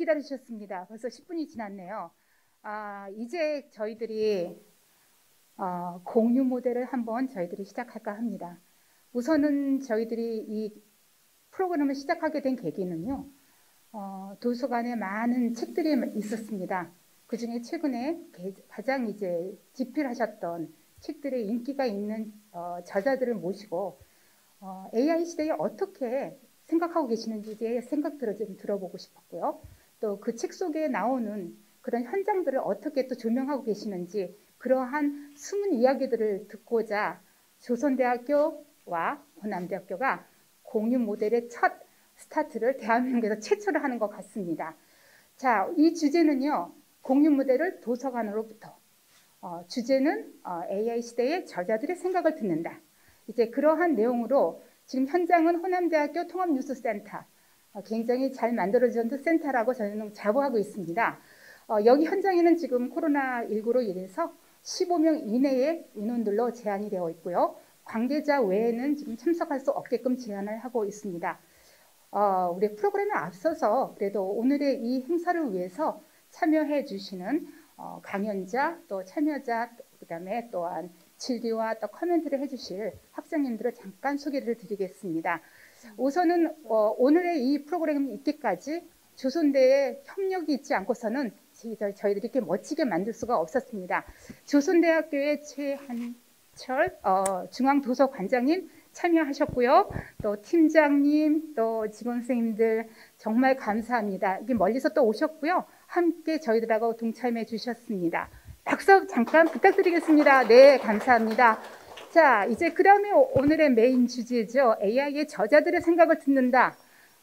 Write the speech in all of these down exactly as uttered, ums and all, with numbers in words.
기다리셨습니다. 벌써 십 분이 지났네요. 아, 이제 저희들이 어, 공유 모델을 한번 저희들이 시작할까 합니다. 우선은 저희들이 이 프로그램을 시작하게 된 계기는요. 어, 도서관에 많은 책들이 있었습니다. 그 중에 최근에 가장 이제 집필하셨던 책들의 인기가 있는 어, 저자들을 모시고 어, 에이아이 시대에 어떻게 생각하고 계시는지에 생각들을 좀 들어보고 싶었고요. 또 그 책 속에 나오는 그런 현장들을 어떻게 또 조명하고 계시는지 그러한 숨은 이야기들을 듣고자 조선대학교와 호남대학교가 공유 모델의 첫 스타트를 대한민국에서 최초로 하는 것 같습니다. 자, 이 주제는요. 공유 모델을 도서관으로부터 어, 주제는 어, 에이아이 시대의 저자들의 생각을 듣는다. 이제 그러한 내용으로 지금 현장은 호남대학교 통합뉴스센터 어, 굉장히 잘 만들어진 센터라고 저는 자부하고 있습니다. 어, 여기 현장에는 지금 코로나십구로 인해서 십오 명 이내의 인원들로 제한이 되어 있고요. 관계자 외에는 지금 참석할 수 없게끔 제한을 하고 있습니다. 어, 우리 프로그램에 앞서서 그래도 오늘의 이 행사를 위해서 참여해 주시는 어, 강연자 또 참여자 그 다음에 또한 질의와 또 코멘트를 해주실 학생님들을 잠깐 소개를 드리겠습니다. 우선은 어, 오늘의 이 프로그램이 있기까지 조선대의 협력이 있지 않고서는 저희들이 이렇게 멋지게 만들 수가 없었습니다. 조선대학교의 최한철 어, 중앙도서관장님 참여하셨고요. 또 팀장님, 또 직원 선생님들 정말 감사합니다. 이게 멀리서 또 오셨고요. 함께 저희들하고 동참해 주셨습니다. 박수 잠깐 부탁드리겠습니다. 네, 감사합니다. 자, 이제 그 다음에 오늘의 메인 주제죠. 에이아이의 저자들의 생각을 듣는다.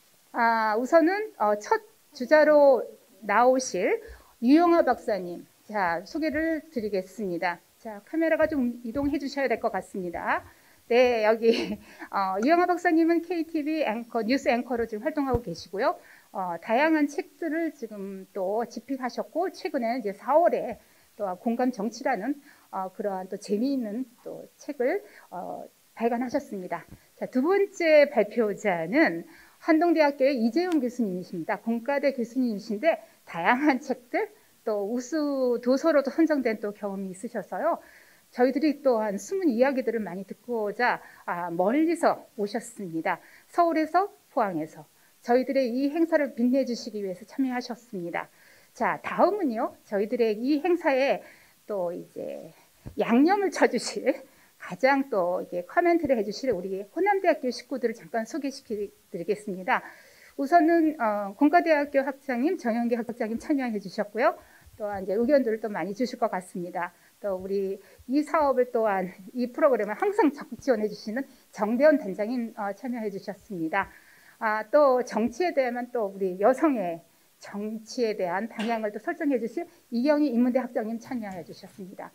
아, 우선은 어, 첫 주자로 나오실 유영아 박사님, 자, 소개를 드리겠습니다. 자, 카메라가 좀 이동해 주셔야 될 것 같습니다. 네, 여기 어, 유영아 박사님은 케이티비 앵커, 뉴스 앵커로 지금 활동하고 계시고요. 어, 다양한 책들을 지금 또 집필하셨고, 최근에 이제 사월에 또 공감 정치라는 어, 그러한 또 재미있는 또 책을 어, 발간하셨습니다. 자, 두 번째 발표자는 한동대학교의 이재용 교수님이십니다. 공과대 교수님이신데 다양한 책들 또 우수 도서로도 선정된 또 경험이 있으셔서요. 저희들이 또한 숨은 이야기들을 많이 듣고자 아, 멀리서 오셨습니다. 서울에서 포항에서 저희들의 이 행사를 빛내주시기 위해서 참여하셨습니다. 자, 다음은요. 저희들의 이 행사에 또 이제 양념을 쳐주실 가장 또 이게 코멘트를 해주실 우리 호남대학교 식구들을 잠깐 소개시켜드리겠습니다. 우선은 어, 공과대학교 학장님, 정영기 학장님 참여해 주셨고요. 또한 이제 의견들을 또 많이 주실 것 같습니다. 또 우리 이 사업을 또한 이 프로그램을 항상 적극 지원해 주시는 정대원 단장님 어, 참여해 주셨습니다. 아, 또 정치에 대한 또 우리 여성의 정치에 대한 방향을 또 설정해 주실 이경희 인문대 학장님 참여해 주셨습니다.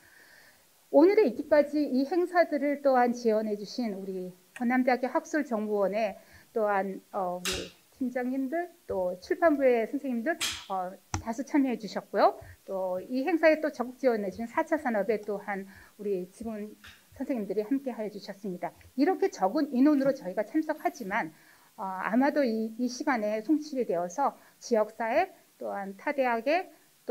오늘의 있기까지 이 행사들을 또한 지원해 주신 우리 호남대학교 학술정보원의 또한 어, 우리 팀장님들 또 출판부의 선생님들 어, 다수 참여해 주셨고요. 또 이 행사에 또 적극 지원해 주신 사 차 산업의 또한 우리 직원 선생님들이 함께 해 주셨습니다. 이렇게 적은 인원으로 저희가 참석하지만 어, 아마도 이, 이 시간에 송출이 되어서 지역사회 또한 타 대학의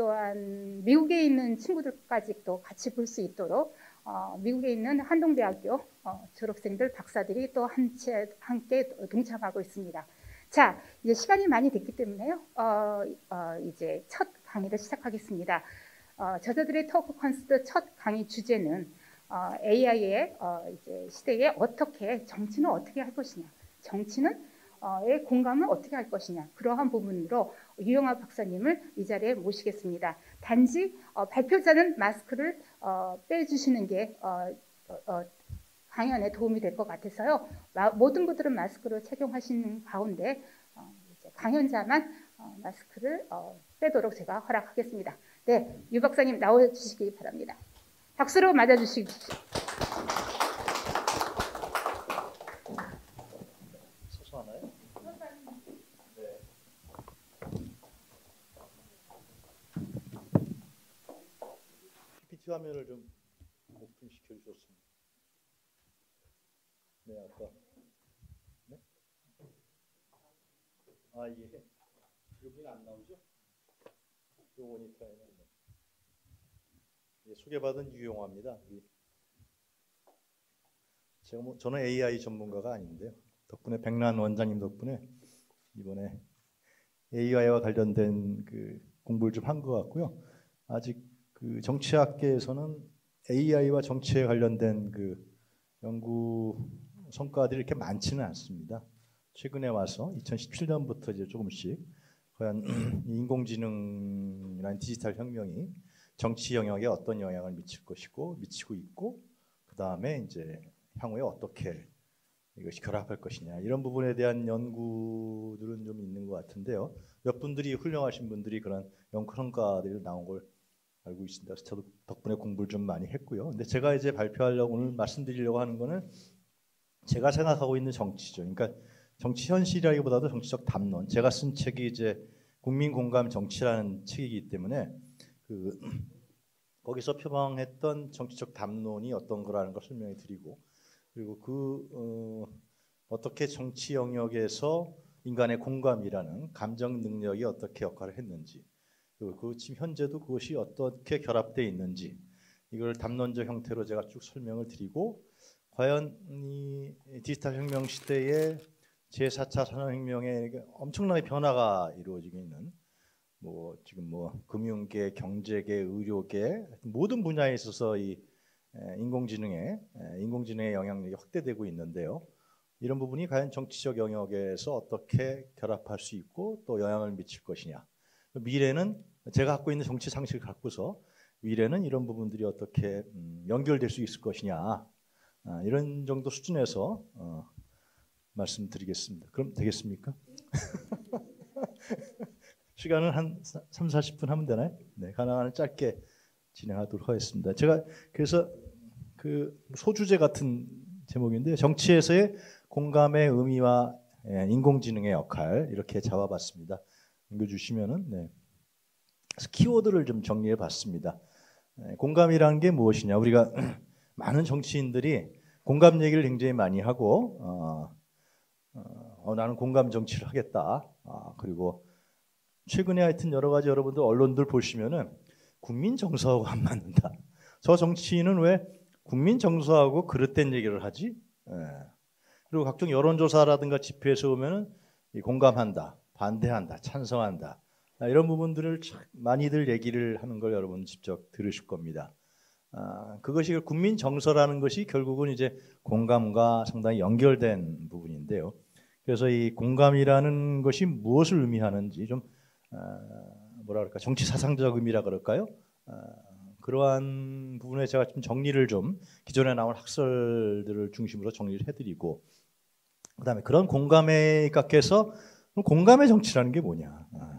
또한 미국에 있는 친구들까지 또 같이 볼 수 있도록 어, 미국에 있는 한동대학교 어, 졸업생들 박사들이 또 한채, 함께 동참하고 있습니다. 자, 이제 시간이 많이 됐기 때문에요. 어, 어, 이제 첫 강의를 시작하겠습니다. 어, 저자들의 토크 콘서트 첫 강의 주제는 어, 에이아이의 어, 이제 시대에 어떻게 정치는 어떻게 할 것이냐, 정치는 의 공감을 어떻게 할 것이냐, 그러한 부분으로 유영아 박사님을 이 자리에 모시겠습니다. 단지 어, 발표자는 마스크를 어, 빼주시는 게 어, 어, 강연에 도움이 될 것 같아서요. 마, 모든 분들은 마스크를 착용하시는 가운데 어, 이제 강연자만 어, 마스크를 어, 빼도록 제가 허락하겠습니다. 네, 유 박사님 나와주시기 바랍니다. 박수로 맞아주십시오. 하나요? 네. 피피티 화면을 좀 오픈시켜 주셨습니다. 네, 아까. 네? 아, 예. 여기 안 나오죠? 모니터에는 예, 소개받은 유용화입니다. 제가 뭐 저는 에이아이 전문가가 아닌데요. 덕분에 백란 원장님 덕분에 이번에 에이아이와 관련된 그 공부를 좀 한 것 같고요. 아직 그 정치학계에서는 에이아이와 정치에 관련된 그 연구 성과들이 이렇게 많지는 않습니다. 최근에 와서 이천십칠 년부터 이제 조금씩 과연 인공지능이라는 디지털 혁명이 정치 영역에 어떤 영향을 미칠 것이고 미치고 있고 그 다음에 이제 향후에 어떻게 이것이 결합할 것이냐 이런 부분에 대한 연구들은 좀 있는 것 같은데요. 몇 분들이 훌륭하신 분들이 그런 연구 성과들이 나온 걸 알고 있습니다. 그래서 저도 덕분에 공부를 좀 많이 했고요. 근데 제가 이제 발표하려고 오늘 말씀드리려고 하는 거는 제가 생각하고 있는 정치죠. 그러니까 정치 현실이라기보다도 정치적 담론. 제가 쓴 책이 이제 국민 공감 정치라는 책이기 때문에 그 거기서 표방했던 정치적 담론이 어떤 거라는 걸 설명해 드리고 그리고 그 어, 어떻게 정치 영역에서 인간의 공감이라는 감정 능력이 어떻게 역할을 했는지 그리고 그 지금 현재도 그것이 어떻게 결합되어 있는지 이걸 담론적 형태로 제가 쭉 설명을 드리고 과연 이 디지털 혁명 시대에 제사 차 산업혁명에 엄청나게 변화가 이루어지고 있는 뭐 지금 뭐 금융계, 경제계, 의료계 모든 분야에 있어서 이 인공지능의 인공지능의 영향력이 확대되고 있는데요. 이런 부분이 과연 정치적 영역에서 어떻게 결합할 수 있고 또 영향을 미칠 것이냐. 미래는 제가 갖고 있는 정치 상식을 갖고서 미래는 이런 부분들이 어떻게 연결될 수 있을 것이냐. 이런 정도 수준에서 어, 말씀드리겠습니다. 그럼 되겠습니까? 시간은 한 삼, 사십 분 하면 되나요? 네, 가능한 짧게 진행하도록 하겠습니다. 제가 그래서 그 소주제 같은 제목인데 정치에서의 공감의 의미와 인공지능의 역할 이렇게 잡아봤습니다. 넘겨주시면은 네. 키워드를 좀 정리해 봤습니다. 공감이라는 게 무엇이냐? 우리가 많은 정치인들이 공감 얘기를 굉장히 많이 하고 어, 어, 나는 공감 정치를 하겠다. 아, 그리고 최근에 하여튼 여러 가지 여러분들 언론들 보시면은 국민 정서하고 안 맞는다. 저 정치인은 왜 국민 정서하고 그릇된 얘기를 하지? 예. 그리고 각종 여론조사라든가 집회에서 보면은 공감한다, 반대한다, 찬성한다. 이런 부분들을 많이들 얘기를 하는 걸 여러분 직접 들으실 겁니다. 아, 그것이 국민 정서라는 것이 결국은 이제 공감과 상당히 연결된 부분인데요. 그래서 이 공감이라는 것이 무엇을 의미하는지 좀 아, 뭐라 그럴까 정치 사상적 의미라 그럴까요? 아, 그러한 부분에 제가 좀 정리를 좀 기존에 나온 학설들을 중심으로 정리를 해드리고 그다음에 그런 공감에 각해서 공감의 정치라는 게 뭐냐? 아,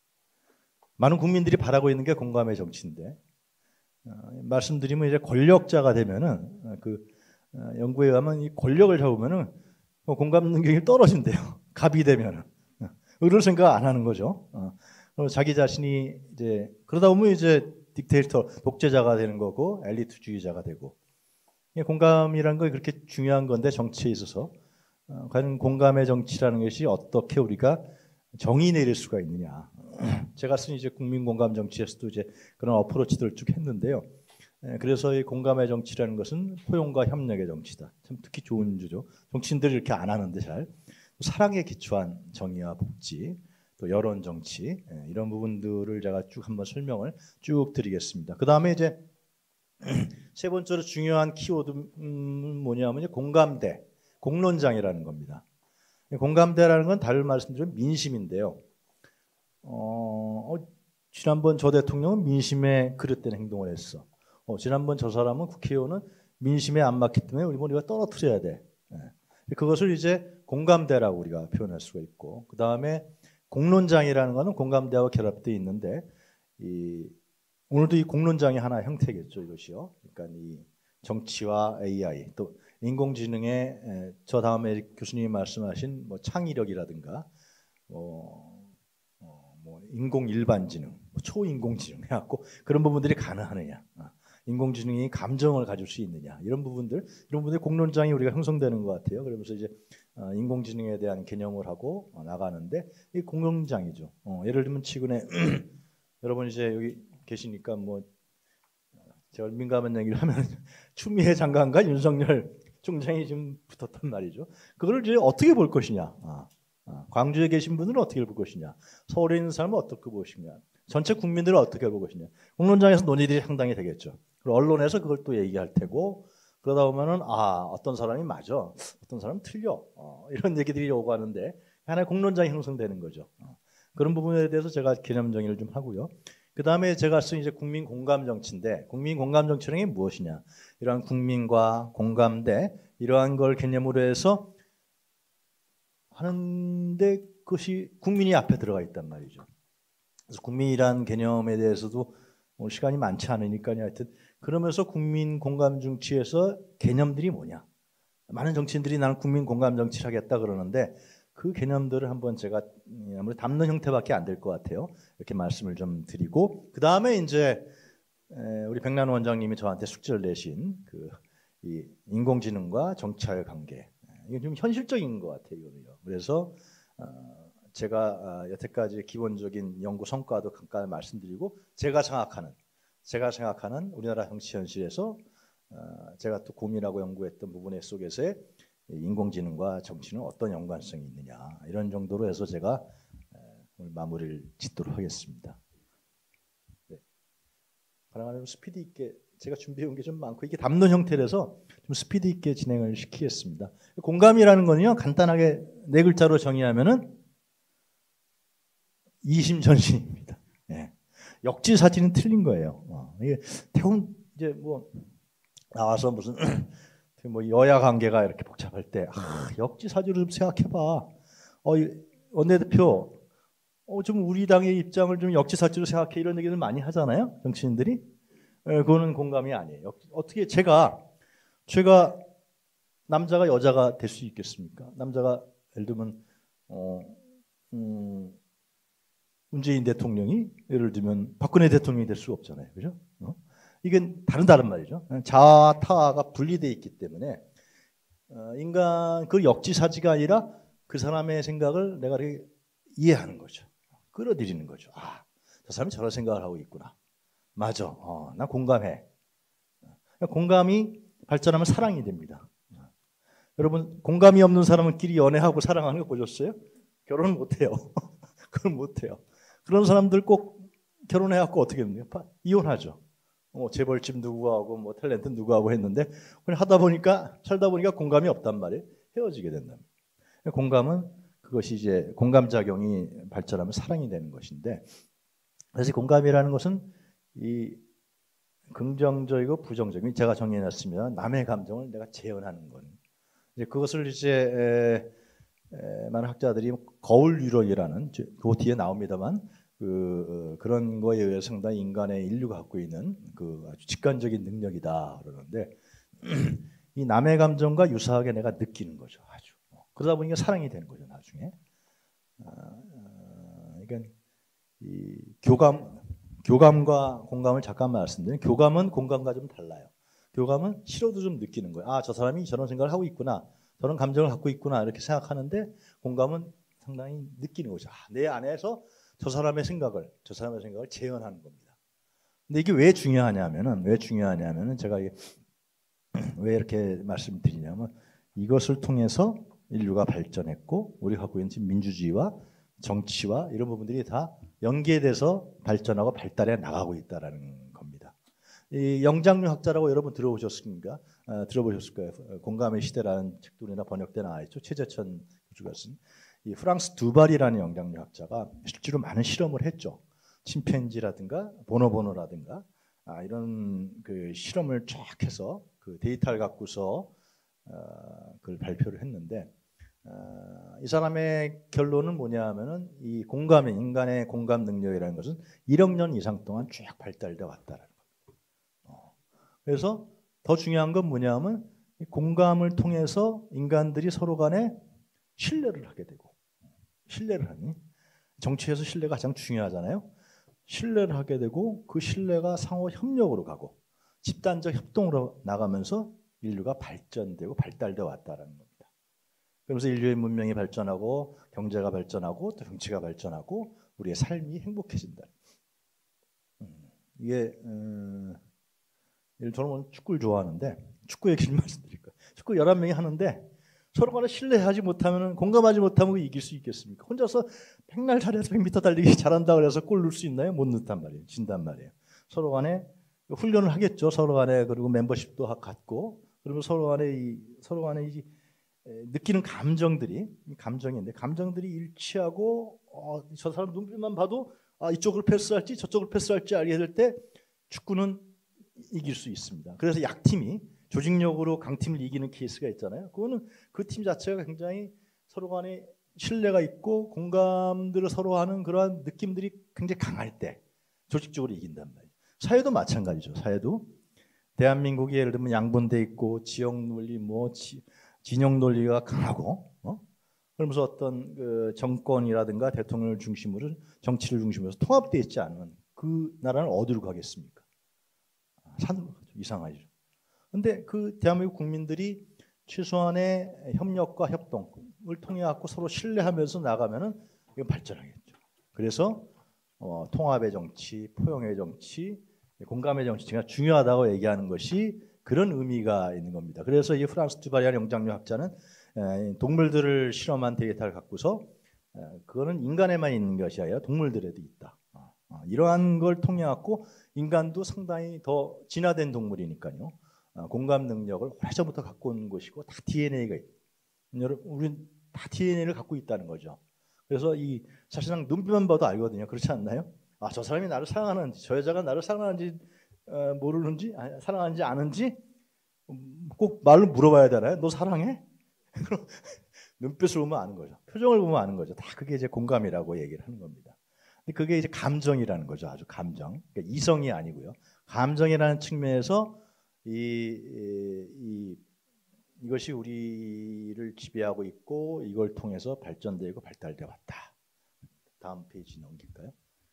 많은 국민들이 바라고 있는 게 공감의 정치인데 어, 말씀드리면 이제 권력자가 되면은 어, 그 어, 연구에 의하면 이 권력을 잡으면은 어, 공감 능력이 떨어진대요. 갑이 되면은 어, 의를 생각 안 하는 거죠. 어, 자기 자신이 이제 그러다 보면 이제 딕테이터 독재자가 되는 거고 엘리트주의자가 되고 공감이라는 건 그렇게 중요한 건데 정치에 있어서 어, 과연 공감의 정치라는 것이 어떻게 우리가 정의 내릴 수가 있느냐. 제가 쓴 이제 국민 공감 정치에서도 이제 그런 어프로치들을 쭉 했는데요. 그래서 이 공감의 정치라는 것은 포용과 협력의 정치다. 참 특히 좋은 주죠. 정치인들이 이렇게 안 하는데 잘 사랑에 기초한 정의와 복지, 또 여론 정치 이런 부분들을 제가 쭉 한번 설명을 쭉 드리겠습니다. 그 다음에 이제 세 번째로 중요한 키워드는 뭐냐면 공감대, 공론장이라는 겁니다. 공감대라는 건 다른 말씀드리면 민심인데요. 어, 어, 지난번 저 대통령은 민심에 그릇된 행동을 했어. 어, 지난번 저 사람은 국회의원은 민심에 안 맞기 때문에 우리 우리가 떨어뜨려야 돼. 네. 그것을 이제 공감대라고 우리가 표현할 수가 있고, 그 다음에 공론장이라는 것은 공감대하고 결합되어 있는데, 이, 오늘도 이 공론장이 하나의 형태겠죠, 이것이요. 그러니까 이 정치와 에이아이 또 인공지능의 에, 저 다음에 교수님이 말씀하신 뭐 창의력이라든가, 뭐 뭐 인공 일반지능, 뭐 초인공지능 해갖고 그런 부분들이 가능하느냐, 인공지능이 감정을 가질 수 있느냐 이런 부분들 이런 부분들이 공론장이 우리가 형성되는 것 같아요. 그러면서 이제 인공지능에 대한 개념을 하고 나가는데 이 공론장이죠. 어, 예를 들면 최근에 여러분 이제 여기 계시니까 뭐 제가 민감한 얘기를 하면 추미애 장관과 윤석열 총장이 좀 붙었단 말이죠. 그걸 이제 어떻게 볼 것이냐. 아, 아, 광주에 계신 분들은 어떻게 볼 것이냐. 서울에 있는 사람은 어떻게 보시냐. 전체 국민들은 어떻게 볼 것이냐. 공론장에서 논의들이 상당히 되겠죠. 그리고 언론에서 그걸 또 얘기할 테고 그러다 보면은 아 어떤 사람이 맞아. 어떤 사람은 틀려. 어, 이런 얘기들이 오고 하는데 하나의 공론장이 형성되는 거죠. 어, 그런 부분에 대해서 제가 개념 정의를 좀 하고요. 그 다음에 제가 쓴 이제 국민 공감 정치인데 국민 공감 정치라는 게 무엇이냐? 이러한 국민과 공감대 이러한 걸 개념으로 해서 하는데 그것이 국민이 앞에 들어가 있단 말이죠. 그래서 국민이란 개념에 대해서도 뭐 시간이 많지 않으니까요. 하여튼 그러면서 국민 공감 정치에서 개념들이 뭐냐? 많은 정치인들이 나는 국민 공감 정치를 하겠다 그러는데 그 개념들을 한번 제가 아무래도 담는 형태밖에 안 될 것 같아요. 이렇게 말씀을 좀 드리고 그 다음에 이제 우리 백난 원장님이 저한테 숙제를 내신 그 이 인공지능과 정치와의 관계 이게 좀 현실적인 것 같아요. 이거는요. 그래서 제가 여태까지 기본적인 연구 성과도 잠깐 말씀드리고 제가 생각하는 제가 생각하는 우리나라 정치 현실에서 제가 또 고민하고 연구했던 부분의 속에서의 인공지능과 정치는 어떤 연관성이 있느냐 이런 정도로 해서 제가 오늘 마무리를 짓도록 하겠습니다. 네. 가능하면 스피드 있게 제가 준비해 온 게 좀 많고 이게 담론 형태라서 좀 스피드 있게 진행을 시키겠습니다. 공감이라는 거는요 간단하게 네 글자로 정의하면은 이심전심입니다. 네. 역지사지는 틀린 거예요. 어, 이게 태훈 이제 뭐 나와서 무슨 뭐 여야 관계가 이렇게 복잡할 때 아, 역지사지를 좀 생각해봐. 어, 원내대표 어, 좀 우리 당의 입장을 좀 역지사지로 생각해 이런 얘기를 많이 하잖아요. 정치인들이. 에, 그거는 공감이 아니에요. 어떻게 제가 제가 남자가 여자가 될 수 있겠습니까? 남자가 예를 들면 어, 음, 문재인 대통령이 예를 들면 박근혜 대통령이 될 수 없잖아요. 그죠? 어? 이게 다른 다른 말이죠. 자아 타아가 분리되어 있기 때문에 어, 인간 그 역지사지가 아니라 그 사람의 생각을 내가 이렇게 이해하는 거죠. 끌어들이는 거죠. 아, 저 사람이 저런 생각을 하고 있구나. 맞아. 어, 나 공감해. 공감이 발전하면 사랑이 됩니다. 여러분 공감이 없는 사람은끼리 연애하고 사랑하는 거 보셨어요? 결혼을 못해요. 그걸 못해요. 그런 사람들 꼭 결혼해갖고 어떻게 합니까? 이혼하죠. 뭐 재벌집 누구 하고 뭐 탤런트 누구 하고 했는데 그냥 하다 보니까 살다 보니까 공감이 없단 말이에요. 헤어지게 된다. 공감은 그것이 이제 공감 작용이 발전하면 사랑이 되는 것인데 그래서 공감이라는 것은 이 긍정적이고 부정적인 제가 정리해놨습니다. 남의 감정을 내가 재현하는 것. 이제 그것을 이제 에, 에, 많은 학자들이 거울 유력이라는 그 뒤에 나옵니다만 그 그런 거에 의해 상당히 인간의 인류가 갖고 있는 그 아주 직관적인 능력이다 그러는데 이 남의 감정과 유사하게 내가 느끼는 거죠. 아주 그러다 보니까 사랑이 되는 거죠. 나중에. 아, 아, 그러니까 이 교감 교감과 공감을 잠깐 말씀드리면 교감은 공감과 좀 달라요. 교감은 싫어도 좀 느끼는 거예요. 아, 저 사람이 저런 생각을 하고 있구나. 저런 감정을 갖고 있구나. 이렇게 생각하는데 공감은 상당히 느끼는 거죠. 아, 내 안에서 저 사람의 생각을, 저 사람의 생각을 재현하는 겁니다. 근데 이게 왜 중요하냐면은, 왜 중요하냐면은 제가 이게 왜 이렇게 말씀드리냐면 이것을 통해서 인류가 발전했고 우리가 갖고 있는 민주주의와 정치와 이런 부분들이 다 연계돼서 발전하고 발달해 나가고 있다라는 겁니다. 이 영장류 학자라고 여러분 들어보셨습니까? 아, 들어보셨을 거예요. 공감의 시대라는 책들이나 번역돼 나와 있죠. 최재천 교수가 쓴 이 프랑스 두발이라는 영장류 학자가 실제로 많은 실험을 했죠. 침팬지라든가 보노보노라든가 아, 이런 그 실험을 쫙 해서 그 데이터를 갖고서 어, 그걸 발표를 했는데. 어, 이 사람의 결론은 뭐냐면은 이 공감의 인간의 공감 능력이라는 것은 일억 년 이상 동안 쭉 발달돼 왔다라는 거예요. 어, 그래서 더 중요한 건 뭐냐면 이 공감을 통해서 인간들이 서로 간에 신뢰를 하게 되고 신뢰를 하니 정치에서 신뢰가 가장 중요하잖아요. 신뢰를 하게 되고 그 신뢰가 상호 협력으로 가고 집단적 협동으로 나가면서 인류가 발전되고 발달돼 왔다라는 겁니다. 그러면서 인류의 문명이 발전하고 경제가 발전하고 또 정치가 발전하고 우리의 삶이 행복해진다. 이게 어, 저는 오늘 축구를 좋아하는데 축구 얘기 좀 말씀드릴까요? 축구 열한 명이 하는데 서로 간에 신뢰하지 못하면, 공감하지 못하면 이길 수 있겠습니까? 혼자서 백날 잘해서 백 미터 달리기 잘한다 그래서 골 넣을 수 있나요? 못 넣단 말이에요. 진단 말이에요. 서로 간에 훈련을 하겠죠. 서로 간에. 그리고 멤버십도 갖고, 그리고 서로 간에 이 서로 간에 이 느끼는 감정들이 감정인데 감정들이 일치하고 어, 저 사람 눈빛만 봐도 아, 이쪽을 패스할지 저쪽을 패스할지 알게 될 때 축구는 이길 수 있습니다. 그래서 약팀이 조직력으로 강팀을 이기는 케이스가 있잖아요. 그거는 그 팀 자체가 굉장히 서로 간에 신뢰가 있고 공감들을 서로 하는 그러한 느낌들이 굉장히 강할 때 조직적으로 이긴단 말이에요. 사회도 마찬가지죠. 사회도 대한민국이 예를 들면 양분돼 있고 지역 논리, 뭐 지, 진영 논리가 강하고, 어? 그러면서 어떤 그 정권이라든가 대통령을 중심으로 정치를 중심으로 해서 통합되어 있지 않은 그 나라는 어디로 가겠습니까? 산으로 가죠. 이상하죠. 근데 그 대한민국 국민들이 최소한의 협력과 협동을 통해 갖고 서로 신뢰하면서 나가면은 이건 발전하겠죠. 그래서 어, 통합의 정치, 포용의 정치, 공감의 정치가 중요하다고 얘기하는 것이 그런 의미가 있는 겁니다. 그래서 이 프랑스 두바리안 영장류 학자는 에, 동물들을 실험한 데이터를 갖고서 에, 그거는 인간에만 있는 것이 아니라 동물들에도 있다. 어, 어, 이러한 걸 통해 갖고 인간도 상당히 더 진화된 동물이니까요. 어, 공감 능력을 오래전부터 갖고 온 것이고 다 디엔에이가 있다. 여러분, 우리는 다 디엔에이를 갖고 있다는 거죠. 그래서 이 사실상 눈빛만 봐도 알거든요. 그렇지 않나요? 아, 저 사람이 나를 사랑하는지, 저 여자가 나를 사랑하는지 어, 모르는지, 아니, 사랑하는지 아는지 꼭 말로 물어봐야 되나요? 너 사랑해? 그럼 눈빛을 보면 아는 거죠. 표정을 보면 아는 거죠. 다 그게 이제 공감이라고 얘기를 하는 겁니다. 근데 그게 이제 감정이라는 거죠. 아주 감정. 그러니까 이성이 아니고요. 감정이라는 측면에서 이, 이, 이 이것이 우리를 지배하고 있고 이걸 통해서 발전되고 발달되어 왔다. 다음 페이지 넘길까요?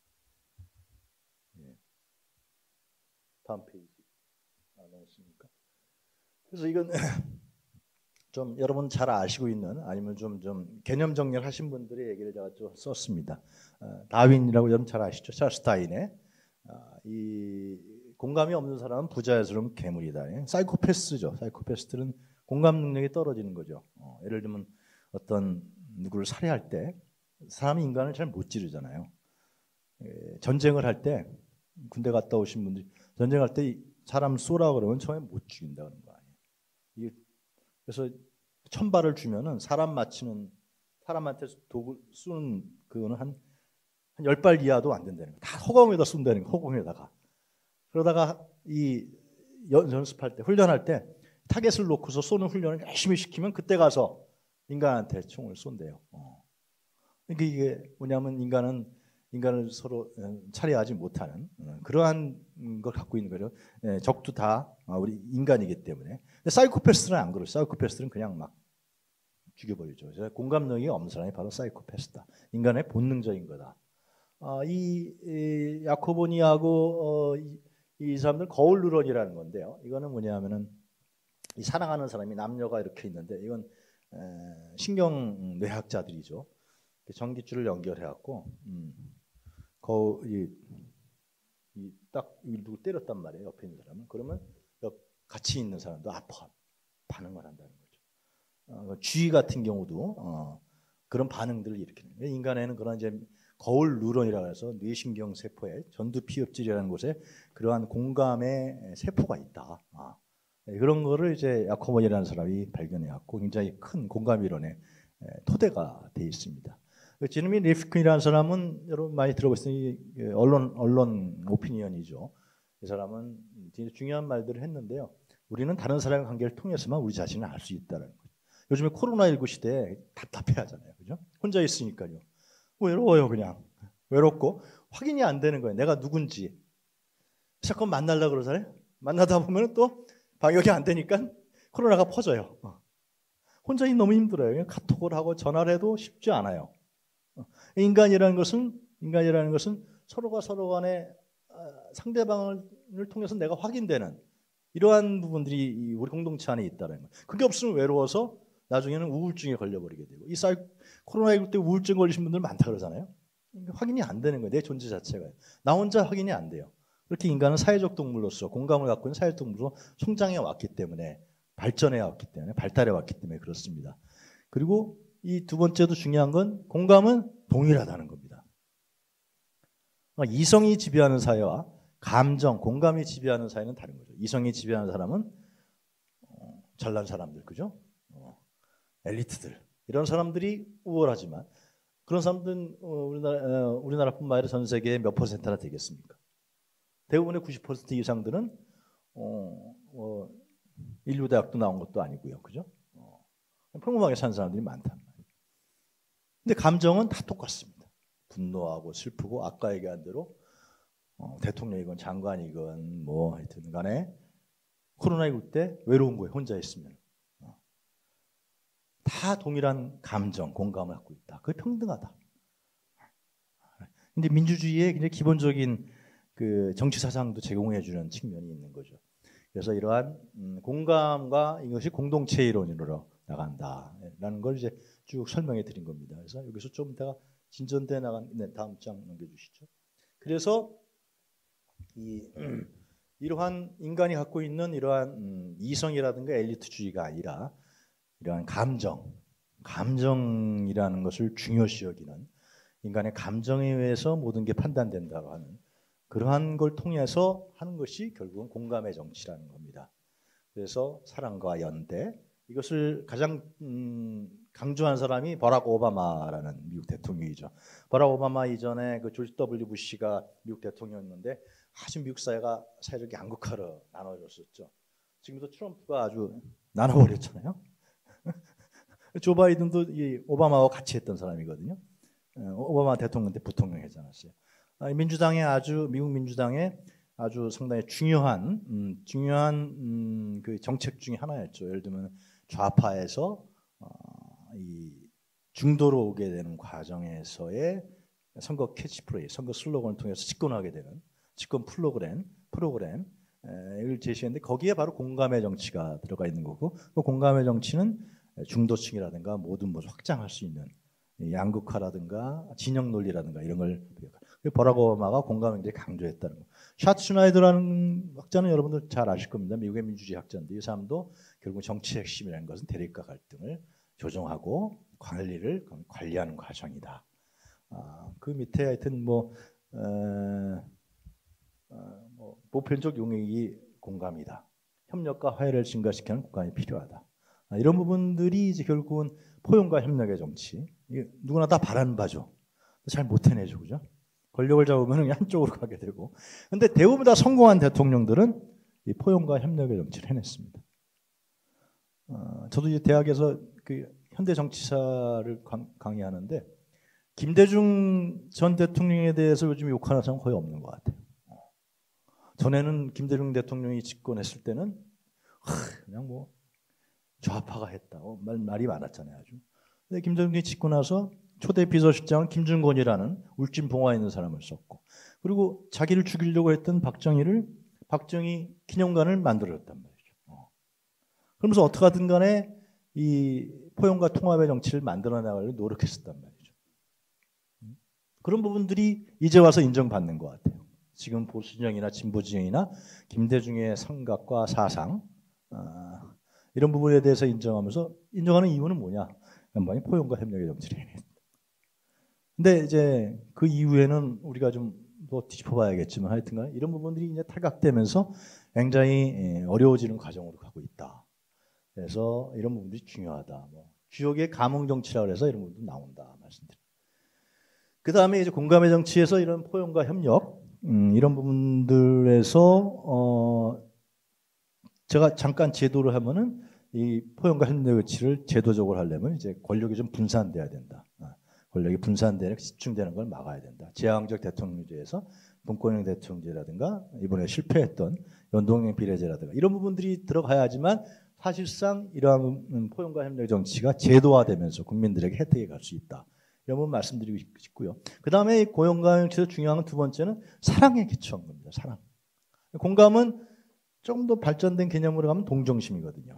네. 다음 페이지 안 나왔습니까? 그래서 이건 좀 여러분 잘 아시고 있는 아니면 좀, 좀 개념 정리를 하신 분들의 얘기를 제가 좀 썼습니다. 어, 다윈이라고 여러분 잘 아시죠? 찰스 다윈의 어, 이 공감이 없는 사람은 부자연스러운 괴물이다. 사이코패스죠. 사이코패스들은 공감 능력이 떨어지는 거죠. 어, 예를 들면 어떤 누구를 살해할 때 사람이 인간을 잘 못 지르잖아요. 에, 전쟁을 할 때 군대 갔다 오신 분들이 전쟁할 때 사람 쏘라 그러면 처음에 못 죽인다는 거 아니에요. 이게 그래서 천발을 주면은 사람 맞히는 사람한테 독을 쏘는 그거는 한 한 열 발 이하도 안 된다는 거. 다 허공에다 쏜다는 거. 허공에다가. 그러다가 이 연, 연습할 때 훈련할 때 타겟을 놓고서 쏘는 훈련을 열심히 시키면 그때 가서 인간한테 총을 쏜대요. 어. 그러니까 이게 뭐냐면 인간은 인간을 서로 차례하지 못하는 그러한 걸 갖고 있는 거죠. 적도 다 우리 인간이기 때문에. 근데 사이코패스들은 안 그래요. 사이코패스들은 그냥 막 죽여버리죠. 공감 능력이 없는 사람이 바로 사이코패스다. 인간의 본능적인 거다. 아, 이, 이 야코보니하고 어, 이, 이 사람들 거울 누런이라는 건데요. 이거는 뭐냐면은 이 사랑하는 사람이 남녀가 이렇게 있는데 이건 에, 신경뇌학자들이죠. 전기줄을 연결해갖고 음, 거울 이딱 누구 때렸단 말이에요. 옆에 있는 사람은. 그러면 옆 같이 있는 사람도 아파 반응을 한다는 거죠. 어, 쥐 같은 경우도 어, 그런 반응들을 일으키는 거예요. 인간에는 그런 이제 거울 누런이라고 해서 뇌신경 세포에 전두피엽질이라는 곳에 그러한 공감의 세포가 있다. 아, 그런 거를 이제 야코본이라는 사람이 발견해왔고 굉장히 큰 공감 이론의 토대가 돼 있습니다. 지르미 리프킨이라는 사람은 여러분 많이 들어보셨으니 언론 언론 오피니언이죠. 이 사람은 굉장히 중요한 말들을 했는데요. 우리는 다른 사람의 관계를 통해서만 우리 자신을 알 수 있다는 거죠. 요즘에 코로나십구 시대에 답답해하잖아요, 그죠? 혼자 있으니까요. 외로워요, 그냥 외롭고 확인이 안 되는 거예요. 내가 누군지. 자꾸 만나려고 그러잖아요. 만나다 보면 또 방역이 안 되니까 코로나가 퍼져요. 혼자 있기 너무 힘들어요. 카톡을 하고 전화를 해도 쉽지 않아요. 인간이라는 것은 인간이라는 것은 서로가 서로 간에 상대방을 통해서 내가 확인되는 이러한 부분들이 우리 공동체 안에 있다는 거예요. 그게 없으면 외로워서 나중에는 우울증에 걸려버리게 되고 이 사이 코로나십구 때 우울증 걸리신 분들 많다 그러잖아요. 확인이 안 되는 거예요. 내 존재 자체가. 나 혼자 확인이 안 돼요. 그렇게 인간은 사회적 동물로서 공감을 갖고 있는 사회적 동물로 성장해 왔기 때문에 발전해 왔기 때문에 발달해 왔기 때문에 그렇습니다. 그리고 이 두 번째도 중요한 건 공감은 동일하다는 겁니다. 이성이 지배하는 사회와 감정, 공감이 지배하는 사회는 다른 거죠. 이성이 지배하는 사람은 어, 잘난 사람들, 그죠? 어, 엘리트들 이런 사람들이 우월하지만 그런 사람들은 어, 우리나라, 어, 우리나라뿐만 아니라 전 세계의 몇 퍼센트나 되겠습니까? 대부분의 구십 퍼센트 이상들은 어, 어, 인류 대학도 나온 것도 아니고요, 그죠? 어, 평범하게 사는 사람들이 많단 말이에요. 근데 감정은 다 똑같습니다. 분노하고 슬프고 아까 얘기한 대로 어, 대통령이건 장관이건 뭐 하여튼 간에 코로나십구 때 외로운 거예요. 혼자 있으면. 어. 다 동일한 감정, 공감을 갖고 있다. 그게 평등하다. 근데 민주주의의 굉장히 기본적인 그 정치 사상도 제공해 주는 측면이 있는 거죠. 그래서 이러한 음, 공감과 이것이 공동체 이론으로 나간다라는 걸 이제 쭉 설명해 드린 겁니다. 그래서 여기서 좀 이따가 진전돼 나간 네, 다음 장 넘겨주시죠. 그래서 이 음, 이러한 인간이 갖고 있는 이러한 음, 이성이라든가 엘리트주의가 아니라 이러한 감정, 감정이라는 것을 중요시 여기는 인간의 감정에 의해서 모든 게 판단된다고 하는 그러한 걸 통해서 하는 것이 결국은 공감의 정치라는 겁니다. 그래서 사랑과 연대 이것을 가장 음, 강조한 사람이 버락 오바마라는 미국 대통령이죠. 버락 오바마 이전에 그 조지 더블유 부시가 미국 대통령이었는데 아주 미국 사회가 사회를 양극화로 나눠졌었죠. 지금도 트럼프가 아주 나눠버렸잖아요. 조 바이든도 이 오바마와 같이 했던 사람이거든요. 오바마 대통령 때 부통령 하지 않았어요. 민주당의 아주 미국 민주당의 아주 상당히 중요한 음, 중요한 음, 그 정책 중에 하나였죠. 예를 들면 좌파에서 어, 이 중도로 오게 되는 과정에서의 선거 캐치프레이즈, 선거 슬로건을 통해서 집권하게 되는 집권 프로그램 프로그램을 제시했는데 거기에 바로 공감의 정치가 들어가 있는 거고 그 공감의 정치는 중도층이라든가 모든 것을 확장할 수 있는 양극화라든가 진영 논리라든가 이런 걸 버락 오바마가 공감을 굉장히 강조했다는 거. 샤츠슈나이더라는 학자는 여러분들 잘 아실 겁니다. 미국의 민주주의 학자인데 이 사람도 결국 정치 핵심이라는 것은 대립과 갈등을 조정하고 관리를 관리하는 과정이다. 아, 그 밑에 하여튼 뭐, 어, 어, 뭐 보편적 용익이 공감이다. 협력과 화해를 증가시키는 공감이 필요하다. 아, 이런 부분들이 이제 결국은 포용과 협력의 정치. 이게 누구나 다 바라는 바죠. 잘 못 해내죠, 그죠? 권력을 잡으면 그냥 한쪽으로 가게 되고. 근데 대부분 다 성공한 대통령들은 이 포용과 협력의 정치를 해냈습니다. 어, 저도 이제 대학에서 그 현대 정치사를 강, 강의하는데 김대중 전 대통령에 대해서 요즘 욕하는 사람 거의 없는 것 같아요. 전에는 김대중 대통령이 집권했을 때는 하, 그냥 뭐 좌파가 했다. 어, 말, 말이 많았잖아요, 아주. 근데 김대중이 짓고 나서 초대 비서실장은 김준권이라는 울진봉화에 있는 사람을 썼고, 그리고 자기를 죽이려고 했던 박정희를 박정희 기념관을 만들었단 말이죠. 어. 그러면서 어떻게든 간에 이 포용과 통합의 정치를 만들어 나가려고 노력했었단 말이죠. 그런 부분들이 이제 와서 인정받는 것 같아요. 지금 보수진영이나 진보진영이나 김대중의 생각과 사상, 어, 이런 부분에 대해서 인정하면서 인정하는 이유는 뭐냐? 양반이 포용과 협력의 정치를 해냈다. 근데 이제 그 이후에는 우리가 좀 더 뒤집어봐야겠지만 하여튼간 이런 부분들이 이제 탈각되면서 굉장히 어려워지는 과정으로 가고 있다. 그래서 이런 부분들이 중요하다. 뭐 주역의 감흥 정치라고 해서 이런 부분도 나온다 말씀드립니다. 그 다음에 이제 공감의 정치에서 이런 포용과 협력 음, 이런 부분들에서 어, 제가 잠깐 제도를 하면은 이 포용과 협력 정치를 제도적으로 하려면 이제 권력이 좀 분산돼야 된다. 권력이 분산되는 집중되는 걸 막아야 된다. 제왕적 대통령제에서 분권형 대통령제라든가 이번에 실패했던 연동형 비례제라든가 이런 부분들이 들어가야지만 사실상 이러한 포용과 협력 정치가 제도화되면서 국민들에게 혜택이 갈 수 있다. 이런 부분 말씀드리고 싶고요. 그 다음에 공감의 정치에서 중요한 두 번째는 사랑에 기초한 겁니다. 사랑. 공감은 좀 더 발전된 개념으로 가면 동정심이거든요.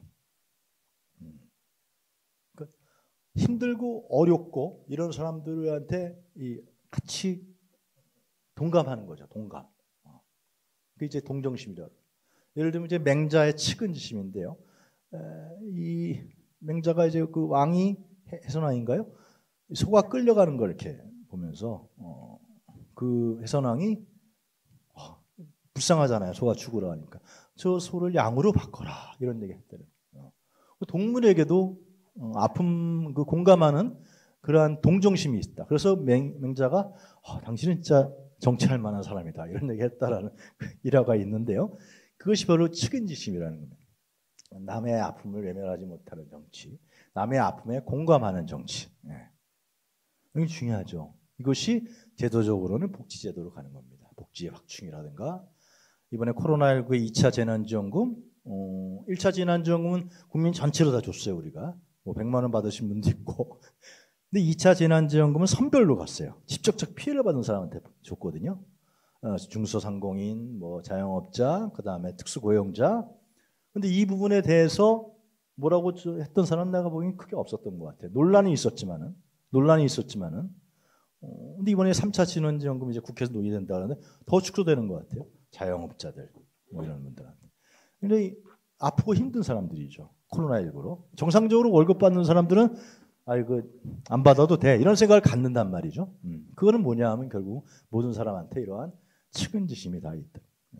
힘들고 어렵고 이런 사람들한테 이 같이 동감하는 거죠. 동감. 그게 이제 동정심이라고. 예를 들면 이제 맹자의 측은지심인데요. 에, 이 맹자가 이제 그 왕이 해선왕인가요? 소가 끌려가는 걸 이렇게 보면서 어, 그 해선왕이 어, 불쌍하잖아요. 소가 죽으러 하니까 저 소를 양으로 바꿔라 이런 얘기 했대요. 어. 동물에게도 어, 아픔 그 공감하는 그러한 동정심이 있다. 그래서 맹, 맹자가 어, 당신은 진짜 정치할 만한 사람이다 이런 얘기 했다라는 일화가 있는데요. 그것이 바로 측은지심이라는 겁니다. 남의 아픔을 외면하지 못하는 정치, 남의 아픔에 공감하는 정치. 네. 이게 중요하죠. 이것이 제도적으로는 복지제도로 가는 겁니다. 복지의 확충이라든가 이번에 코로나십구 이 차 재난지원금, 어, 일 차 재난지원금은 국민 전체로 다 줬어요. 우리가 뭐 백만 원 받으신 분도 있고. 근데 이 차 재난지원금은 선별로 갔어요. 직접적 피해를 받은 사람한테 줬거든요. 어, 중소상공인, 뭐 자영업자, 그 다음에 특수고용자. 근데 이 부분에 대해서 뭐라고 했던 사람 내가 보기엔 크게 없었던 것 같아요. 논란이 있었지만은, 논란이 있었지만은. 어, 근데 이번에 삼 차 재난지원금 이제 국회에서 논의된다 하는데 더 축소되는 것 같아요. 자영업자들, 뭐 이런 분들한테. 근데 아프고 힘든 사람들이죠. 코로나십구로. 정상적으로 월급 받는 사람들은 아이고 안 받아도 돼 이런 생각을 갖는단 말이죠. 음. 그거는 뭐냐 하면 결국 모든 사람한테 이러한 측은지심이 다 있다. 네.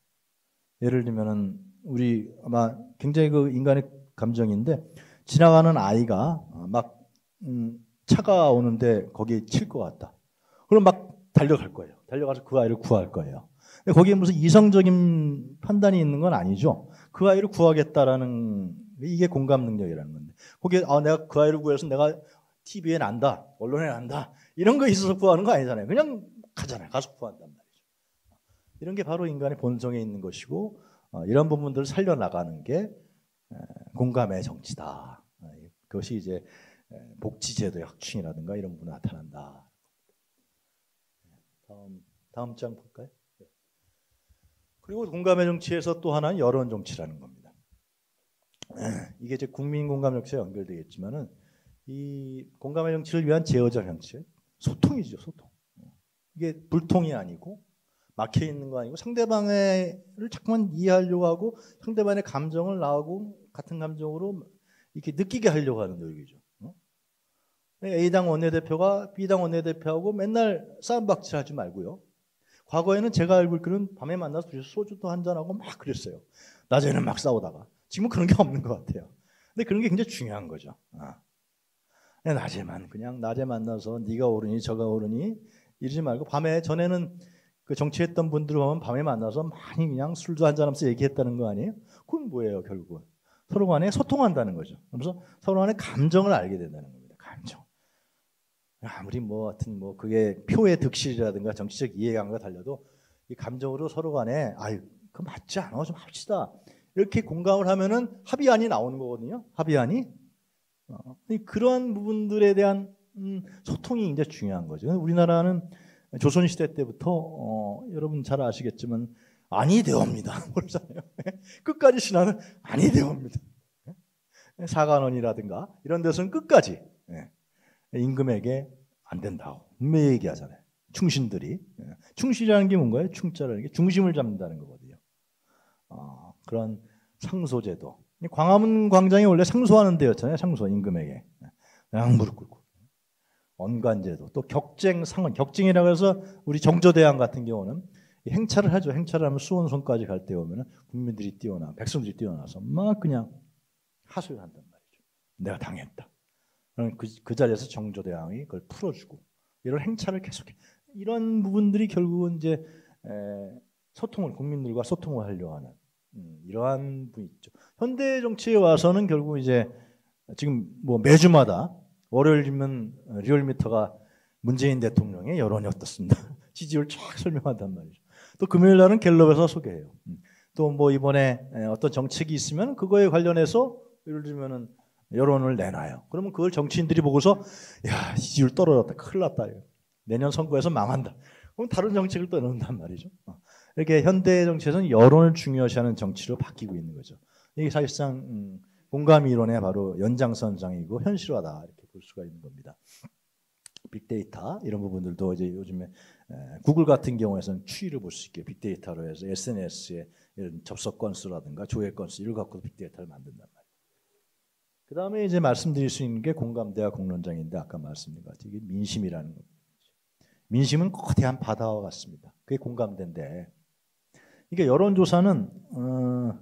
예를 들면은 우리 아마 굉장히 그 인간의 감정인데 지나가는 아이가 막 음, 차가 오는데 거기에 칠 것 같다. 그럼 막 달려갈 거예요. 달려가서 그 아이를 구할 거예요. 근데 거기에 무슨 이성적인 판단이 있는 건 아니죠. 그 아이를 구하겠다라는 이게 공감 능력이라는 건데 거기에 아 내가 그 아이를 구해서 내가 티비에 난다, 언론에 난다 이런 거 있어서 구하는 거 아니잖아요. 그냥 가잖아요. 가서 구한단 말이죠. 이런 게 바로 인간의 본성에 있는 것이고 어, 이런 부분들을 살려나가는 게 에, 공감의 정치다. 어, 그것이 이제 복지제도의 확충이라든가 이런 부분이 나타난다. 다음 다음 장 볼까요? 그리고 공감의 정치에서 또 하나는 여론 정치라는 겁니다. 이게 이제 국민 공감 정치에 연결되겠지만은 이 공감의 정치를 위한 제어적 정치, 소통이죠, 소통. 이게 불통이 아니고 막혀 있는 거 아니고 상대방을 자꾸만 이해하려고 하고 상대방의 감정을 나하고 같은 감정으로 이렇게 느끼게 하려고 하는 노력이죠. A당 원내대표가 B당 원내대표하고 맨날 싸움박질하지 말고요. 과거에는 제가 알고 있기로는 밤에 만나서 소주도 한잔하고 막 그랬어요. 낮에는 막 싸우다가. 지금은 그런 게 없는 것 같아요. 근데 그런 게 굉장히 중요한 거죠. 아. 그냥 낮에만 그냥 낮에 만나서 네가 옳으니 저가 옳으니 이러지 말고 밤에 전에는 그 정치했던 분들 보면 밤에 만나서 많이 그냥 술도 한잔하면서 얘기했다는 거 아니에요? 그건 뭐예요 결국은? 서로 간에 소통한다는 거죠. 그래서 서로 간에 감정을 알게 된다는 겁니다. 감정. 아무리 뭐 하여튼 뭐 그게 표의 득실이라든가 정치적 이해관계가 달려도 이 감정으로 서로 간에 아유 그 맞지 않아 좀 합시다 이렇게 공감을 하면은 합의안이 나오는 거거든요. 합의안이 어, 그러한 부분들에 대한 음, 소통이 굉장히 중요한 거죠. 우리나라는 조선 시대 때부터 어, 여러분 잘 아시겠지만 아니 되옵니다. 그러잖아요. 끝까지 신하는 아니 되옵니다. 사관원이라든가 이런 데서는 끝까지. 예. 임금에게 안 된다고 분명히 얘기하잖아요. 충신들이. 충실이라는 게 뭔가요? 충자라는 게 중심을 잡는다는 거거든요. 어, 그런 상소제도. 광화문 광장이 원래 상소하는 데였잖아요. 상소 임금에게. 그냥 무릎 꿇고. 언관제도. 또 격쟁 상원. 격쟁이라고 해서 우리 정조대왕 같은 경우는 행차를 하죠. 행차를 하면 수원성까지 갈 때 오면 국민들이 뛰어나, 백성들이 뛰어나서 막 그냥 하소연을 한단 말이죠. 내가 당했다. 그, 그 자리에서 정조대왕이 그걸 풀어주고 이런 행차를 계속해. 이런 부분들이 결국은 이제 에, 소통을 국민들과 소통을 하려고 하는 음, 이러한 분이 있죠. 현대 정치에 와서는 결국 이제 지금 뭐 매주마다 월요일이면 리얼미터가 문재인 대통령의 여론이 어떻습니다. 지지율 쫙 설명한단 말이죠. 또 금요일 날은 갤럽에서 소개해요. 음. 또 뭐 이번에 어떤 정책이 있으면 그거에 관련해서 예를 들면은 여론을 내놔요. 그러면 그걸 정치인들이 보고서 야 지지율 떨어졌다 큰일 났다 내년 선거에서 망한다. 그럼 다른 정책을 또 넣는단 말이죠. 이렇게 현대 정치에서는 여론을 중요시하는 정치로 바뀌고 있는 거죠. 이게 사실상 음, 공감 이론의 바로 연장선상이고 현실화다 이렇게 볼 수가 있는 겁니다. 빅데이터 이런 부분들도 이제 요즘에 구글 같은 경우에서는 추이를 볼 수 있게 빅데이터로 해서 에스엔에스의 이런 접속 건수라든가 조회 건수 이걸 갖고 빅데이터를 만든단 말이에요. 그 다음에 이제 말씀드릴 수 있는 게 공감대와 공론장인데 아까 말씀드린 것 같아요. 이게 민심이라는 거죠. 민심은 거대한 바다와 같습니다. 그게 공감대인데 이게 여론조사는 어,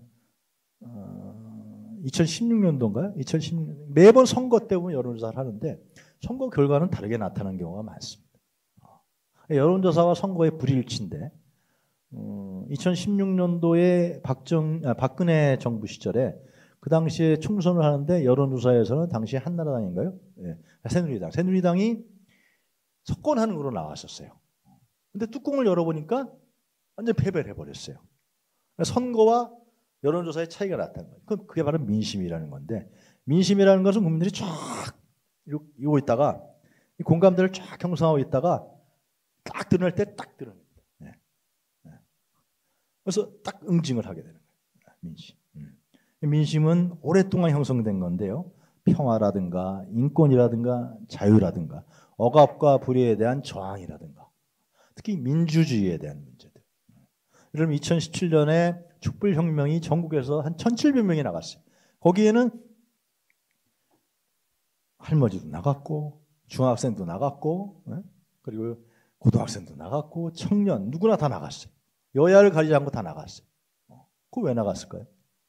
어, 이천십육 년도인가요? 이천십육 년 매번 선거 때 보면 여론조사를 하는데 선거 결과는 다르게 나타나는 경우가 많습니다. 여론조사와 선거의 불일치인데 어, 이천십육 년도에 박정, 아, 박근혜 정부 시절에 그 당시에 총선을 하는데 여론조사에서는 당시 한나라당인가요? 네, 새누리당. 새누리당이 석권하는 으로 나왔었어요. 근데 뚜껑을 열어보니까 완전 패배를 해버렸어요. 선거와 여론조사의 차이가 나타난 거예요. 그게 바로 민심이라는 건데 민심이라는 것은 국민들이 쫙 이러고 있다가 이 공감대를 쫙 형성하고 있다가 딱 드러날 때 딱 드러납니다. 네. 네. 그래서 딱 응징을 하게 되는 거예요. 민심. 음. 민심은 오랫동안 형성된 건데요. 평화라든가 인권이라든가 자유라든가 억압과 불의에 대한 저항이라든가 특히 민주주의에 대한 문제들. 그럼 이천십칠 년에 촛불혁명이 전국에서 한 천칠백 명이 나갔어요. 거기에는 할머니도 나갔고 중학생도 나갔고 그리고 고등학생도 나갔고 청년 누구나 다 나갔어요. 여야를 가리지 않고 다 나갔어요. 그거 왜 나갔을까요?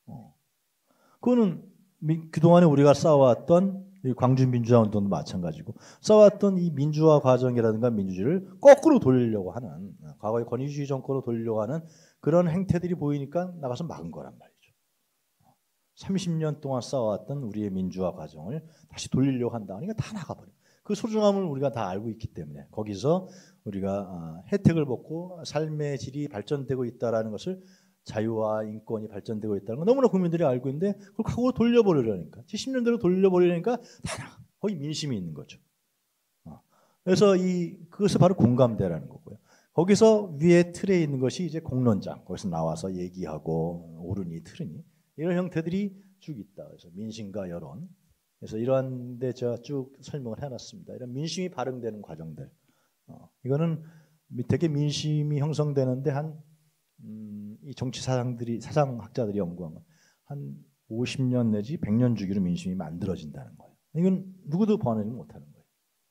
그거는 그동안에 우리가 쌓아왔던 광주 민주화 운동도 마찬가지고 쌓아왔던 이 민주화 과정이라든가 민주주의를 거꾸로 돌리려고 하는 과거의 권위주의 정권으로 돌리려고 하는 그런 행태들이 보이니까 나가서 막은 거란 말이죠. 삼십 년 동안 쌓아왔던 우리의 민주화 과정을 다시 돌리려고 한다. 그러니까 다 나가버려요. 그 소중함을 우리가 다 알고 있기 때문에 거기서 우리가 혜택을 받고 삶의 질이 발전되고 있다는 것을 자유와 인권이 발전되고 있다는 건 너무나 국민들이 알고 있는데 그걸 과거로 돌려버리려니까 칠십 년대로 돌려버리려니까 다 거의 민심이 있는 거죠. 그래서 이 그것이 바로 공감대라는 거고요. 거기서 위에 틀에 있는 것이 이제 공론장 거기서 나와서 얘기하고 옳으니 틀으니 이런 형태들이 쭉 있다. 그래서 민심과 여론. 그래서 이러한데 제가 쭉 설명을 해놨습니다. 이런 민심이 발흥되는 과정들. 어, 이거는 되게 민심이 형성되는데 한 음, 이 정치 사상들이 사상학자들이 연구한 건 한 오십 년 내지 백 년 주기로 민심이 만들어진다는 거예요. 이건 누구도 번하지 못하는 거예요.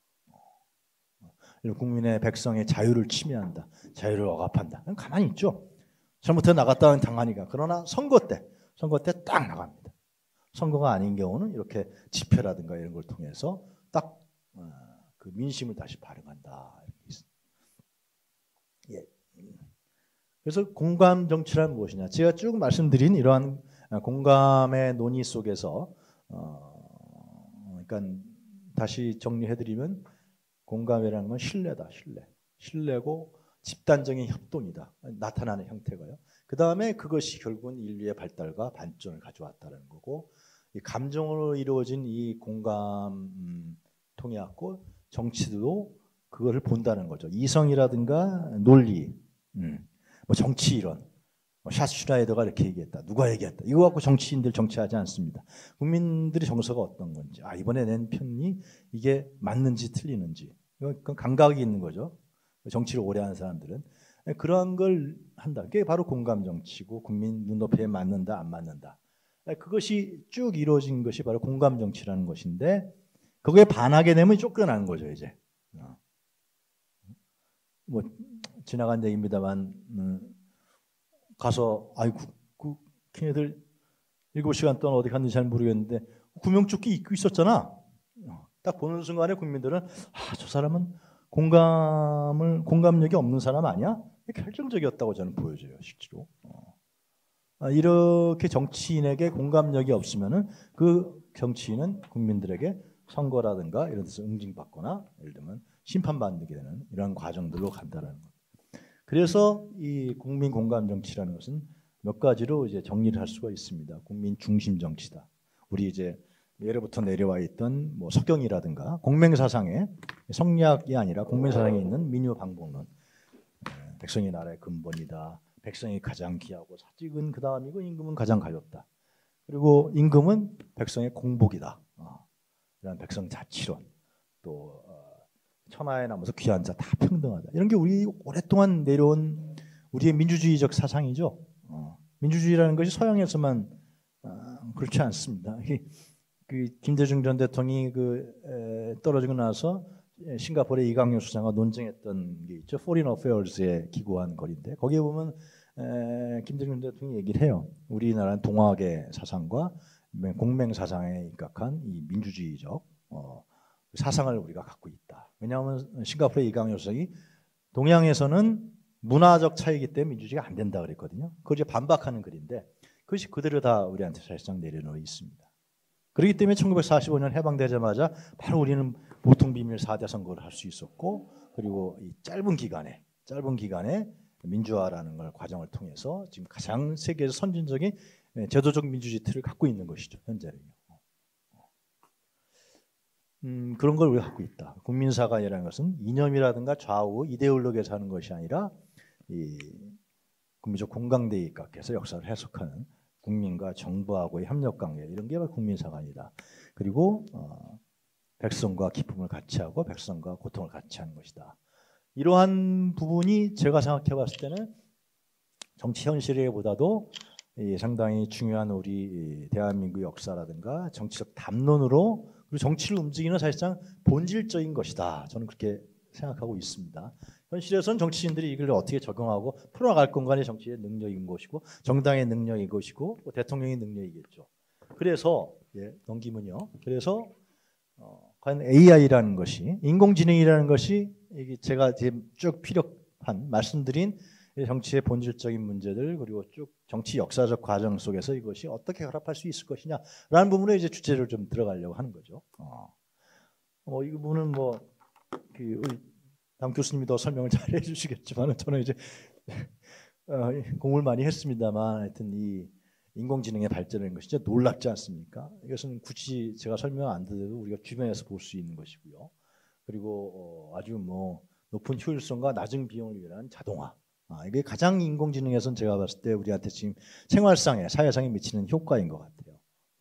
어, 국민의 백성의 자유를 침해한다, 자유를 억압한다. 가만히 있죠. 잘못해 나갔다는 당하니까. 그러나 선거 때, 선거 때 딱 나갑니다. 선거가 아닌 경우는 이렇게 집회라든가 이런 걸 통해서 딱 그 민심을 다시 발흥한다. 이렇게 있습니다. 예. 그래서 공감 정치란 무엇이냐? 제가 쭉 말씀드린 이러한 공감의 논의 속에서 어, 그러니까 다시 정리해드리면 공감이라는 건 신뢰다, 신뢰, 신뢰고 집단적인 협동이다 나타나는 형태가요. 그 다음에 그것이 결국은 인류의 발달과 발전을 가져왔다는 거고, 이 감정으로 이루어진 이 공감 음, 통해왔고 정치도 그거를 본다는 거죠. 이성이라든가 논리. 음. 뭐 정치 이론, 뭐 샤슈라이더가 이렇게 얘기했다. 누가 얘기했다. 이거 갖고 정치인들 정치하지 않습니다. 국민들의 정서가 어떤 건지, 아 이번에 낸 편이 이게 맞는지 틀리는지, 이건 감각이 있는 거죠. 정치를 오래 하는 사람들은 그러한 걸 한다. 그게 바로 공감 정치고 국민 눈높이에 맞는다, 안 맞는다. 그것이 쭉 이루어진 것이 바로 공감 정치라는 것인데 그거에 반하게 되면 쫓겨나는 거죠 이제. 뭐 지나간 얘기입니다만 음, 가서 아이고 그 걔네들 일곱 시간 동안 어디 갔는지 잘 모르겠는데 구명조끼 입고 있었잖아. 딱 보는 순간에 국민들은 아, 저 사람은 공감을 공감력이 없는 사람 아니야? 결정적이었다고 저는 보여져요 실제로. 어. 아, 이렇게 정치인에게 공감력이 없으면은 그 정치인은 국민들에게 선거라든가 이런 데서 응징받거나 예를 들면 심판받게 되는 이런 과정들로 간다는 것. 그래서 이 국민 공감 정치라는 것은 몇 가지로 이제 정리를 할 수가 있습니다. 국민 중심 정치다. 우리 이제 예로부터 내려와 있던 뭐 석경이라든가 공맹사상에 성리학이 아니라 공맹사상에 있는 민요 방법론. 백성이 나라의 근본이다. 백성이 가장 귀하고 사직은 그 다음이고 임금은 가장 가볍다. 그리고 임금은 백성의 공복이다. 어, 이런 백성 자치론. 또 어, 천하에 남아서 귀한 자 다 평등하다. 이런 게 우리 오랫동안 내려온 우리의 민주주의적 사상이죠. 어, 민주주의라는 것이 서양에서만 어, 그렇지 않습니다. 그 김대중 전 대통령이 그 에, 떨어지고 나서 싱가포르의 이강용 수장과 논쟁했던 게 있죠. Foreign Affairs에 기고한 거리인데 거기에 보면 에, 김대중 대통령이 얘기를 해요. 우리나라는 동학의 사상과 공맹 사상에 입각한 이 민주주의적 어, 사상을 우리가 갖고 있다. 왜냐하면 싱가포르의 이강용 수장이 동양에서는 문화적 차이기 때문에 민주주의가 안 된다 그랬거든요. 그걸 이제 반박하는 글인데 그것이 그대로 다 우리한테 사실상 내려놓여 있습니다. 그렇기 때문에 천구백사십오 년 해방되자마자 바로 우리는 보통비밀 사 대 선거를 할 수 있었고 그리고 이 짧은 기간에 짧은 기간에 민주화라는 걸 과정을 통해서 지금 가장 세계에서 선진적인 제도적 민주주의 틀을 갖고 있는 것이죠. 현재는요. 음, 그런 걸 우리가 갖고 있다. 국민사관이라는 것은 이념이라든가 좌우 이데올로기에서 하는 것이 아니라 이 국민적 공강대에 입각해서 역사를 해석하는 국민과 정부하고의 협력관계 이런 게 바로 국민사관이다. 그리고 어, 백성과 기쁨을 같이 하고 백성과 고통을 같이 하는 것이다. 이러한 부분이 제가 생각해 봤을 때는 정치 현실에보다도 상당히 중요한 우리 대한민국 역사라든가 정치적 담론으로 그리고 정치를 움직이는 사실상 본질적인 것이다. 저는 그렇게 생각하고 있습니다. 현실에서는 정치인들이 이걸 어떻게 적용하고 풀어나갈 건간이 정치의 능력인 것이고 정당의 능력인 것이고 대통령의 능력이겠죠. 그래서 예, 넘기면요. 그래서 어, 과연 에이아이라는 것이 인공지능이라는 것이 이게 제가 지금 쭉 피력한 말씀드린 정치의 본질적인 문제들 그리고 쭉 정치 역사적 과정 속에서 이것이 어떻게 결합할 수 있을 것이냐라는 부분에 이제 주제를 좀 들어가려고 하는 거죠. 어, 어, 이 부분은 뭐 그 남 교수님이 더 설명을 잘 해주시겠지만 저는 이제 어, 공부를 많이 했습니다만 하여튼 이 인공지능의 발전인 것이 진짜 놀랍지 않습니까? 이것은 굳이 제가 설명 안 드려도 우리가 주변에서 볼 수 있는 것이고요. 그리고 어, 아주 뭐 높은 효율성과 낮은 비용을 위한 자동화. 아, 이게 가장 인공지능에서는 제가 봤을 때 우리한테 지금 생활상에 사회상에 미치는 효과인 것 같아요.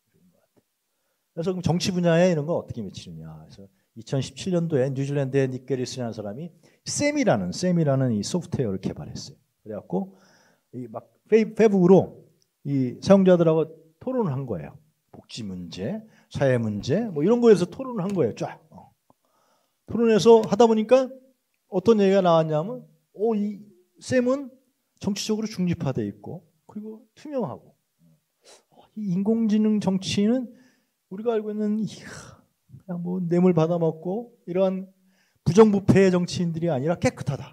그래서 그럼 정치 분야에 이런 거 어떻게 미치느냐. 그래서 이천십칠 년도에 뉴질랜드의 닉 게리스라는 사람이 쌤이라는 쌤이라는 이 소프트웨어를 개발했어요. 그래갖고 이 막 페이북으로 이 사용자들하고 토론을 한 거예요. 복지 문제, 사회 문제, 뭐 이런 거에서 토론을 한 거예요. 쫙. 어. 토론해서 하다 보니까 어떤 얘기가 나왔냐면, 오, 이 쌤은 정치적으로 중립화돼 있고, 그리고 투명하고, 이 인공지능 정치는 우리가 알고 있는 그냥 뭐 뇌물 받아먹고 이러한 부정부패의 정치인들이 아니라 깨끗하다.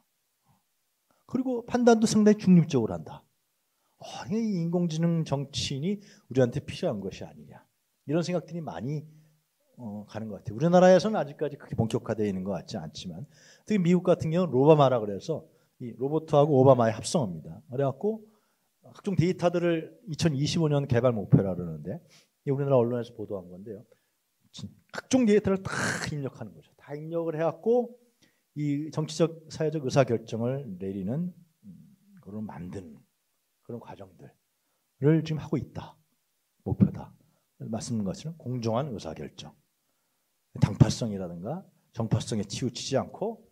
그리고 판단도 상당히 중립적으로 한다. 아, 이 인공지능 정치인이 우리한테 필요한 것이 아니냐. 이런 생각들이 많이 어, 가는 것 같아요. 우리나라에서는 아직까지 그렇게 본격화되어 있는 것 같지 않지만 특히 미국 같은 경우는 로바마라 그래서 이 로봇하고 오바마의 합성어입니다. 그래갖고 각종 데이터들을 이천이십오 년 개발 목표라 그러는데 우리나라 언론에서 보도한 건데요. 각종 데이터를 다 입력하는 거죠. 다 입력을 해갖고 이 정치적 사회적 의사결정을 내리는 그걸 만드는 그런 과정들을 지금 하고 있다. 목표다. 말씀드린 것처럼 공정한 의사결정. 당파성이라든가 정파성에 치우치지 않고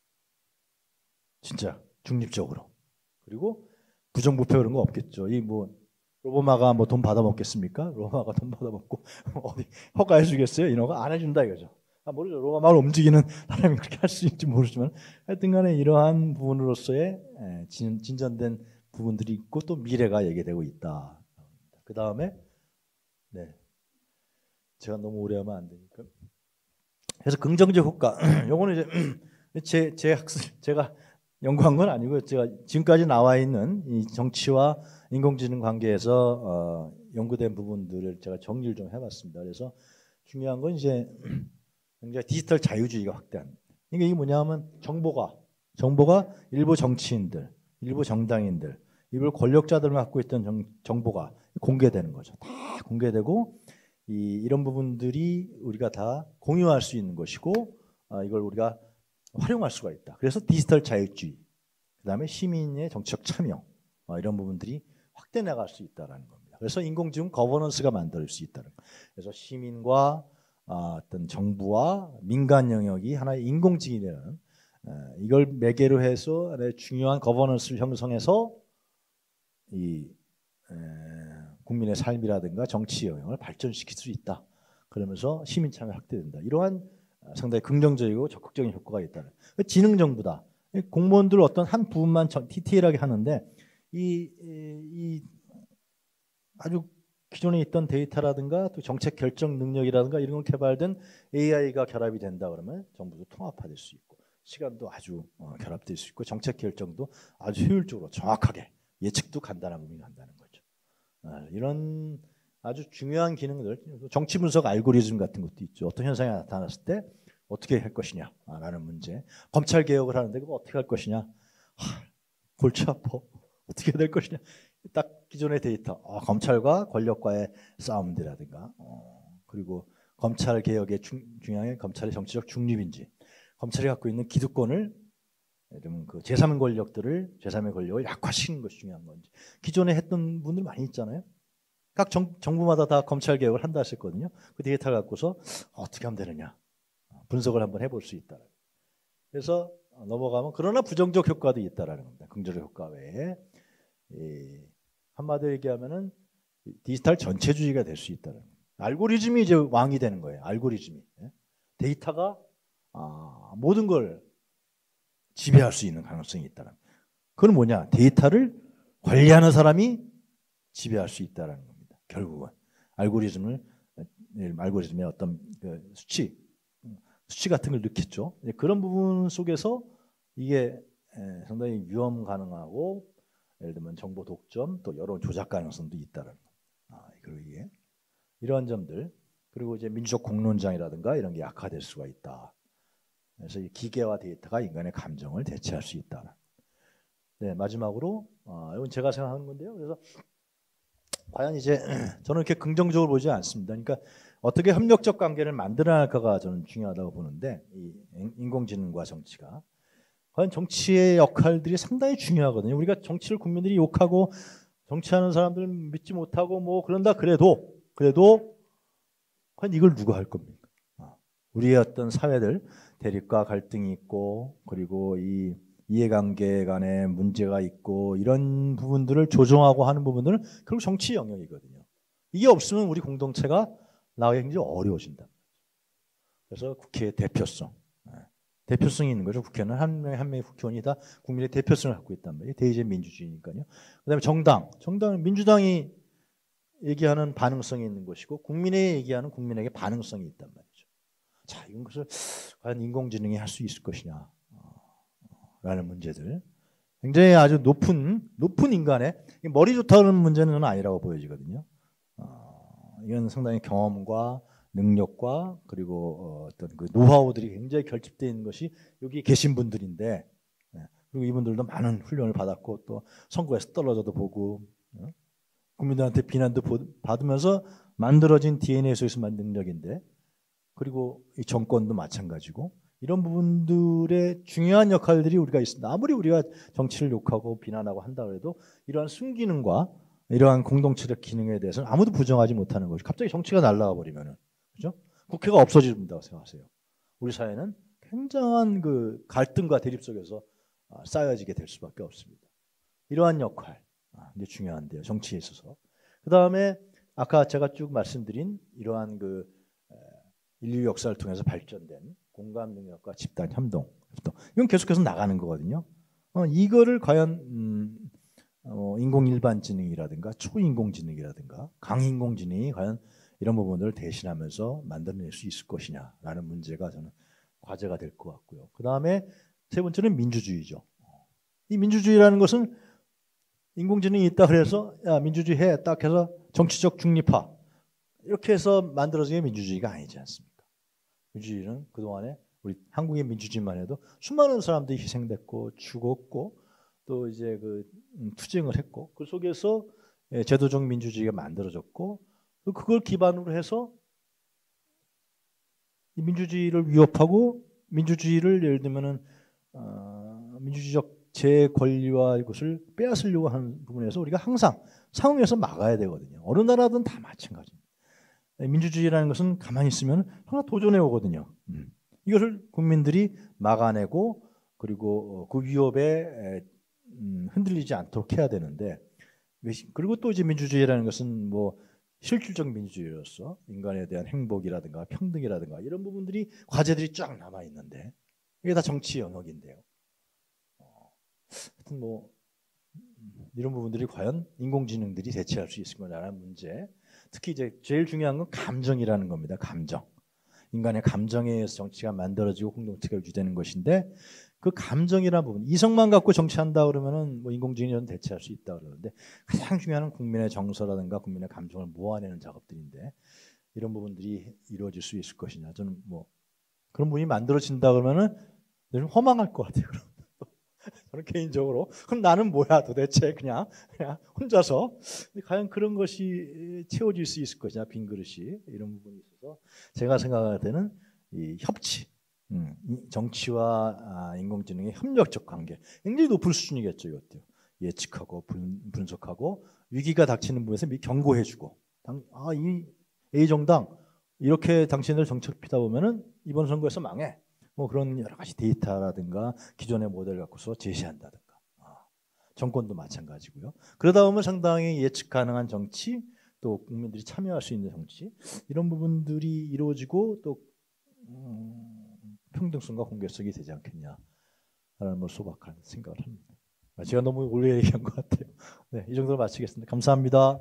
진짜 중립적으로. 그리고 부정부패 그런 거 없겠죠. 이 뭐 로보마가 뭐 돈 받아 먹겠습니까? 로보마가 돈 받아 먹고 어디 허가해 주겠어요? 이런 거 안 해준다 이거죠. 아, 모르죠. 로보마를 움직이는 사람이 그렇게 할 수 있는지 모르지만 하여튼간에 이러한 부분으로서의 진, 진전된 부분들이 있고 또 미래가 얘기되고 있다. 그 다음에 네, 제가 너무 오래 하면 안 되니까. 그래서 긍정적 효과. 요거는 이제 제, 제 학습 제가 연구한 건 아니고요. 제가 지금까지 나와 있는 이 정치와 인공지능 관계에서 어, 연구된 부분들을 제가 정리를 좀 해봤습니다. 그래서 중요한 건 이제 굉장히 디지털 자유주의가 확대한. 이게 이게 뭐냐면 정보가 정보가 일부 정치인들, 일부 정당인들, 일부 권력자들을 갖고 있던 정, 정보가 공개되는 거죠. 다 공개되고 이, 이런 부분들이 우리가 다 공유할 수 있는 것이고 어, 이걸 우리가 활용할 수가 있다. 그래서 디지털 자유주의, 그 다음에 시민의 정치적 참여 어, 이런 부분들이 확대 나갈 수 있다는 겁니다. 그래서 인공지능 거버넌스가 만들 수 있다는 거예요. 그래서 시민과 아, 어떤 정부와 민간 영역이 하나의 인공지능이라는 이걸 매개로 해서 중요한 거버넌스를 형성해서 이 에, 국민의 삶이라든가 정치 영역을 발전시킬 수 있다. 그러면서 시민 참여 확대된다. 이러한 상당히 긍정적이고 적극적인 효과가 있다. 지능 정부다. 공무원들 어떤 한 부분만 디테일하게 하는데 이, 이 아주 기존에 있던 데이터라든가 또 정책 결정 능력이라든가 이런 거 개발된 에이아이가 결합이 된다 그러면 정부도 통합화될 수 있고 시간도 아주 어, 결합될 수 있고 정책 결정도 아주 효율적으로 정확하게 예측도 간단한 부분이 간다는 거죠. 아, 이런 아주 중요한 기능들, 정치 분석 알고리즘 같은 것도 있죠. 어떤 현상이 나타났을 때 어떻게 할 것이냐라는 문제. 검찰 개혁을 하는데 그거 어떻게 할 것이냐. 하, 골치 아파. 어떻게 될 것이냐. 딱 기존의 데이터. 어, 검찰과 권력과의 싸움들이라든가 어, 그리고 검찰 개혁의 중, 중요한 게 검찰의 정치적 중립인지 검찰이 갖고 있는 기득권을 그 제삼 권력들을 제삼의 권력을 약화시키는 것이 중요한 건지 기존에 했던 분들 많이 있잖아요. 각 정, 정부마다 다 검찰 개혁을 한다 하셨거든요. 그 데이터를 갖고서 어떻게 하면 되느냐 분석을 한번 해볼 수 있다. 그래서 넘어가면 그러나 부정적 효과도 있다라는 겁니다. 긍정적 효과 외에 이, 한마디로 얘기하면은 디지털 전체주의가 될 수 있다는 거예요. 알고리즘이 이제 왕이 되는 거예요. 알고리즘이 데이터가 아, 모든 걸 지배할 수 있는 가능성이 있다는 거예요. 그건 뭐냐? 데이터를 관리하는 사람이 지배할 수 있다는 겁니다. 결국은 알고리즘을 알고리즘의 어떤 그 수치 수치 같은 걸 넣겠죠. 그런 부분 속에서 이게 상당히 위험 가능하고 예를 들면 정보 독점 또 여론 조작 가능성도 있다는 거. 아, 그리고 이게 이러한 점들 그리고 이제 민주적 공론장이라든가 이런 게 약화될 수가 있다. 그래서 이 기계와 데이터가 인간의 감정을 대체할 수 있다. 네, 마지막으로 어, 이건 제가 생각하는 건데요. 그래서 과연 이제 저는 이렇게 긍정적으로 보지 않습니다. 그러니까 어떻게 협력적 관계를 만들어 나갈까가 저는 중요하다고 보는데 이 인공지능과 정치가 과연 정치의 역할들이 상당히 중요하거든요. 우리가 정치를 국민들이 욕하고 정치하는 사람들 믿지 못하고 뭐 그런다 그래도 그래도 과연 이걸 누가 할 겁니까? 우리의 어떤 사회들 대립과 갈등이 있고 그리고 이 이해관계 간에 문제가 있고 이런 부분들을 조정하고 하는 부분들은 결국 정치 영역이거든요. 이게 없으면 우리 공동체가 나가기 굉장히 어려워진다. 그래서 국회의 대표성, 대표성이 있는 거죠. 국회는 한 명의 한 명의 국회의원이 다 국민의 대표성을 갖고 있단 말이에요. 대의제 민주주의니까요. 그다음에 정당, 정당은 민주당이 얘기하는 반응성이 있는 것이고 국민의 얘기하는 국민에게 반응성이 있단 말이죠. 자, 이런 것을 과연 인공지능이 할 수 있을 것이냐. 라는 문제들 굉장히 아주 높은 높은 인간의 머리 좋다는 문제는 아니라고 보여지거든요. 어, 이건 상당히 경험과 능력과 그리고 어, 어떤 그 노하우들이 굉장히 결집되어 있는 것이 여기 계신 분들인데 네. 그리고 이분들도 많은 훈련을 받았고 또 선거에서 떨어져도 보고 어? 국민들한테 비난도 받으면서 만들어진 디엔에이 속에서 만든 능력인데 그리고 이 정권도 마찬가지고 이런 부분들의 중요한 역할들이 우리가 있습니다. 아무리 우리가 정치를 욕하고 비난하고 한다 해도 이러한 순기능과 이러한 공동체적 기능에 대해서는 아무도 부정하지 못하는 것이 갑자기 정치가 날아가 버리면은 그죠? 국회가 없어진다고 생각하세요. 우리 사회는 굉장한 그 갈등과 대립 속에서 쌓여지게 될 수밖에 없습니다. 이러한 역할 이제 중요한데요. 정치에 있어서. 그 다음에 아까 제가 쭉 말씀드린 이러한 그 인류 역사를 통해서 발전된 공감 능력과 집단 협동, 이건 계속해서 나가는 거거든요. 어, 이거를 과연 음, 어, 인공일반지능이라든가 초인공지능이라든가 강인공지능이 과연 이런 부분들을 대신하면서 만들어낼 수 있을 것이냐라는 문제가 저는 과제가 될 것 같고요. 그 다음에 세 번째는 민주주의죠. 이 민주주의라는 것은 인공지능이 있다 그래서 야 민주주의 해 딱 해서 정치적 중립화 이렇게 해서 만들어진 게 민주주의가 아니지 않습니까? 민주주의는 그동안에 우리 한국의 민주주의만 해도 수많은 사람들이 희생됐고 죽었고 또 이제 그 투쟁을 했고 그 속에서 제도적 민주주의가 만들어졌고 그걸 기반으로 해서 이 민주주의를 위협하고 민주주의를 예를 들면은 어, 민주주의적 제 권리와 이것을 빼앗으려고 하는 부분에서 우리가 항상 상응해서 막아야 되거든요. 어느 나라든 다 마찬가지입니다. 민주주의라는 것은 가만히 있으면 하나 도전해 오거든요. 음. 이것을 국민들이 막아내고 그리고 그 위협에 음, 흔들리지 않도록 해야 되는데, 그리고 또 이제 민주주의라는 것은 뭐 실질적 민주주의로서 인간에 대한 행복이라든가 평등이라든가 이런 부분들이 과제들이 쫙 남아 있는데 이게 다 정치 영역인데요. 어, 하여튼 뭐 이런 부분들이 과연 인공지능들이 대체할 수 있을 거냐는 문제. 특히 이제 제일 중요한 건 감정이라는 겁니다. 감정. 인간의 감정에 의해서 정치가 만들어지고 공동체가 유지되는 것인데, 그 감정이라는 부분, 이성만 갖고 정치한다 그러면은 뭐 인공지능은 대체할 수 있다 그러는데, 가장 중요한 건 국민의 정서라든가 국민의 감정을 모아내는 작업들인데, 이런 부분들이 이루어질 수 있을 것이냐. 저는 뭐 그런 부분이 만들어진다 그러면은 좀 허망할 것 같아요. 저는 개인적으로 그럼 나는 뭐야 도대체, 그냥 그냥 혼자서. 과연 그런 것이 채워질 수 있을 것이냐, 빈 그릇이. 이런 부분이 있어서 제가 생각할 때는 이 협치, 음, 정치와 아, 인공지능의 협력적 관계 굉장히 높은 수준이겠죠. 이것도 예측하고 분, 분석하고 위기가 닥치는 부분에서 미리 경고해주고, 아, 이 A 정당 이렇게 당신들 정책 피다 보면은 이번 선거에서 망해. 뭐 그런 여러 가지 데이터라든가 기존의 모델 갖고서 제시한다든가. 아, 정권도 마찬가지고요. 그러다 보면 상당히 예측 가능한 정치, 또 국민들이 참여할 수 있는 정치, 이런 부분들이 이루어지고 또 음, 평등성과 공개성이 되지 않겠냐라는 걸 소박한 생각을 합니다. 제가 너무 오래 얘기한 것 같아요. 네, 이 정도로 마치겠습니다. 감사합니다.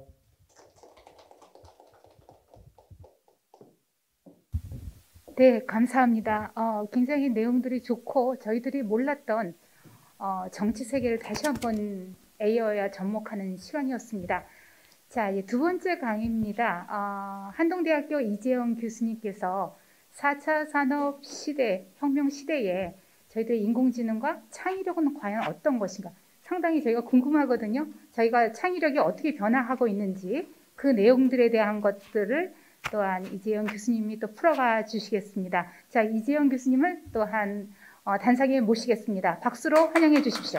네, 감사합니다. 어, 굉장히 내용들이 좋고 저희들이 몰랐던 어, 정치 세계를 다시 한번 에이아이와 접목하는 시간이었습니다. 자, 이제 두 번째 강의입니다. 어, 한동대학교 이재영 교수님께서 사 차 산업 시대, 혁명 시대에 저희들의 인공지능과 창의력은 과연 어떤 것인가 상당히 저희가 궁금하거든요. 저희가 창의력이 어떻게 변화하고 있는지 그 내용들에 대한 것들을 또한 이재영 교수님이 또 풀어가 주시겠습니다. 자, 이재영 교수님을 또한 어, 단상에 모시겠습니다. 박수로 환영해 주십시오.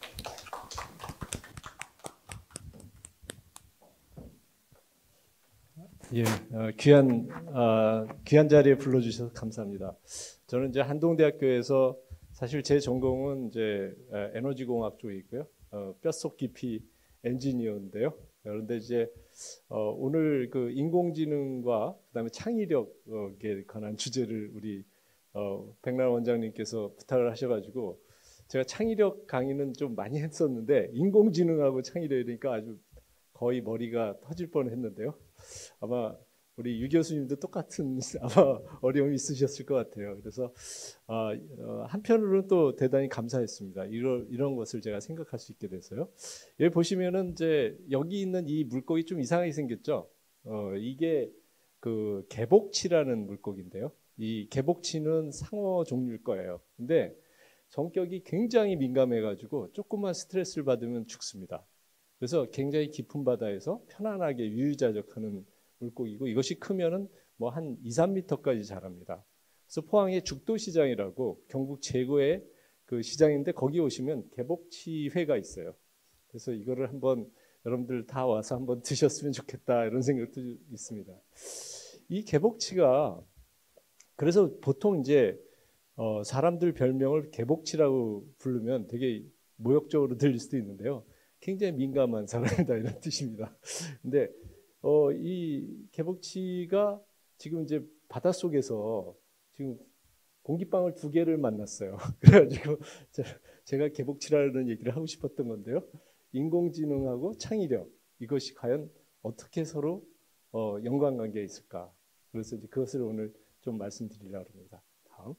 예, 어, 귀한 어, 귀한 자리에 불러주셔서 감사합니다. 저는 이제 한동대학교에서 사실 제 전공은 이제 에너지공학 쪽이고요, 어, 뼛속 깊이 엔지니어인데요. 그런데 이제 어, 오늘 그 인공지능과 그다음에 창의력에 관한 주제를 우리 어, 백날 원장님께서 부탁을 하셔가지고 제가 창의력 강의는 좀 많이 했었는데 인공지능하고 창의력이니까 아주 거의 머리가 터질 뻔했는데요. 아마 우리 유 교수님도 똑같은 아마 어려움이 있으셨을 것 같아요. 그래서 어, 어, 한편으로는 또 대단히 감사했습니다. 이런 이런 것을 제가 생각할 수 있게 돼서요. 여기 보시면은 이제 여기 있는 이 물고기 좀 이상하게 생겼죠. 어, 이게 그 개복치라는 물고기인데요. 이 개복치는 상어 종류일 거예요. 근데 성격이 굉장히 민감해가지고 조금만 스트레스를 받으면 죽습니다. 그래서 굉장히 깊은 바다에서 편안하게 유유자적하는 물고기고, 이것이 크면은 뭐 한 이, 삼 미터까지 자랍니다. 그래서 포항에 죽도시장이라고 경북 최고의 그 시장인데 거기 오시면 개복치회가 있어요. 그래서 이거를 한번 여러분들 다 와서 한번 드셨으면 좋겠다 이런 생각도 있습니다. 이 개복치가 그래서 보통 이제 어 사람들 별명을 개복치라고 부르면 되게 모욕적으로 들릴 수도 있는데요. 굉장히 민감한 사람이다 이런 뜻입니다. 근데 어, 이 개복치가 지금 이제 바닷속에서 지금 공기방울 두 개를 만났어요. 그래가지고 제가 개복치라는 얘기를 하고 싶었던 건데요. 인공지능하고 창의력, 이것이 과연 어떻게 서로 어, 연관관계가 있을까? 그래서 이제 그것을 오늘 좀 말씀드리려고 합니다. 다음.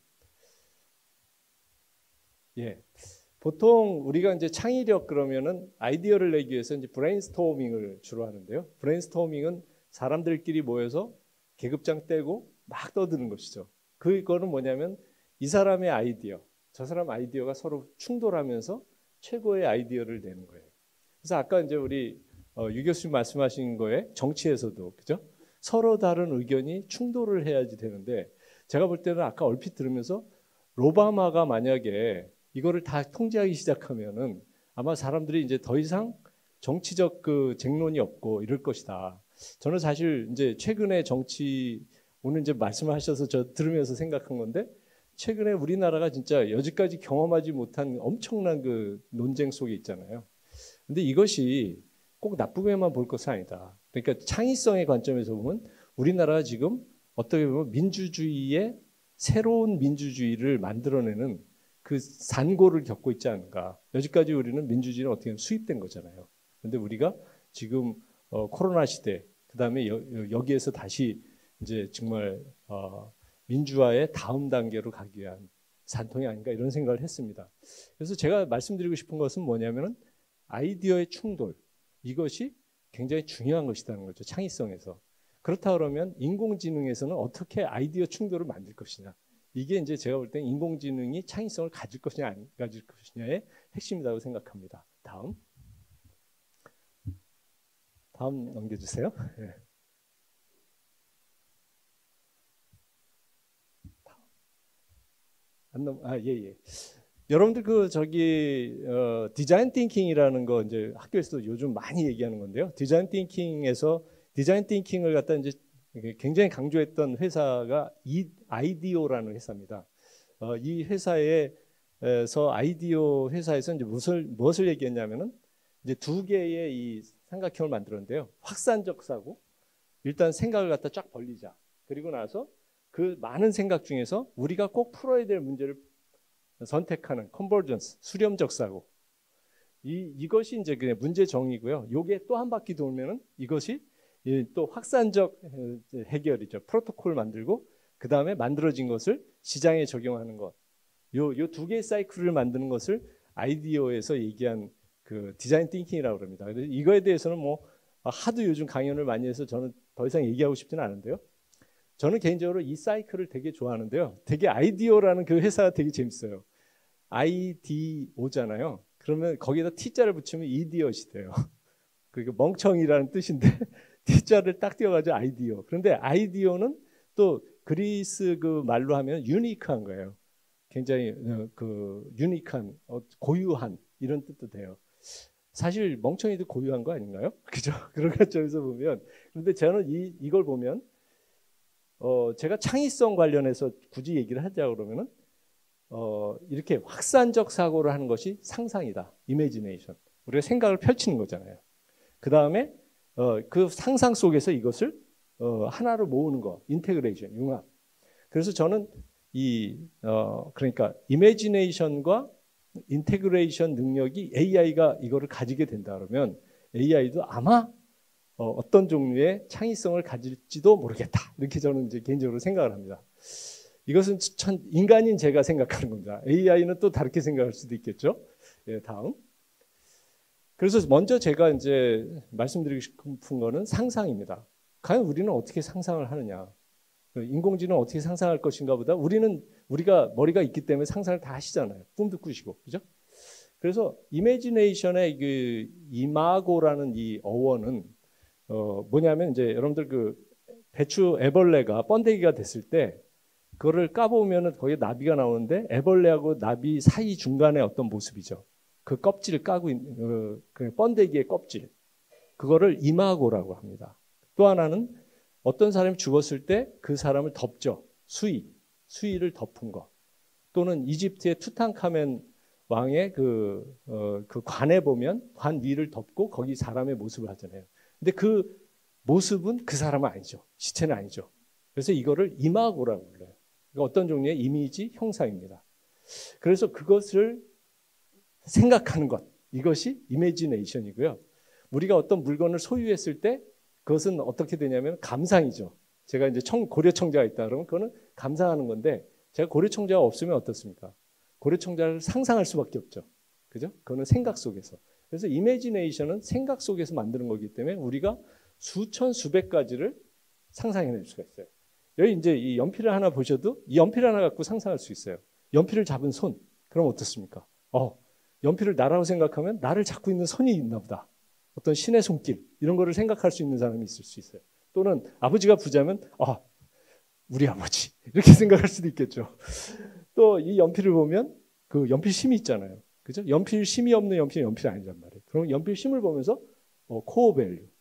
예. 보통 우리가 이제 창의력 그러면은 아이디어를 내기 위해서 이제 브레인스토밍을 주로 하는데요. 브레인스토밍은 사람들끼리 모여서 계급장 떼고 막 떠드는 것이죠. 그거는 뭐냐면 이 사람의 아이디어, 저 사람 아이디어가 서로 충돌하면서 최고의 아이디어를 내는 거예요. 그래서 아까 이제 우리 어, 유 교수님 말씀하신 거에 정치에서도 그죠? 서로 다른 의견이 충돌을 해야지 되는데, 제가 볼 때는 아까 얼핏 들으면서 오바마가 만약에 이거를 다 통제하기 시작하면은 아마 사람들이 이제 더 이상 정치적 그 쟁론이 없고 이럴 것이다. 저는 사실 이제 최근에 정치 오늘 이제 말씀하셔서 저 들으면서 생각한 건데 최근에 우리나라가 진짜 여지까지 경험하지 못한 엄청난 그 논쟁 속에 있잖아요. 근데 이것이 꼭 나쁘게만 볼 것은 아니다. 그러니까 창의성의 관점에서 보면 우리나라가 지금 어떻게 보면 민주주의의 새로운 민주주의를 만들어내는 그 산고를 겪고 있지 않은가. 여지까지 우리는 민주주의는 어떻게 보면 수입된 거잖아요. 그런데 우리가 지금 어, 코로나 시대, 그 다음에 여기에서 다시 이제 정말 어, 민주화의 다음 단계로 가기 위한 산통이 아닌가 이런 생각을 했습니다. 그래서 제가 말씀드리고 싶은 것은 뭐냐면은 아이디어의 충돌, 이것이 굉장히 중요한 것이라는 거죠. 창의성에서. 그렇다 그러면 인공지능에서는 어떻게 아이디어 충돌을 만들 것이냐. 이게 이제 제가 볼 때 인공지능이 창의성을 가질 것이냐 안 가질 것이냐의 핵심이라고 생각합니다. 다음. 다음 넘겨주세요. 네. 안 넘, 아, 예, 예. 여러분들 그 저기 어, 디자인 띵킹이라는 거 이제 학교에서도 요즘 많이 얘기하는 건데요. 디자인 띵킹에서 디자인 띵킹을 갖다 이제 굉장히 강조했던 회사가 이 아이디오라는 회사입니다. 어, 이 회사에서 아이디오 회사에서 이제 무엇을 무엇을 얘기했냐면은 이제 두 개의 이 삼각형을 만들었는데요. 확산적 사고, 일단 생각을 갖다 쫙 벌리자. 그리고 나서 그 많은 생각 중에서 우리가 꼭 풀어야 될 문제를 선택하는 컨버전스, 수렴적 사고. 이 이것이 이제 그 문제 정의고요. 요게 또 한 바퀴 돌면은 이것이 또 확산적 해결이죠. 프로토콜 만들고 그 다음에 만들어진 것을 시장에 적용하는 것. 요 요 두 개의 사이클을 만드는 것을 아이디어에서 얘기한 그 디자인 띵킹이라고 합니다. 그래서 이거에 대해서는 뭐 하도 요즘 강연을 많이 해서 저는 더 이상 얘기하고 싶지는 않은데요. 저는 개인적으로 이 사이클을 되게 좋아하는데요. 되게 아이디어라는 그 회사가 되게 재밌어요. 아이디오잖아요. 그러면 거기다 T자를 붙이면 이디엇이 돼요. 그러니까 멍청이라는 뜻인데 T자를 딱 띄워가지고 아이디어. 그런데 아이디어는 또 그리스 그 말로 하면 유니크한 거예요. 굉장히 그 유니크한, 고유한 이런 뜻도 돼요. 사실 멍청이도 고유한 거 아닌가요? 그죠? 그런 관점에서 보면. 그런데 저는 이 이걸 보면 어 제가 창의성 관련해서 굳이 얘기를 하자 그러면은 어 이렇게 확산적 사고를 하는 것이 상상이다. 이미지네이션. 우리가 생각을 펼치는 거잖아요. 그 다음에 어 그 상상 속에서 이것을 어 하나로 모으는 거, 인테그레이션, 융합. 그래서 저는 이 어 그러니까 이미지네이션과 인테그레이션 능력이 에이아이가 이거를 가지게 된다 그러면 에이아이도 아마 어, 어떤 종류의 창의성을 가질지도 모르겠다. 이렇게 저는 이제 개인적으로 생각을 합니다. 이것은 천, 인간인 제가 생각하는 겁니다. 에이아이는 또 다르게 생각할 수도 있겠죠. 예, 다음. 그래서 먼저 제가 이제 말씀드리고 싶은 거는 상상입니다. 과연 우리는 어떻게 상상을 하느냐. 인공지능 어떻게 상상할 것인가 보다 우리는 우리가 머리가 있기 때문에 상상을 다 하시잖아요. 꿈도 꾸시고. 그죠? 그래서 이미지네이션의 그 이마고라는 이 어원은 어 뭐냐면 이제 여러분들 그 배추 애벌레가 번데기가 됐을 때 그거를 까보면은 거기에 나비가 나오는데 애벌레하고 나비 사이 중간에 어떤 모습이죠. 그 껍질을 까고 있는 그, 그 번데기의 껍질. 그거를 이마고라고 합니다. 또 하나는 어떤 사람이 죽었을 때 그 사람을 덮죠. 수의, 수의를 덮은 거. 또는 이집트의 투탕카멘 왕의 그, 어, 그 관에 보면 관 위를 덮고 거기 사람의 모습을 하잖아요. 근데 그 모습은 그 사람은 아니죠. 시체는 아니죠. 그래서 이거를 이마고라고 불러요. 그러니까 어떤 종류의 이미지 형상입니다. 그래서 그것을 생각하는 것, 이것이 이미지네이션이고요. 우리가 어떤 물건을 소유했을 때 그것은 어떻게 되냐면 감상이죠. 제가 이제 청, 고려청자가 있다 그러면 그거는 감상하는 건데 제가 고려청자가 없으면 어떻습니까? 고려청자를 상상할 수밖에 없죠. 그죠? 그거는 생각 속에서. 그래서 이미지네이션은 생각 속에서 만드는 거기 때문에 우리가 수천 수백 가지를 상상해낼 수가 있어요. 여기 이제 이 연필을 하나 보셔도 이 연필 하나 갖고 상상할 수 있어요. 연필을 잡은 손. 그럼 어떻습니까? 어, 연필을 나라고 생각하면 나를 잡고 있는 손이 있나 보다. 어떤 신의 손길 이런 거를 생각할 수 있는 사람이 있을 수 있어요. 또는 아버지가 부자면 아 우리 아버지 이렇게 생각할 수도 있겠죠. 또 이 연필을 보면 그 연필 심이 있잖아요. 그죠? 연필 심이 없는 연필은 연필이 아니란 말이에요. 그럼 연필 심을 보면서 어, 코어 밸류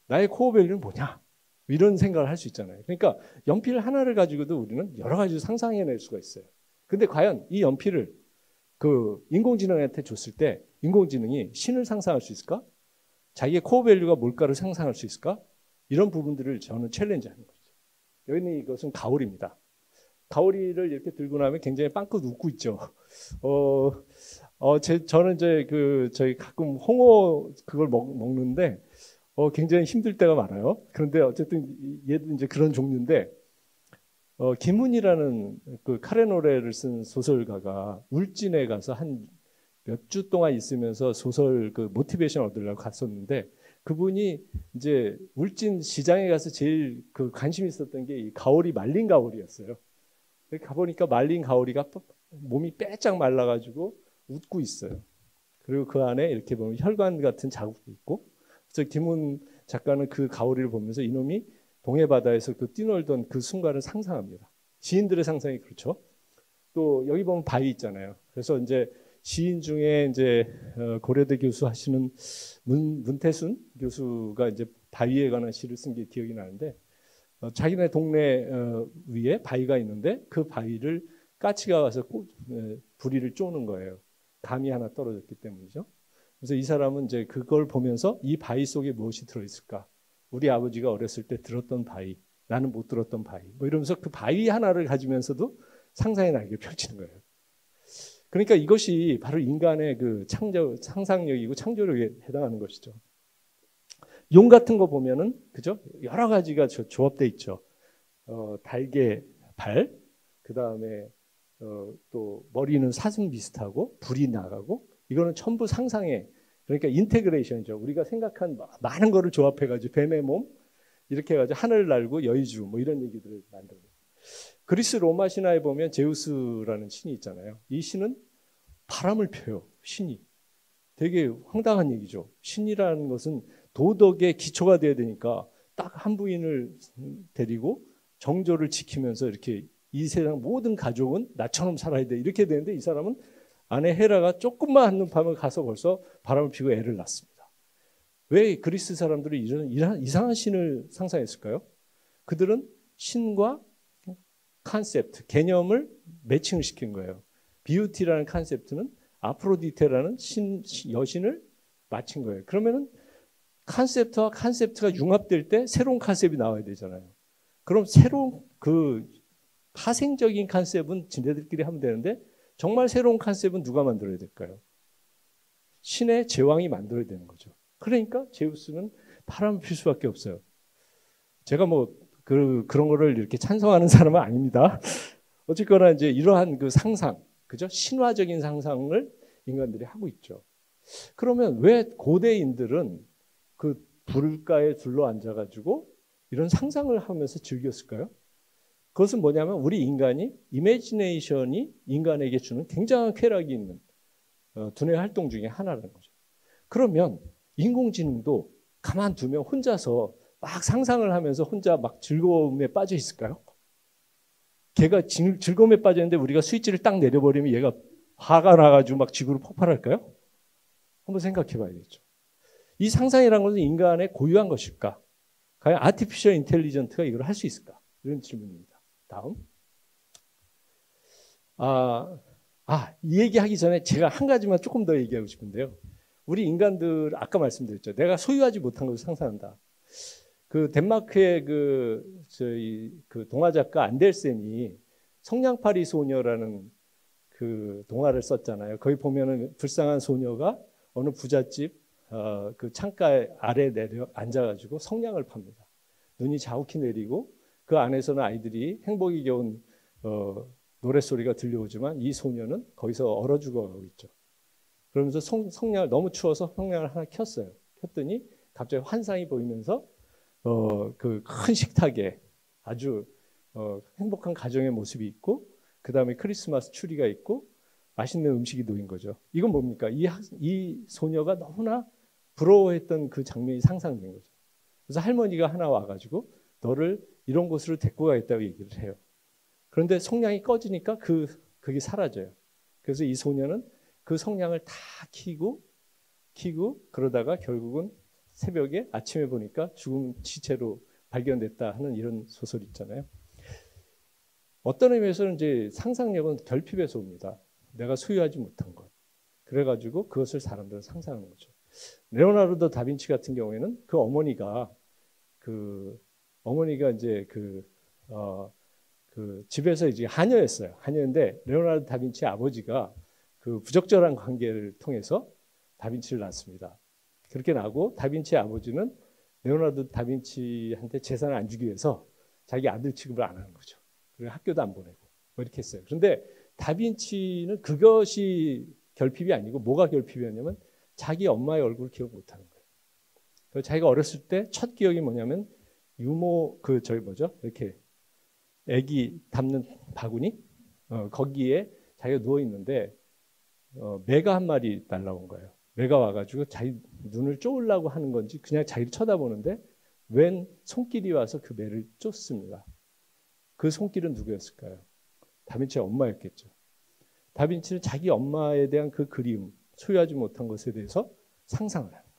나의 코어 밸류는 뭐냐? 이런 생각을 할 수 있잖아요. 그러니까 연필 하나를 가지고도 우리는 여러 가지 상상해낼 수가 있어요. 근데 과연 이 연필을 그 인공지능한테 줬을 때 인공지능이 신을 상상할 수 있을까? 자기의 코어 밸류가 뭘까를 상상할 수 있을까? 이런 부분들을 저는 챌린지하는 거죠. 여기는 이것은 가오리입니다. 가오리를 이렇게 들고 나면 굉장히 빵긋 웃고 있죠. 어, 어, 제, 저는 이제 그 저희 가끔 홍어 그걸 먹, 먹는데 어, 굉장히 힘들 때가 많아요. 그런데 어쨌든 얘도 이제 그런 종류인데 어, 김훈이라는 그 카레노레를 쓴 소설가가 울진에 가서 한 몇 주 동안 있으면서 소설 그 모티베이션 얻으려고 갔었는데 그분이 이제 울진 시장에 가서 제일 그 관심 있었던 게 이 가오리 말린 가오리였어요. 가보니까 말린 가오리가 몸이 빼짝 말라가지고 웃고 있어요. 그리고 그 안에 이렇게 보면 혈관 같은 자국도 있고 그래서 김훈 작가는 그 가오리를 보면서 이놈이 동해 바다에서 그 뛰놀던 그 순간을 상상합니다. 시인들의 상상이 그렇죠. 또 여기 보면 바위 있잖아요. 그래서 이제 시인 중에 이제 고려대 교수 하시는 문, 문태순 교수가 이제 바위에 관한 시를 쓴 게 기억이 나는데 어, 자기네 동네 어, 위에 바위가 있는데 그 바위를 까치가 와서 꽃, 에, 부리를 쪼는 거예요. 감이 하나 떨어졌기 때문이죠. 그래서 이 사람은 이제 그걸 보면서 이 바위 속에 무엇이 들어있을까? 우리 아버지가 어렸을 때 들었던 바위, 나는 못 들었던 바위. 뭐 이러면서 그 바위 하나를 가지면서도 상상의 날개를 펼치는 거예요. 그러니까 이것이 바로 인간의 그 창조, 상상력이고 창조력에 해당하는 것이죠. 용 같은 거 보면은 그죠? 여러 가지가 조합돼 있죠. 어, 달개 발, 그 다음에 어, 또 머리는 사슴 비슷하고 불이 나가고 이거는 전부 상상의 그러니까 인테그레이션이죠. 우리가 생각한 많은 거를 조합해가지고 뱀의 몸 이렇게 해가지고 하늘 날고 여의주 뭐 이런 얘기들을 만들어요. 그리스 로마 신화에 보면 제우스라는 신이 있잖아요. 이 신은 바람을 펴요. 신이. 되게 황당한 얘기죠. 신이라는 것은 도덕의 기초가 돼야 되니까 딱 한 부인을 데리고 정조를 지키면서 이렇게 이 세상 모든 가족은 나처럼 살아야 돼. 이렇게 되는데 이 사람은 아내 헤라가 조금만 한눈 파면 가서 벌써 바람을 피고 애를 낳습니다. 왜 그리스 사람들이 이런, 이런 이상한 신을 상상했을까요? 그들은 신과 컨셉트, 개념을 매칭을 시킨 거예요. 비우티라는 컨셉트는 아프로디테라는 신, 여신을 맞춘 거예요. 그러면은 컨셉트와 컨셉트가 융합될 때 새로운 컨셉이 나와야 되잖아요. 그럼 새로운 그 파생적인 컨셉은 지네들끼리 하면 되는데 정말 새로운 컨셉은 누가 만들어야 될까요? 신의 제왕이 만들어야 되는 거죠. 그러니까 제우스는 바람을 필 수밖에 없어요. 제가 뭐 그, 그런 거를 이렇게 찬성하는 사람은 아닙니다. 어쨌거나 이제 이러한 그 상상, 그죠? 신화적인 상상을 인간들이 하고 있죠. 그러면 왜 고대인들은 그 불가에 둘러 앉아가지고 이런 상상을 하면서 즐겼을까요? 그것은 뭐냐면 우리 인간이 이미지네이션이 인간에게 주는 굉장한 쾌락이 있는 어, 두뇌 활동 중에 하나라는 거죠. 그러면 인공지능도 가만두면 혼자서 막 상상을 하면서 혼자 막 즐거움에 빠져 있을까요? 걔가 즐, 즐거움에 빠져 있는데 우리가 스위치를 딱 내려버리면 얘가 화가 나가지고 막 지구로 폭발할까요? 한번 생각해 봐야겠죠. 이 상상이라는 것은 인간의 고유한 것일까? 과연 아티피셜 인텔리전트가 이걸 할 수 있을까? 이런 질문입니다. 다음. 아, 아, 이 얘기하기 전에 제가 한 가지만 조금 더 얘기하고 싶은데요. 우리 인간들 아까 말씀드렸죠. 내가 소유하지 못한 것을 상상한다. 그 덴마크의 그 저희 그 동화 작가 안델센이 성냥팔이 소녀라는 그 동화를 썼잖아요. 거기 보면은 불쌍한 소녀가 어느 부잣집 어, 그 창가 아래 내려 앉아가지고 성냥을 팝니다. 눈이 자욱히 내리고 그 안에서는 아이들이 행복이 겨운 어, 노랫소리가 들려오지만 이 소녀는 거기서 얼어 죽어가고 있죠. 그러면서 성, 성냥을 너무 추워서 성냥을 하나 켰어요. 켰더니 갑자기 환상이 보이면서 어, 그 큰 식탁에 아주 어, 행복한 가정의 모습이 있고 그 다음에 크리스마스 추리가 있고 맛있는 음식이 놓인 거죠. 이건 뭡니까? 이, 이 소녀가 너무나 부러워했던 그 장면이 상상된 거죠. 그래서 할머니가 하나 와가지고 너를 이런 곳으로 데리고 가겠다고 얘기를 해요. 그런데 성냥이 꺼지니까 그, 그게 사라져요. 그래서 이 소녀는 그 성냥을 다 켜고, 켜고 그러다가 결국은 새벽에 아침에 보니까 죽은 시체로 발견됐다 하는 이런 소설 있잖아요. 어떤 의미에서는 이제 상상력은 결핍에서 옵니다. 내가 소유하지 못한 것. 그래가지고 그것을 사람들은 상상하는 거죠. 레오나르도 다빈치 같은 경우에는 그 어머니가 그 어머니가 이제 그, 어, 그 집에서 이제 하녀였어요. 하녀인데 레오나르도 다빈치 아버지가 그 부적절한 관계를 통해서 다빈치를 낳습니다. 그렇게 나고 다빈치 아버지는 레오나르도 다빈치한테 재산을 안 주기 위해서 자기 아들 취급을 안 하는 거죠. 그리고 학교도 안 보내고 뭐 이렇게 했어요. 그런데 다빈치는 그것이 결핍이 아니고 뭐가 결핍이었냐면 자기 엄마의 얼굴을 기억 못하는 거예요. 그래서 자기가 어렸을 때 첫 기억이 뭐냐면 유모 그 저기 뭐죠? 이렇게 애기 담는 바구니 어, 거기에 자기가 누워 있는데 어, 매가 한 마리 날라온 거예요. 매가 와가지고 자기 눈을 쪼으려고 하는 건지 그냥 자기를 쳐다보는데 웬 손길이 와서 그 매를 쫓습니다. 그 손길은 누구였을까요? 다빈치의 엄마였겠죠. 다빈치는 자기 엄마에 대한 그 그리움, 소유하지 못한 것에 대해서 상상을 하는 거예요.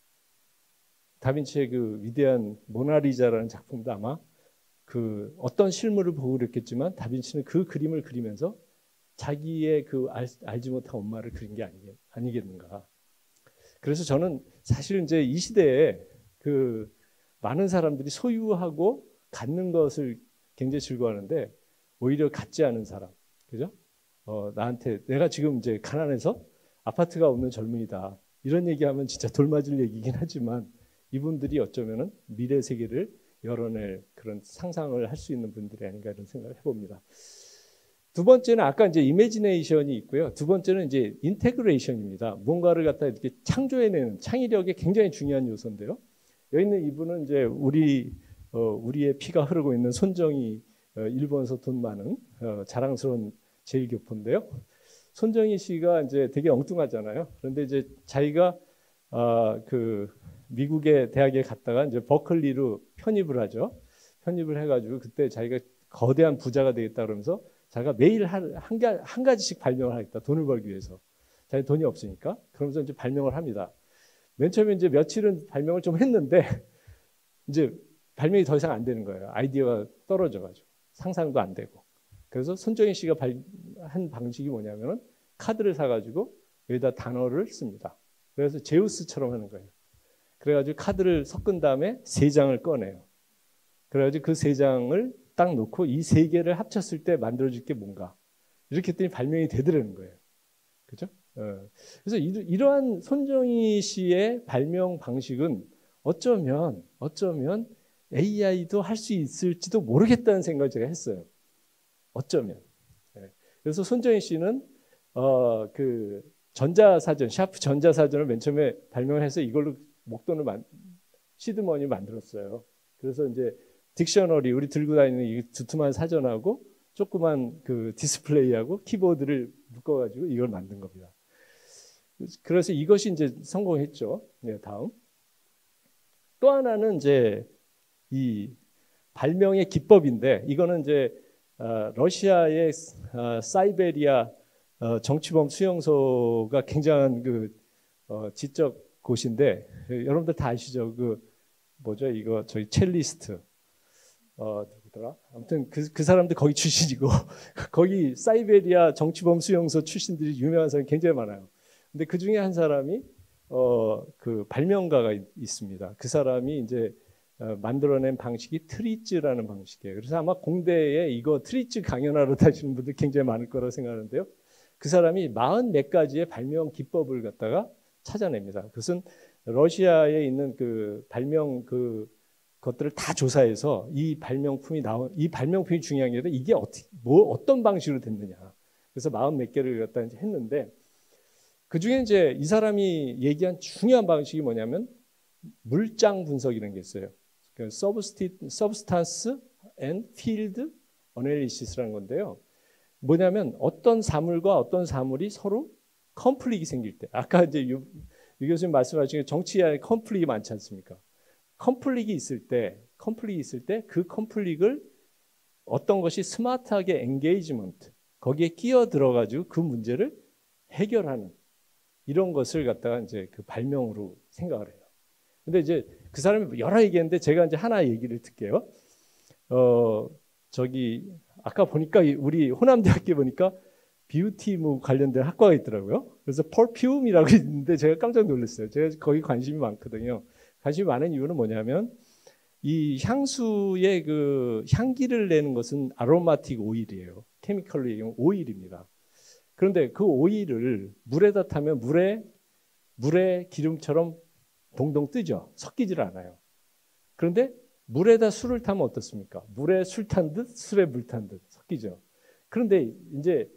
다빈치의 그 위대한 모나리자라는 작품도 아마 그 어떤 실물을 보고 그랬겠지만 다빈치는 그 그림을 그리면서 자기의 그 알, 알지 못한 엄마를 그린 게 아니겠, 아니겠는가. 그래서 저는 사실 이제 이 시대에 그 많은 사람들이 소유하고 갖는 것을 굉장히 즐거워하는데 오히려 갖지 않은 사람, 그죠? 어, 나한테 내가 지금 이제 가난해서 아파트가 없는 젊은이다. 이런 얘기하면 진짜 돌맞을 얘기긴 하지만 이분들이 어쩌면은 미래 세계를 열어낼 그런 상상을 할 수 있는 분들이 아닌가 이런 생각을 해봅니다. 두 번째는 아까 이제 이미지네이션이 있고요. 두 번째는 이제 인테그레이션입니다. 뭔가를 갖다 이렇게 창조해내는 창의력이 굉장히 중요한 요소인데요. 여기 있는 이분은 이제 우리 어, 우리의 피가 흐르고 있는 손정희 어, 일본에서 돈 많은 어, 자랑스러운 제일 교포인데요. 손정희 씨가 이제 되게 엉뚱하잖아요. 그런데 이제 자기가 어, 그 미국의 대학에 갔다가 이제 버클리로 편입을 하죠. 편입을 해가지고 그때 자기가 거대한 부자가 되겠다 그러면서 자기가 매일 한, 한, 가, 한 가지씩 발명을 하겠다. 돈을 벌기 위해서. 자기 돈이 없으니까. 그러면서 이제 발명을 합니다. 맨 처음에 이제 며칠은 발명을 좀 했는데 이제 발명이 더 이상 안 되는 거예요. 아이디어가 떨어져가지고 상상도 안 되고. 그래서 손정희 씨가 발, 한 방식이 뭐냐면은 카드를 사가지고 여기다 단어를 씁니다. 그래서 제우스처럼 하는 거예요. 그래가지고 카드를 섞은 다음에 세 장을 꺼내요. 그래가지고 그 세 장을 딱 놓고 이 세 개를 합쳤을 때 만들어질 게 뭔가 이렇게 했더니 발명이 되더라는 거예요. 그죠? 어. 그래서 이러한 손정희 씨의 발명 방식은 어쩌면 어쩌면 에이아이도 할 수 있을지도 모르겠다는 생각을 제가 했어요. 어쩌면. 네. 그래서 손정희 씨는 어, 그 전자사전, 샤프 전자사전을 맨 처음에 발명을 해서 이걸로 목돈을 만, 시드머니 만들었어요. 그래서 이제 딕셔너리, 우리 들고 다니는 이 두툼한 사전하고 조그만 그 디스플레이하고 키보드를 묶어가지고 이걸 만든 겁니다. 그래서 이것이 이제 성공했죠. 네, 다음. 또 하나는 이제 이 발명의 기법인데 이거는 이제 어, 러시아의 어, 사이베리아 어, 정치범 수용소가 굉장한 그 어, 지적 곳인데 여러분들 다 아시죠? 그 뭐죠? 이거 저희 첼리스트 어 누구더라? 아무튼 그, 그 사람들 거기 출신이고 거기 사이베리아 정치범 수용소 출신들이 유명한 사람이 굉장히 많아요. 근데 그 중에 한 사람이 어 그 발명가가 있, 있습니다. 그 사람이 이제 어, 만들어낸 방식이 트리츠라는 방식이에요. 그래서 아마 공대에 이거 트리츠 강연하러 다니시는 분들 굉장히 많을 거라고 생각하는데요. 그 사람이 마흔 몇 가지의 발명 기법을 갖다가 찾아냅니다. 그것은 러시아에 있는 그 발명 그 것들을 다 조사해서 이 발명품이 나온 이 발명품이 중요한 게 아니라 이게 어떻게 뭐 어떤 방식으로 됐느냐. 그래서 마흔 몇 개를 갖다 이제 했는데 그 중에 이제 이 사람이 얘기한 중요한 방식이 뭐냐면 물장 분석이라는 게 있어요. 그 substance and field analysis라는 건데요. 뭐냐면 어떤 사물과 어떤 사물이 서로 컨플릭이 생길 때, 아까 이제 유, 유 교수님 말씀하신 정치 안에 컨플릭이 많지 않습니까? 컨플릭이 있을 때, 컨플릭이 있을 때 그 컨플릭을 어떤 것이 스마트하게 엔게이지먼트, 거기에 끼어 들어가지고 그 문제를 해결하는 이런 것을 갖다가 이제 그 발명으로 생각을 해요. 근데 이제 그 사람이 여러 얘기했는데 제가 이제 하나 얘기를 듣게요. 어 저기 아까 보니까 우리 호남대학교 보니까 뷰티 뭐 관련된 학과가 있더라고요. 그래서 퍼퓸이라고 있는데 제가 깜짝 놀랐어요. 제가 거기 관심이 많거든요. 관심이 많은 이유는 뭐냐면 이 향수의 그 향기를 내는 것은 아로마틱 오일이에요. 케미컬로 얘기하면 오일입니다. 그런데 그 오일을 물에다 타면 물에 물에 기름처럼 동동 뜨죠. 섞이질 않아요. 그런데 물에다 술을 타면 어떻습니까? 물에 술 탄 듯 술에 물 탄 듯 섞이죠. 그런데 이제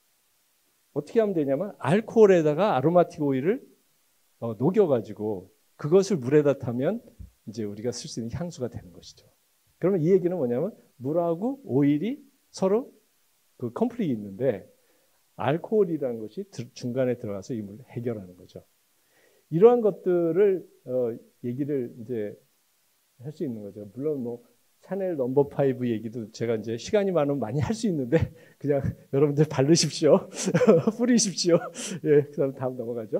어떻게 하면 되냐면 알코올에다가 아로마틱 오일을 어, 녹여가지고 그것을 물에다 타면 이제 우리가 쓸 수 있는 향수가 되는 것이죠. 그러면 이 얘기는 뭐냐면 물하고 오일이 서로 그 컨플릭이 있는데 알코올이라는 것이 중간에 들어가서 이 문제를 해결하는 거죠. 이러한 것들을 어, 얘기를 이제 할 수 있는 거죠. 물론 뭐 샤넬 넘버 파이브 얘기도 제가 이제 시간이 많으면 많이 할 수 있는데 그냥 여러분들 바르십시오, 뿌리십시오. 예, 그다음 다음 넘어가죠.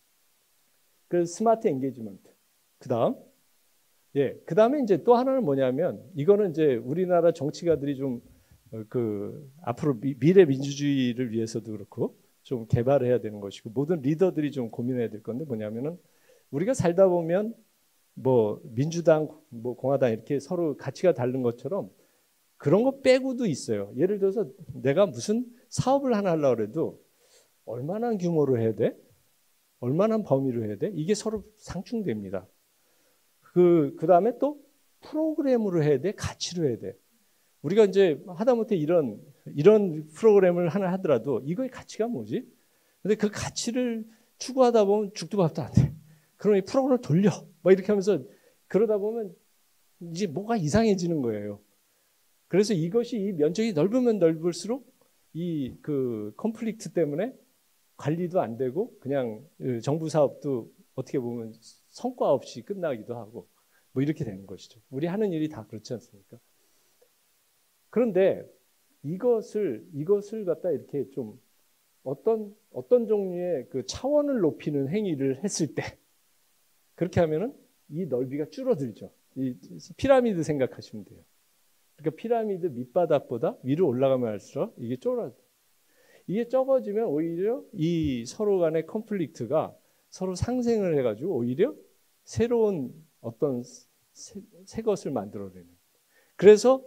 그 스마트 엔게이지먼트. 그다음 예, 그다음에 이제 또 하나는 뭐냐면 이거는 이제 우리나라 정치가들이 좀 그 앞으로 미, 미래 민주주의를 위해서도 그렇고 좀 개발해야 되는 것이고 모든 리더들이 좀 고민해야 될 건데 뭐냐면은 우리가 살다 보면 뭐 민주당, 뭐 공화당 이렇게 서로 가치가 다른 것처럼 그런 거 빼고도 있어요. 예를 들어서 내가 무슨 사업을 하나 하려고 해도 얼마나 규모로 해야 돼? 얼마나 범위로 해야 돼? 이게 서로 상충됩니다. 그, 그 다음에 또 프로그램으로 해야 돼? 가치로 해야 돼? 우리가 이제 하다못해 이런, 이런 프로그램을 하나 하더라도 이거의 가치가 뭐지? 근데 그 가치를 추구하다 보면 죽도 밥도 안 돼. 그러면 이 프로그램을 돌려. 뭐 이렇게 하면서 그러다 보면 이제 뭐가 이상해지는 거예요. 그래서 이것이 이 면적이 넓으면 넓을수록 이 그 컨플릭트 때문에 관리도 안 되고 그냥 정부 사업도 어떻게 보면 성과 없이 끝나기도 하고 뭐 이렇게 되는 것이죠. 우리 하는 일이 다 그렇지 않습니까? 그런데 이것을 이것을 갖다 이렇게 좀 어떤 어떤 종류의 그 차원을 높이는 행위를 했을 때 그렇게 하면은 이 넓이가 줄어들죠. 이 피라미드 생각하시면 돼요. 그러니까 피라미드 밑바닥보다 위로 올라가면 할수록 이게 쫄아요. 이게 적어지면 오히려 이 서로 간의 컨플릭트가 서로 상생을 해가지고 오히려 새로운 어떤 새, 새 것을 만들어내는. 그래서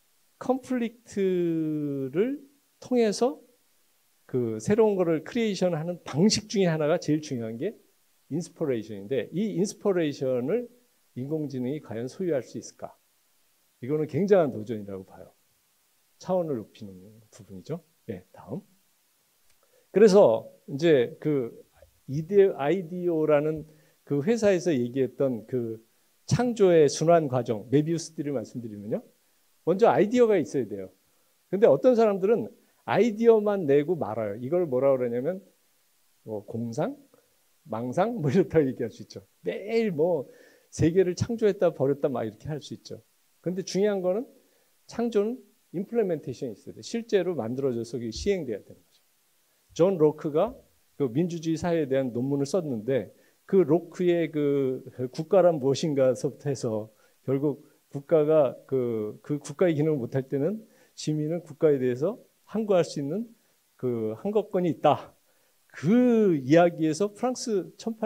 컨플릭트를 통해서 그 새로운 거를 크리에이션하는 방식 중에 하나가 제일 중요한 게 인스퍼레이션인데 이 인스퍼레이션을 인공지능이 과연 소유할 수 있을까? 이거는 굉장한 도전이라고 봐요. 차원을 높이는 부분이죠. 예, 다음. 그래서 이제 그 아이디오라는 그 회사에서 얘기했던 그 창조의 순환 과정, 메비우스띠를 말씀드리면요. 먼저 아이디어가 있어야 돼요. 근데 어떤 사람들은 아이디어만 내고 말아요. 이걸 뭐라 그러냐면 뭐 공상, 망상 뭐 이렇다고 얘기할 수 있죠. 매일 뭐 세계를 창조했다 버렸다 막 이렇게 할 수 있죠. 근데 중요한 거는 창조는 임플레멘테이션이 있어야 돼요. 실제로 만들어져서 시행돼야 되는 거죠. 존 로크가 그 민주주의 사회에 대한 논문을 썼는데 그 로크의 그 국가란 무엇인가서부터 해서 결국 국가가 그, 그 국가의 기능을 못할 때는 시민은 국가에 대해서 항거할 수 있는 그 항거권이 있다. 그 이야기에서 프랑스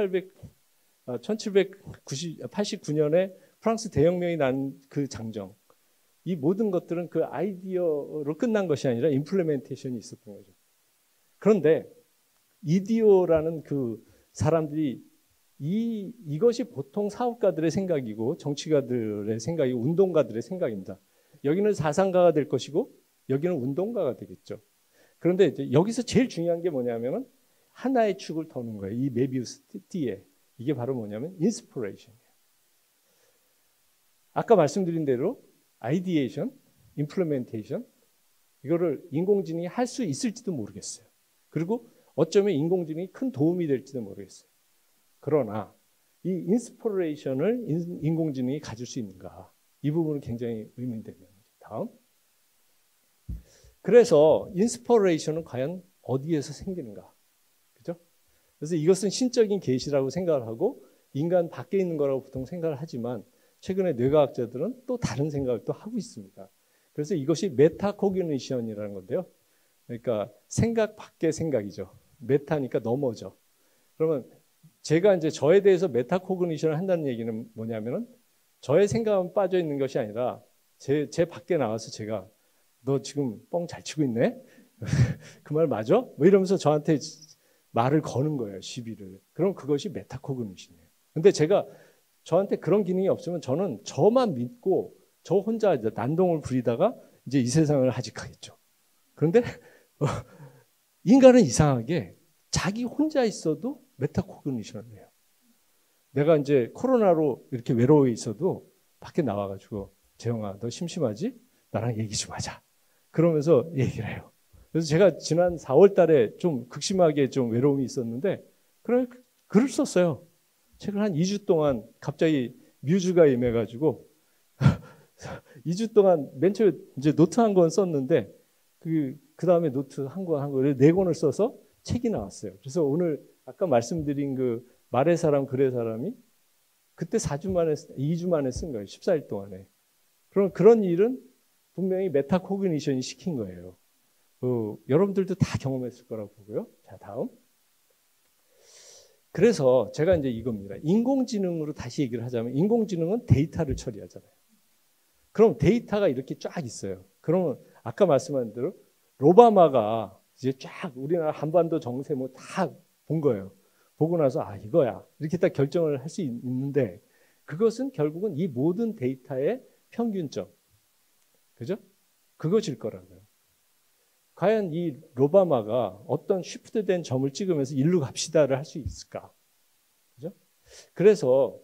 천칠백팔십구 년에 프랑스 대혁명이 난 그 장정, 이 모든 것들은 그 아이디어로 끝난 것이 아니라 임플레멘테이션이 있었던 거죠. 그런데 이디오라는 그 사람들이 이, 이것이 보통 사업가들의 생각이고 정치가들의 생각이고 운동가들의 생각입니다. 여기는 사상가가 될 것이고 여기는 운동가가 되겠죠. 그런데 이제 여기서 제일 중요한 게 뭐냐면은 하나의 축을 터는 거예요. 이 메비우스 띠에. 이게 바로 뭐냐면 인스피레이션이에요. 아까 말씀드린 대로 아이디에이션, 임플레멘테이션 이거를 인공지능이 할 수 있을지도 모르겠어요. 그리고 어쩌면 인공지능이 큰 도움이 될지도 모르겠어요. 그러나 이 인스피레이션을 인공지능이 가질 수 있는가? 이 부분은 굉장히 의문되는 거죠. 다음. 그래서 인스피레이션은 과연 어디에서 생기는가? 그죠? 그래서 이것은 신적인 계시라고 생각을 하고 인간 밖에 있는 거라고 보통 생각을 하지만 최근에 뇌과학자들은 또 다른 생각을 또 하고 있습니다. 그래서 이것이 메타코그니션이라는 건데요. 그러니까 생각 밖의 생각이죠. 메타니까 넘어져. 그러면 제가 이제 저에 대해서 메타코그니션을 한다는 얘기는 뭐냐면은 저의 생각은 빠져 있는 것이 아니라 제, 제 밖에 나와서 제가 너 지금 뻥 잘 치고 있네? 그 말 맞아? 뭐 이러면서 저한테 말을 거는 거예요. 시비를. 그럼 그것이 메타코그니션이에요. 근데 제가 저한테 그런 기능이 없으면 저는 저만 믿고 저 혼자 이제 난동을 부리다가 이제 이 세상을 하직하겠죠. 그런데 인간은 이상하게 자기 혼자 있어도 메타코그니션을 해요. 내가 이제 코로나로 이렇게 외로워 있어도 밖에 나와가지고 재영아 너 심심하지? 나랑 얘기 좀 하자. 그러면서 얘기를 해요. 그래서 제가 지난 사월 달에 좀 극심하게 좀 외로움이 있었는데 그래 글을 썼어요. 책을 한 이 주 동안 갑자기 뮤즈가 임해가지고 이 주 동안 맨 처음에 이제 노트 한 권 썼는데 그, 그 다음에 노트 한 권 한 권을 네 권을 써서 책이 나왔어요. 그래서 오늘 아까 말씀드린 그 말의 사람 글의 사람이 그때 사 주 만에 이 주 만에 쓴 거예요. 십사 일 동안에. 그럼 그런 일은 분명히 메타코그니션이 시킨 거예요. 어, 여러분들도 다 경험했을 거라고 보고요. 자, 다음. 그래서 제가 이제 이겁니다. 인공지능으로 다시 얘기를 하자면 인공지능은 데이터를 처리하잖아요. 그럼 데이터가 이렇게 쫙 있어요. 그러면 아까 말씀한 대로 오바마가 이제 쫙 우리나라 한반도 정세 뭐 다 본 거예요. 보고 나서 아 이거야 이렇게 딱 결정을 할 수 있는데 그것은 결국은 이 모든 데이터의 평균점, 그죠? 그것일 거라고요. 과연 이 오바마가 어떤 쉬프트된 점을 찍으면서 일로 갑시다를 할 수 있을까? 그죠? 그래서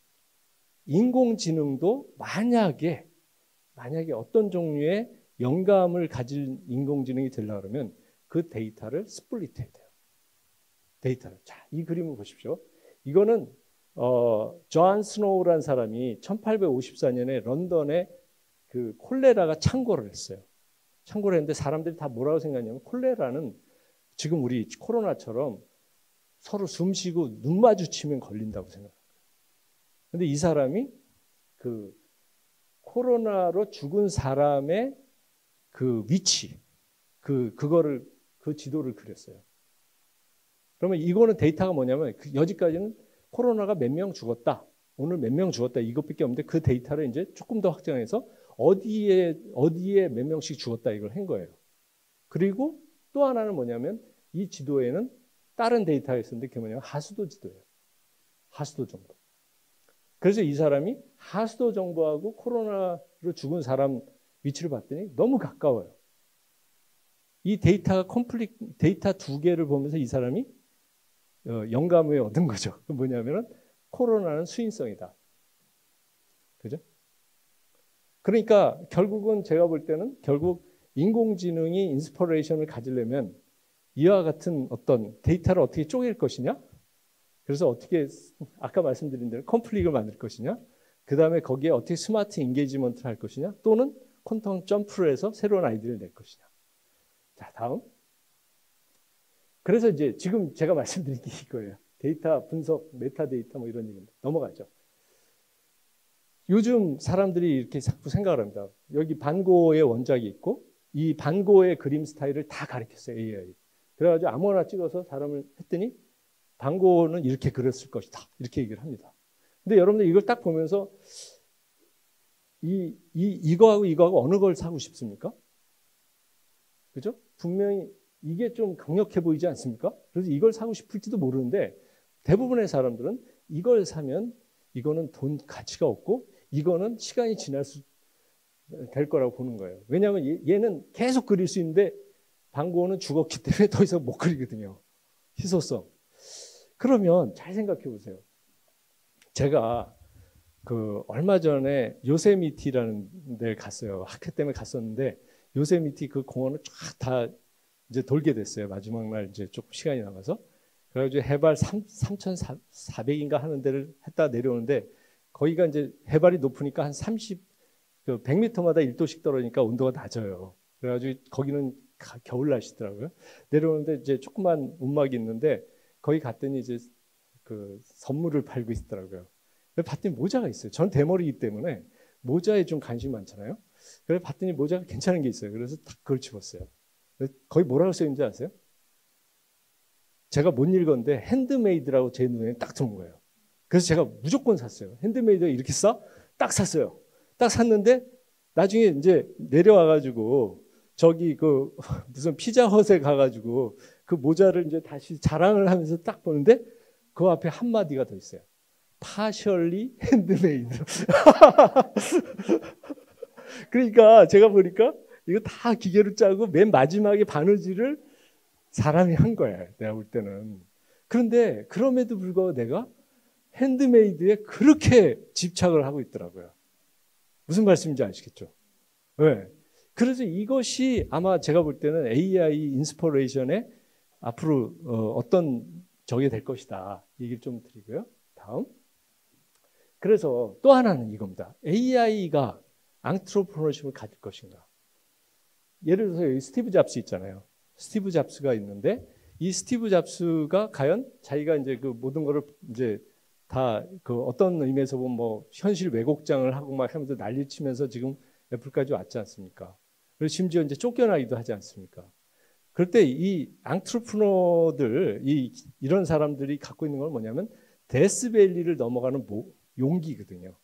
인공지능도 만약에 만약에 어떤 종류의 영감을 가진 인공지능이 되려고 그러면 그 데이터를 스플릿 해야 돼요. 데이터를. 자, 이 그림을 보십시오. 이거는 어, 존 스노우라는 사람이 천팔백오십사 년에 런던에 그 콜레라가 창궐을 했어요. 창궐을 했는데 사람들이 다 뭐라고 생각하냐면 콜레라는 지금 우리 코로나처럼 서로 숨 쉬고 눈 마주치면 걸린다고 생각해요. 근데 이 사람이 그 코로나로 죽은 사람의 그 위치, 그, 그거를, 그 지도를 그렸어요. 그러면 이거는 데이터가 뭐냐면 그 여지까지는 코로나가 몇 명 죽었다. 오늘 몇 명 죽었다. 이것밖에 없는데 그 데이터를 이제 조금 더 확장해서 어디에, 어디에 몇 명씩 죽었다. 이걸 한 거예요. 그리고 또 하나는 뭐냐면 이 지도에는 다른 데이터가 있었는데 그게 뭐냐면 하수도 지도예요. 하수도 정보. 그래서 이 사람이 하수도 정보하고 코로나로 죽은 사람 위치를 봤더니 너무 가까워요. 이 데이터가 컴플릿, 데이터 두 개를 보면서 이 사람이 어, 영감을 얻은 거죠. 그 뭐냐면은 코로나는 수인성이다. 그죠? 그러니까 결국은 제가 볼 때는 결국 인공지능이 인스퍼레이션을 가지려면 이와 같은 어떤 데이터를 어떻게 쪼갤 것이냐? 그래서 어떻게 아까 말씀드린 대로 컴플릭을 만들 것이냐? 그 다음에 거기에 어떻게 스마트 인게이지먼트를 할 것이냐? 또는 퀀텀 점프를 해서 새로운 아이디어를 낼 것이냐? 자, 다음. 그래서 이제 지금 제가 말씀드린 게 이거예요. 데이터 분석, 메타데이터 뭐 이런 얘기입니다. 넘어가죠. 요즘 사람들이 이렇게 자꾸 생각을 합니다. 여기 반고의 원작이 있고 이 반고의 그림 스타일을 다 가르쳤어요. 에이아이. 그래가지고 아무거나 찍어서 사람을 했더니 반고는 이렇게 그렸을 것이다. 이렇게 얘기를 합니다. 근데 여러분들 이걸 딱 보면서 이, 이, 이거하고 이거하고 어느 걸 사고 싶습니까? 그죠? 분명히 이게 좀 강력해 보이지 않습니까? 그래서 이걸 사고 싶을지도 모르는데 대부분의 사람들은 이걸 사면 이거는 돈 가치가 없고 이거는 시간이 지날 수 될 거라고 보는 거예요. 왜냐하면 얘는 계속 그릴 수 있는데 반고는 죽었기 때문에 더 이상 못 그리거든요. 희소성. 그러면 잘 생각해 보세요. 제가 그 얼마 전에 요세미티라는 데를 갔어요. 학회 때문에 갔었는데 요세미티 그 공원을 쫙 다 이제 돌게 됐어요. 마지막 날 이제 조금 시간이 남아서. 그래가지고 해발 삼천사백인가 하는 데를 했다 내려오는데 거기가 이제 해발이 높으니까 한 삼십, 백 미터마다 일 도씩 떨어지니까 온도가 낮아요. 그래가지고 거기는 겨울 날씨더라고요. 내려오는데 이제 조그만 움막이 있는데 거기 갔더니 이제 그 선물을 팔고 있더라고요. 봤더니 모자가 있어요. 전 대머리이기 때문에 모자에 좀 관심이 많잖아요. 그래서 봤더니 모자가 괜찮은 게 있어요. 그래서 딱 그걸 집었어요. 거기 뭐라고 써있는지 아세요? 제가 못 읽었는데 핸드메이드라고 제 눈에 딱 들어온 거예요. 그래서 제가 무조건 샀어요. 핸드메이드가 이렇게 싸? 딱 샀어요. 딱 샀는데 나중에 이제 내려와가지고 저기 그 무슨 피자헛에 가가지고 그 모자를 이제 다시 자랑을 하면서 딱 보는데 그 앞에 한마디가 더 있어요. partially handmade. 그러니까 제가 보니까 이거 다 기계로 짜고 맨 마지막에 바느질을 사람이 한 거야. 내가 볼 때는. 그런데 그럼에도 불구하고 내가 핸드메이드에 그렇게 집착을 하고 있더라고요. 무슨 말씀인지 아시겠죠? 네. 그래서 이것이 아마 제가 볼 때는 에이아이 인스퍼레이션의 앞으로 어, 어떤 적이 될 것이다. 얘기를 좀 드리고요. 다음. 그래서 또 하나는 이겁니다. 에이아이가 앙트로프너십을 가질 것인가. 예를 들어서 여기 스티브 잡스 있잖아요. 스티브 잡스가 있는데 이 스티브 잡스가 과연 자기가 이제 그 모든 거를 이제 다 그 어떤 의미에서 보면 뭐 현실 왜곡장을 하고 막 하면서 난리치면서 지금 애플까지 왔지 않습니까? 그리고 심지어 이제 쫓겨나기도 하지 않습니까? 그럴 때 이 앙트로프너들 이 이런 사람들이 갖고 있는 건 뭐냐면 데스밸리를 넘어가는 모, 용기거든요.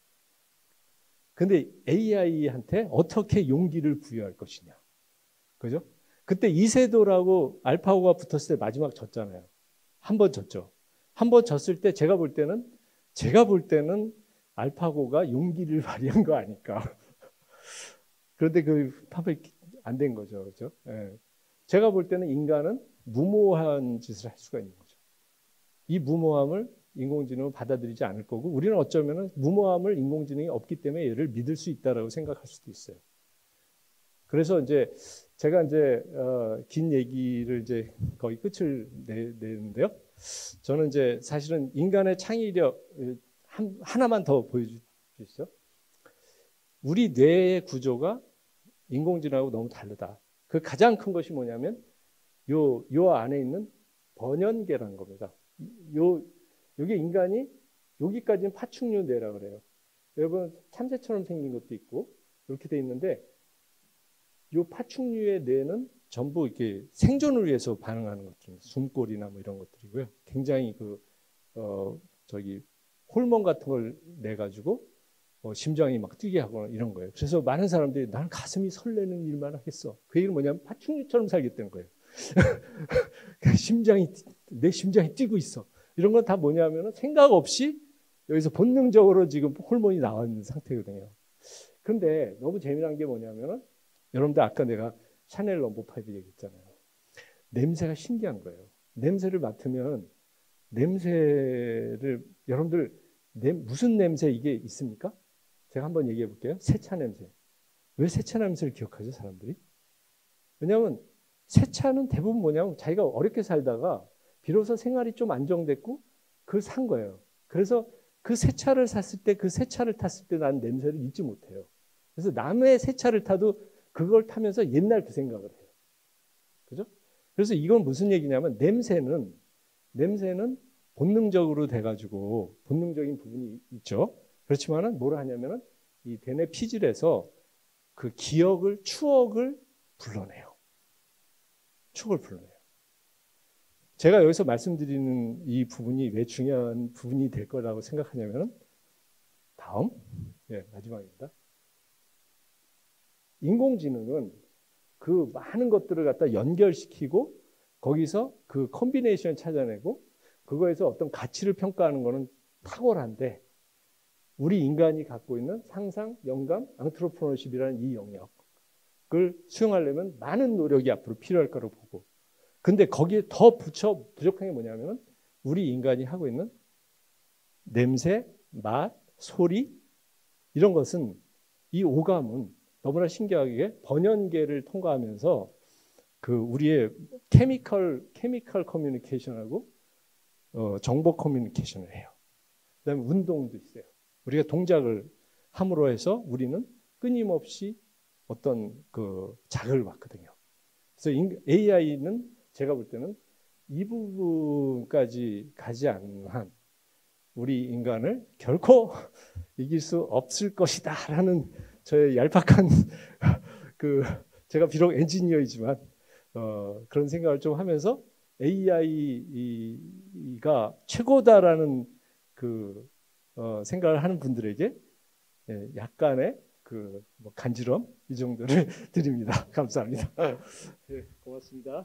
근데 에이아이한테 어떻게 용기를 부여할 것이냐. 그죠? 그때 이세돌하고 알파고가 붙었을 때 마지막 졌잖아요. 한 번 졌죠. 한 번 졌을 때 제가 볼 때는 제가 볼 때는 알파고가 용기를 발휘한 거 아닐까. 그런데 그 팝이 안 된 거죠. 그죠? 예. 제가 볼 때는 인간은 무모한 짓을 할 수가 있는 거죠. 이 무모함을 인공지능은 받아들이지 않을 거고 우리는 어쩌면 무모함을 인공지능이 없기 때문에 얘를 믿을 수 있다라고 생각할 수도 있어요. 그래서 이제 제가 이제 어, 긴 얘기를 이제 거의 끝을 내, 내는데요. 저는 이제 사실은 인간의 창의력 한, 하나만 더 보여주시죠. 우리 뇌의 구조가 인공지능하고 너무 다르다. 그 가장 큰 것이 뭐냐면 요, 요 안에 있는 번연계라는 겁니다. 요, 요게 인간이 여기까지는 파충류 뇌라고 그래요. 여러분 참새처럼 생긴 것도 있고 이렇게 돼 있는데 요 파충류의 뇌는 전부 이렇게 생존을 위해서 반응하는 것들입니다. 숨골이나 뭐 이런 것들이고요. 굉장히 그, 어, 저기, 호르몬 같은 걸 내가지고, 어, 심장이 막 뛰게 하거나 이런 거예요. 그래서 많은 사람들이 나는 가슴이 설레는 일만 하겠어. 그 얘기는 뭐냐면 파충류처럼 살겠다는 거예요. 심장이, 내 심장이 뛰고 있어. 이런 건 다 뭐냐면 생각 없이 여기서 본능적으로 지금 호르몬이 나와 있는 상태거든요. 근데 너무 재미난 게 뭐냐면은 여러분들 아까 내가 샤넬 넘버 파이브 얘기했잖아요. 냄새가 신기한 거예요. 냄새를 맡으면 냄새를 여러분들 냄, 무슨 냄새 이게 있습니까? 제가 한번 얘기해 볼게요. 세차 냄새. 왜 세차 냄새를 기억하죠, 사람들이? 왜냐하면 세차는 대부분 뭐냐면 자기가 어렵게 살다가 비로소 생활이 좀 안정됐고 그걸 산 거예요. 그래서 그 세차를 샀을 때 그 세차를 탔을 때 난 냄새를 잊지 못해요. 그래서 남의 세차를 타도 그걸 타면서 옛날 그 생각을 해요. 그죠? 그래서 이건 무슨 얘기냐면 냄새는 냄새는 본능적으로 돼가지고 본능적인 부분이 있죠. 그렇지만은 뭐라 하냐면은 이 대뇌 피질에서 그 기억을 추억을 불러내요. 추억을 불러내요. 제가 여기서 말씀드리는 이 부분이 왜 중요한 부분이 될 거라고 생각하냐면은 다음 예 마지막입니다. 인공지능은 그 많은 것들을 갖다 연결시키고 거기서 그 콤비네이션 찾아내고 그거에서 어떤 가치를 평가하는 거는 탁월한데 우리 인간이 갖고 있는 상상, 영감, 앙트로프너십이라는 이 영역을 수용하려면 많은 노력이 앞으로 필요할 거라고 보고 근데 거기에 더 붙여 부족한 게 뭐냐면 우리 인간이 하고 있는 냄새, 맛, 소리 이런 것은 이 오감은 너무나 신기하게 번연계를 통과하면서 그 우리의 케미컬 케미컬 커뮤니케이션하고 어, 정보 커뮤니케이션을 해요. 그다음에 운동도 있어요. 우리가 동작을 함으로 해서 우리는 끊임없이 어떤 그 자극을 받거든요. 그래서 에이아이는 제가 볼 때는 이 부분까지 가지 않는 한 우리 인간을 결코 이길 수 없을 것이다라는 저의 얄팍한 그 제가 비록 엔지니어이지만 어, 그런 생각을 좀 하면서 에이아이가 최고다라는 그 어, 생각을 하는 분들에게 예, 약간의 그 뭐 간지럼 이 정도를 드립니다. 감사합니다. 예, 고맙습니다.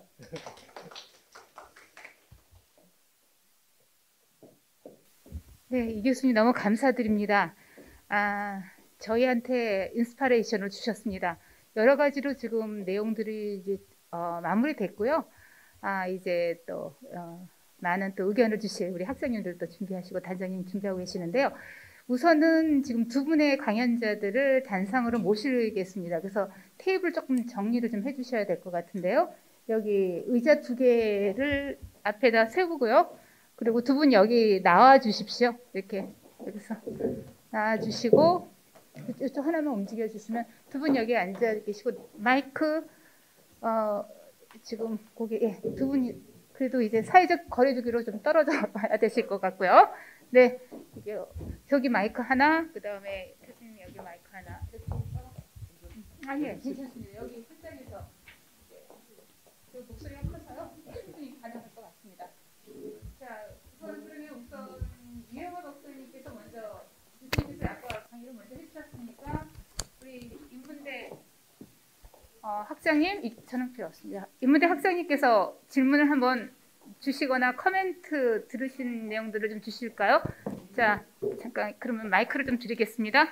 네, 이 교수님 너무 감사드립니다. 아, 저희한테 인스파레이션을 주셨습니다. 여러 가지로 지금 내용들이 이제 어, 마무리됐고요. 아, 이제 또 어, 많은 또 의견을 주실 우리 학생님들도 준비하시고 단장님 준비하고 계시는데요. 우선은 지금 두 분의 강연자들을 단상으로 모시겠습니다. 그래서 테이블 조금 정리를 좀 해주셔야 될 것 같은데요. 여기 의자 두 개를 앞에다 세우고요. 그리고 두 분 여기 나와 주십시오. 이렇게 여기서 나와 주시고 이쪽 하나만 움직여 주시면 두 분 여기 앉아 계시고 마이크 어 지금 거기 예, 두 분이 그래도 이제 사회적 거리두기로 좀 떨어져 봐야 되실 것 같고요. 네, 이게 저기 마이크 하나, 그 다음에 교수님 여기 마이크 하나. 아니요, 괜찮습니다. 여기 끝자리에서 그 목소리가 커서요. 충분히 가능할 것 같습니다. 자, 우선 그러면 우선 이영호 박사님께서 먼저 교수님께서 아까 강의를 먼저 해주셨으니까 우리 인문대 어, 학장님, 이, 저는 필요 없습니다. 인문대 학장님께서 질문을 한번 주시거나 코멘트 들으신 내용들을 좀 주실까요? 자, 잠깐 그러면 마이크를 좀 드리겠습니다.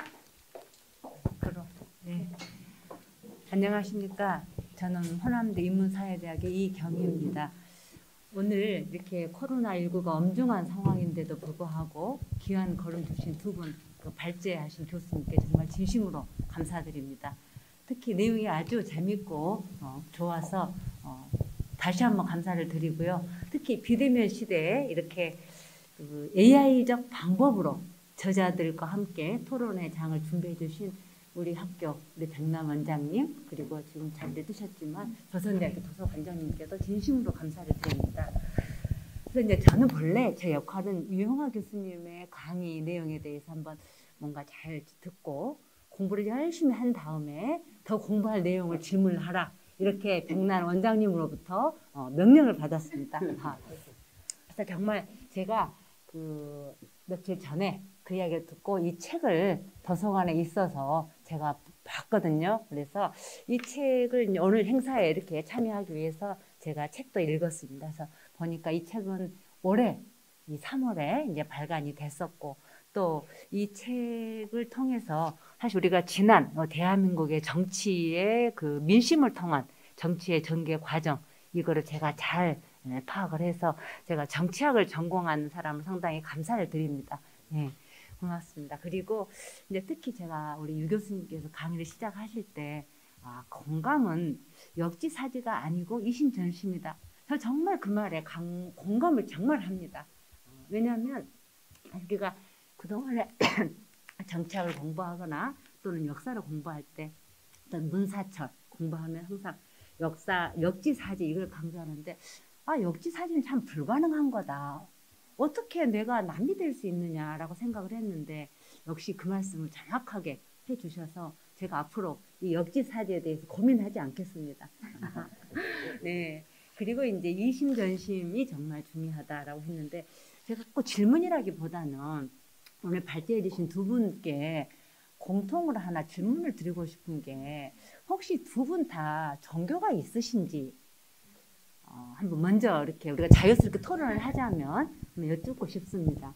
네. 안녕하십니까? 저는 호남대 인문사회대학의 이경희입니다. 오늘 이렇게 코로나십구가 엄중한 상황인데도 불구하고 귀한 걸음 주신 두 분 그 발제하신 교수님께 정말 진심으로 감사드립니다. 특히 내용이 아주 재밌고 어, 좋아서 어, 다시 한번 감사를 드리고요. 특히 비대면 시대에 이렇게 그 에이아이적 방법으로 저자들과 함께 토론회 장을 준비해 주신 우리 학교 우리 백남 원장님 그리고 지금 자리를 뜨셨지만 조선대학교 도서관장님께도 진심으로 감사를 드립니다. 그래서 이제 저는 본래 제 역할은 유영하 교수님의 강의 내용에 대해서 한번 뭔가 잘 듣고 공부를 열심히 한 다음에 더 공부할 내용을 질문하라 이렇게 백남 원장님으로부터 어, 명령을 받았습니다. 아, 그래서 정말 제가 그 며칠 전에 그 이야기를 듣고 이 책을 도서관에 있어서 제가 봤거든요. 그래서 이 책을 오늘 행사에 이렇게 참여하기 위해서 제가 책도 읽었습니다. 그래서 보니까 이 책은 올해 이 삼월에 이제 발간이 됐었고 또 이 책을 통해서 사실 우리가 지난 대한민국의 정치의 그 민심을 통한 정치의 전개 과정 이거를 제가 잘 파악을 해서 제가 정치학을 전공한 사람을 상당히 감사를 드립니다. 네, 고맙습니다. 그리고 이제 특히 제가 우리 유 교수님께서 강의를 시작하실 때 아, 건강은 역지사지가 아니고 이심전심이다. 저 정말 그 말에 강, 공감을 정말 합니다. 왜냐하면 우리가 그동안에 정치학을 공부하거나 또는 역사를 공부할 때 어떤 문사철 공부하면 항상 역사, 역지사지 이걸 강조하는데 아 역지사지는 참 불가능한 거다. 어떻게 내가 남이 될 수 있느냐라고 생각을 했는데 역시 그 말씀을 정확하게 해주셔서 제가 앞으로 이 역지사지에 대해서 고민하지 않겠습니다. 네. 그리고 이제 이심전심이 정말 중요하다라고 했는데 제가 꼭 질문이라기보다는 오늘 발제해 주신 두 분께 공통으로 하나 질문을 드리고 싶은 게 혹시 두 분 다 종교가 있으신지 어, 한번 먼저 이렇게 우리가 자유스럽게 토론을 하자면 한번 여쭙고 싶습니다.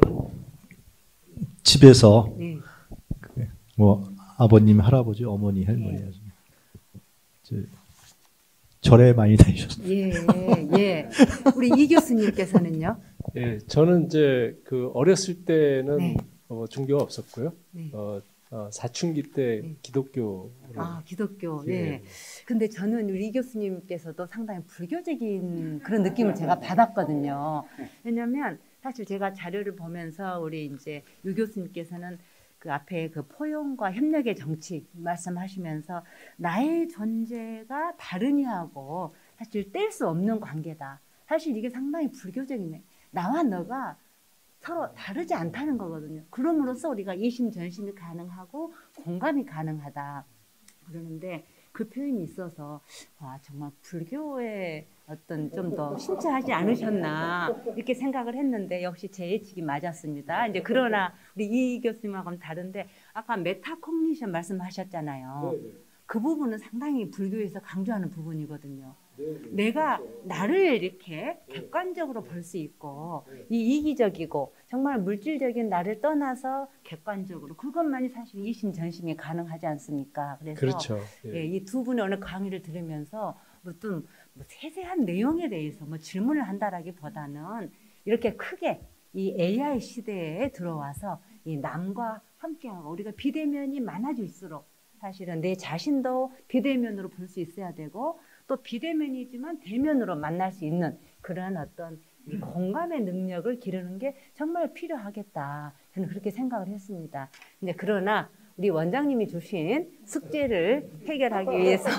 집에서 네. 뭐 아버님, 할아버지, 어머니, 할머니 네. 저, 절에 많이 다니셨어요. 예, 예. 우리 이 교수님께서는요? 예, 저는 이제 그 어렸을 때는 네. 어, 종교가 없었고요. 네. 어, 어, 사춘기 때 네. 기독교를 아, 기독교. 예. 네. 근데 저는 우리 이 교수님께서도 상당히 불교적인 그런 느낌을 제가 받았거든요. 왜냐면 사실 제가 자료를 보면서 우리 이제 유 교수님께서는 그 앞에 그 포용과 협력의 정치 말씀하시면서 나의 존재가 다른이하고 사실 뗄 수 없는 관계다. 사실 이게 상당히 불교적이네. 나와 너가 서로 다르지 않다는 거거든요. 그럼으로써 우리가 이심 전심이 가능하고 공감이 가능하다 그러는데 그 표현이 있어서 와 정말 불교의 어떤 좀 더 신체하지 않으셨나 이렇게 생각을 했는데 역시 제 예측이 맞았습니다. 이제 그러나 우리 이 교수님하고는 다른데 아까 메타코그니션 말씀하셨잖아요. 그 부분은 상당히 불교에서 강조하는 부분이거든요. 내가 나를 이렇게 객관적으로 볼 수 있고 이 이기적이고 정말 물질적인 나를 떠나서 객관적으로 그것만이 사실 이심 전심이 가능하지 않습니까? 그래서 그렇죠. 예. 예, 이 두 분의 오늘 강의를 들으면서 어떤 뭐 세세한 내용에 대해서 뭐 질문을 한다라기보다는 이렇게 크게 이 에이아이 시대에 들어와서 이 남과 함께하고 우리가 비대면이 많아질수록 사실은 내 자신도 비대면으로 볼 수 있어야 되고 또 비대면이지만 대면으로 만날 수 있는 그런 어떤 이 공감의 능력을 기르는 게 정말 필요하겠다. 저는 그렇게 생각을 했습니다. 근데 그러나 우리 원장님이 주신 숙제를 해결하기 위해서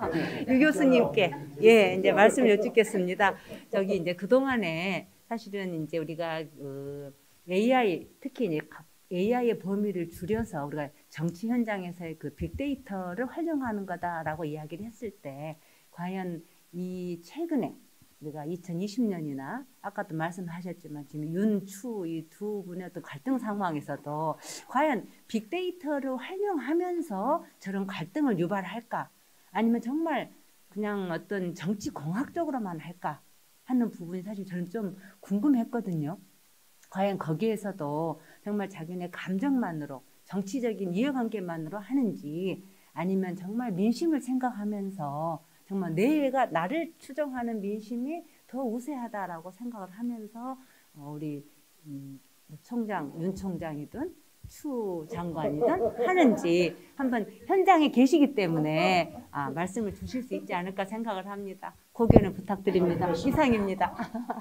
유 교수님께 예 이제 말씀을 여쭙겠습니다. 저기 이제 그 동안에 사실은 이제 우리가 그 에이아이 특히 이제 에이아이의 범위를 줄여서 우리가 정치 현장에서의 그 빅데이터를 활용하는 거다라고 이야기를 했을 때 과연 이 최근에 우리가 이천이십 년이나 아까도 말씀하셨지만 지금 윤추 이 두 분의 어떤 갈등 상황에서도 과연 빅데이터를 활용하면서 저런 갈등을 유발할까 아니면 정말 그냥 어떤 정치 공학적으로만 할까 하는 부분이 사실 저는 좀 궁금했거든요. 과연 거기에서도 정말 자기네 감정만으로 정치적인 이해관계만으로 하는지 아니면 정말 민심을 생각하면서 정말 내가 나를 추정하는 민심이 더 우세하다라고 생각을 하면서 우리 음, 총장, 윤 총장이든 추 장관이든 하는지 한번 현장에 계시기 때문에 아, 말씀을 주실 수 있지 않을까 생각을 합니다. 고견을 부탁드립니다. 이상입니다.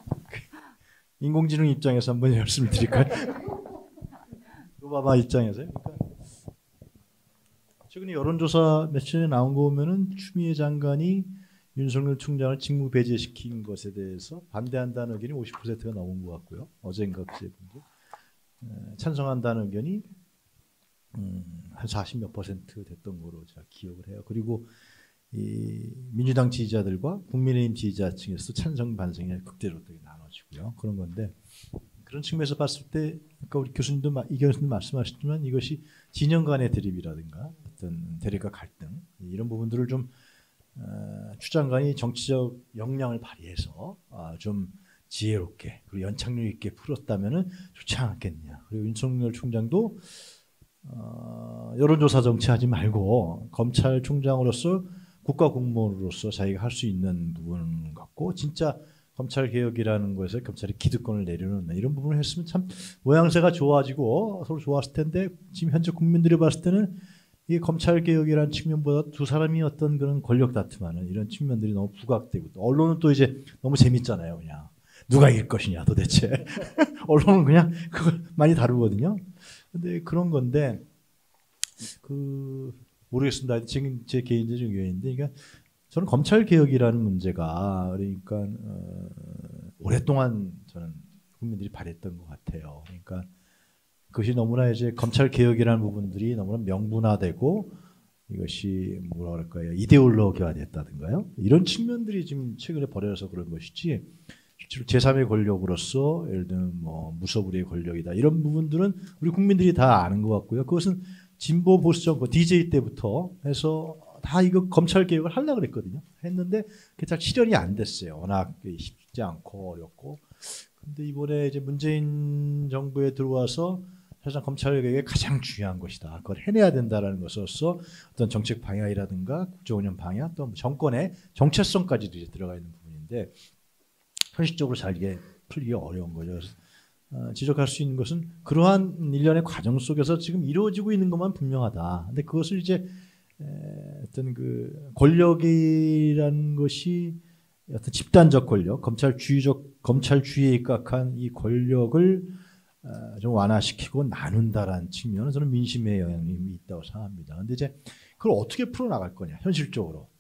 인공지능 입장에서 한번 말씀을 드릴까요? 오바마 입장에서요. 그러니까 최근에 여론조사 며칠 전에 나온 거 보면은 추미애 장관이 윤석열 총장을 직무 배제시킨 것에 대해서 반대한다는 의견이 오십 퍼센트가 넘은 것 같고요. 어젠가 그제 찬성한다는 의견이 음, 한 사십 몇 퍼센트 됐던 거로 제가 기억을 해요. 그리고 이 민주당 지지자들과 국민의힘 지지자층에서 찬성 반성이 극대로 나눠지고요. 그런 건데 그런 측면에서 봤을 때 아까 우리 교수님도 이 교수님 말씀하셨지만 이것이 진영 간의 대립이라든가 어떤 대립과 갈등 이런 부분들을 좀 어, 추 장관이 정치적 역량을 발휘해서 어, 좀 지혜롭게 그리고 연착륙 있게 풀었다면은 좋지 않았겠냐. 그리고 윤석열 총장도 어, 여론조사 정치하지 말고 검찰총장으로서 국가공무원으로서 자기가 할 수 있는 부분 같고 진짜 검찰개혁이라는 것에 검찰이 기득권을 내려놓는 이런 부분을 했으면 참 모양새가 좋아지고 서로 좋았을 텐데 지금 현재 국민들이 봤을 때는 이 검찰개혁이라는 측면보다 두 사람이 어떤 그런 권력 다툼하는 이런 측면들이 너무 부각되고 또 언론은 또 이제 너무 재밌잖아요. 그냥 누가 이길 것이냐 도대체. 언론은 그냥 그걸 많이 다루거든요. 근데 그런 건데 그 모르겠습니다. 지금 제 개인적인 의견인데 그러니까 저는 검찰개혁이라는 문제가 그러니까 어, 오랫동안 저는 국민들이 바랬던 것 같아요. 그러니까 그것이 너무나 이제 검찰개혁이라는 부분들이 너무나 명분화되고 이것이 뭐라 그럴까요? 이데올로기화됐다든가요? 이런 측면들이 지금 최근에 벌어져서 그런 것이지 실제로 제삼의 권력으로서 예를 들면 뭐 무소불위의 권력이다 이런 부분들은 우리 국민들이 다 아는 것 같고요. 그것은 진보 보수 정권 디제이 때부터 해서 다 이거 검찰 개혁을 하려고 그랬거든요. 했는데 그게 잘 실현이 안 됐어요. 워낙 쉽지 않고 어렵고. 근데 이번에 이제 문재인 정부에 들어와서 사실상 검찰 개혁이 가장 중요한 것이다. 그걸 해내야 된다라는 것으로서 어떤 정책 방향이라든가 국정운영 방향 또 정권의 정체성까지도 이제 들어가 있는 부분인데 현실적으로 잘 이게 풀기 어려운 거죠. 그래서 어, 지적할 수 있는 것은 그러한 일련의 과정 속에서 지금 이루어지고 있는 것만 분명하다. 근데 그것을 이제 에, 어떤 그 권력이라는 것이 어떤 집단적 권력, 검찰주의적 검찰주의에 입각한 이 권력을 어, 좀 완화시키고 나눈다라는 측면은 저는 민심의 영향이 있다고 생각합니다. 근데 이제 그걸 어떻게 풀어 나갈 거냐, 현실적으로. 어,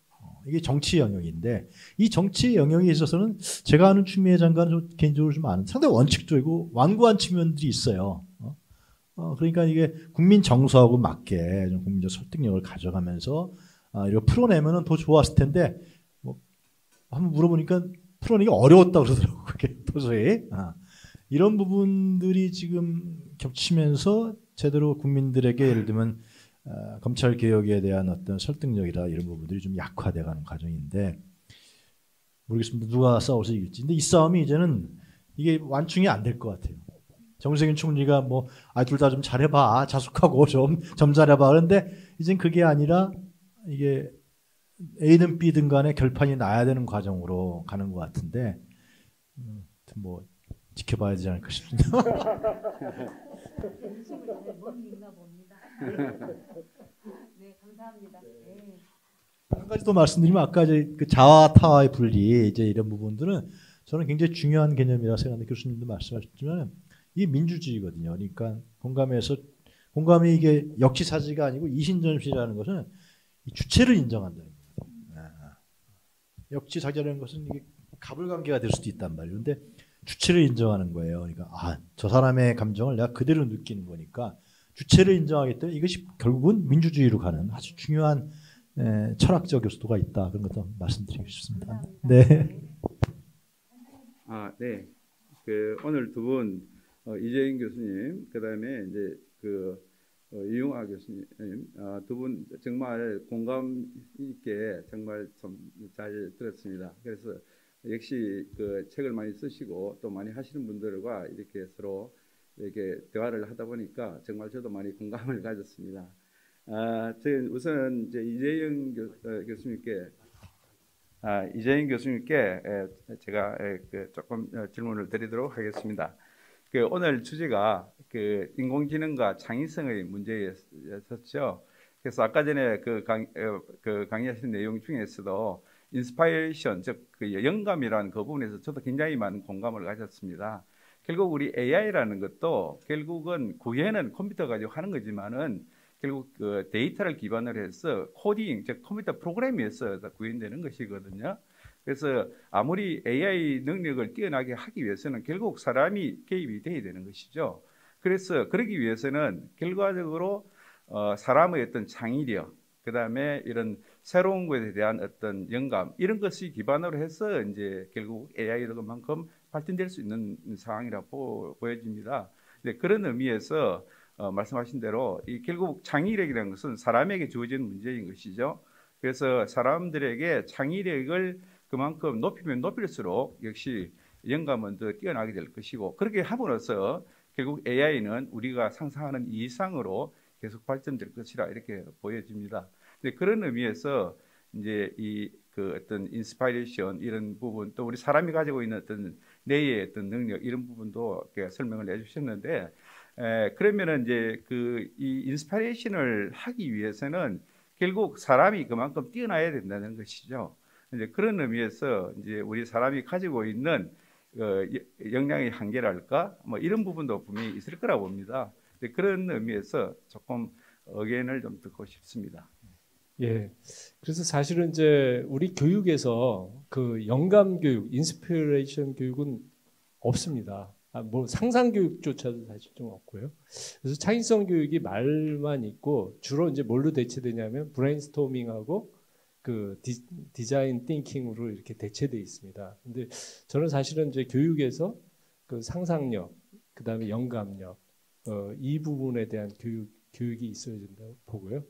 이게 정치 영역인데 이 정치 영역에 있어서는 제가 아는 추미애 장관은 좀 개인적으로 좀 아는 상당히 원칙적이고 완고한 측면들이 있어요. 어? 어, 그러니까 이게 국민 정서하고 맞게 좀 국민적 설득력을 가져가면서 아, 이거 풀어내면은 더 좋았을 텐데 뭐 한번 물어보니까 풀어내기 어려웠다고 그러더라고요. 그게 도저히. 아, 이런 부분들이 지금 겹치면서 제대로 국민들에게 예를 들면 어, 검찰 개혁에 대한 어떤 설득력이라 이런 부분들이 좀 약화돼가는 과정인데 모르겠습니다. 누가 싸워서 이길지. 근데 이 싸움이 이제는 이게 완충이 안 될 것 같아요. 정세균 총리가 뭐 아 둘 다 좀 잘해봐 자숙하고 좀 좀 잘해봐 그런데 이젠 그게 아니라 이게 A든 B든 간에 결판이 나야 되는 과정으로 가는 것 같은데 음, 뭐 지켜봐야 되지 않을까 싶습니다. 관심을 잘못 읽나 봅니다. 네, 감사합니다. 네. 한 가지 더 말씀드리면 아까 이제 그 자아 타와의 분리 이제 이런 부분들은 저는 굉장히 중요한 개념이라 생각하는데 교수님도 말씀하셨지만 이게 민주주의거든요. 그러니까 공감에서 공감이 이게 역지사지가 아니고 이신전시라는 것은 이 주체를 인정한다는 겁니다. 역지사지라는 것은 이게 가불관계가 될 수도 있단 말이에요. 근데 주체를 인정하는 거예요. 그러니까 아, 저 사람의 감정을 내가 그대로 느끼는 거니까 주체를 인정하기 때문에 이것이 결국은 민주주의로 가는 아주 중요한 에, 철학적 요소가 있다. 그런 것도 말씀드리고 싶습니다. 네. 아, 네. 그 오늘 두 분 어, 이재인 교수님, 그다음에 이제 그 어, 이용하 교수님 어, 두 분 정말 공감 있게 정말 좀 잘 들었습니다. 그래서 역시 그 책을 많이 쓰시고 또 많이 하시는 분들과 이렇게 서로 이렇게 대화를 하다 보니까 정말 저도 많이 공감을 가졌습니다. 아, 저희 우선 이제 이재영 교, 어, 교수님께 아, 이재인 교수님께 에, 제가 에, 그 조금 어, 질문을 드리도록 하겠습니다. 그 오늘 주제가 그 인공지능과 창의성의 문제였었죠. 그래서 아까 전에 그, 강, 어, 그 강의하신 내용 중에서도 인스파이레이션, 즉 그 영감이라는 그 부분에서 저도 굉장히 많은 공감을 가졌습니다. 결국 우리 에이아이라는 것도 결국은 구현은 컴퓨터 가지고 하는 거지만은 결국 그 데이터를 기반으로 해서 코딩, 즉 컴퓨터 프로그램에서 구현되는 것이거든요. 그래서 아무리 에이아이 능력을 뛰어나게 하기 위해서는 결국 사람이 개입이 돼야 되는 것이죠. 그래서 그러기 위해서는 결과적으로 어, 사람의 어떤 창의력, 그 다음에 이런 새로운 것에 대한 어떤 영감 이런 것이 기반으로 해서 이제 결국 에이아이만큼 발전될 수 있는 상황이라고 보여집니다. 네, 그런 의미에서 어, 말씀하신 대로 이 결국 창의력이라는 것은 사람에게 주어진 문제인 것이죠. 그래서 사람들에게 창의력을 그만큼 높이면 높일수록 역시 영감은 더 뛰어나게 될 것이고 그렇게 함으로써 결국 에이아이는 우리가 상상하는 이상으로 계속 발전될 것이라 이렇게 보여집니다. 네, 그런 의미에서 이제 이 그 어떤 인스파이레이션 이런 부분 또 우리 사람이 가지고 있는 어떤 뇌의 어떤 능력 이런 부분도 이렇게 설명을 해주셨는데 에, 그러면은 이제 그 이 인스파이레이션을 하기 위해서는 결국 사람이 그만큼 뛰어나야 된다는 것이죠. 이제 그런 의미에서 이제 우리 사람이 가지고 있는 어, 역량의 한계랄까 뭐 이런 부분도 분명히 있을 거라고 봅니다. 그런 의미에서 조금 의견을 좀 듣고 싶습니다. 예. 그래서 사실은 이제 우리 교육에서 그 영감 교육, 인스피레이션 교육은 없습니다. 아, 뭐 상상 교육조차도 사실 좀 없고요. 그래서 창의성 교육이 말만 있고 주로 이제 뭘로 대체되냐면 브레인스토밍하고 그 디, 디자인 띵킹으로 이렇게 대체되어 있습니다. 근데 저는 사실은 이제 교육에서 그 상상력, 그다음에 영감력 어, 이 부분에 대한 교육 교육이 있어야 된다고 보고요.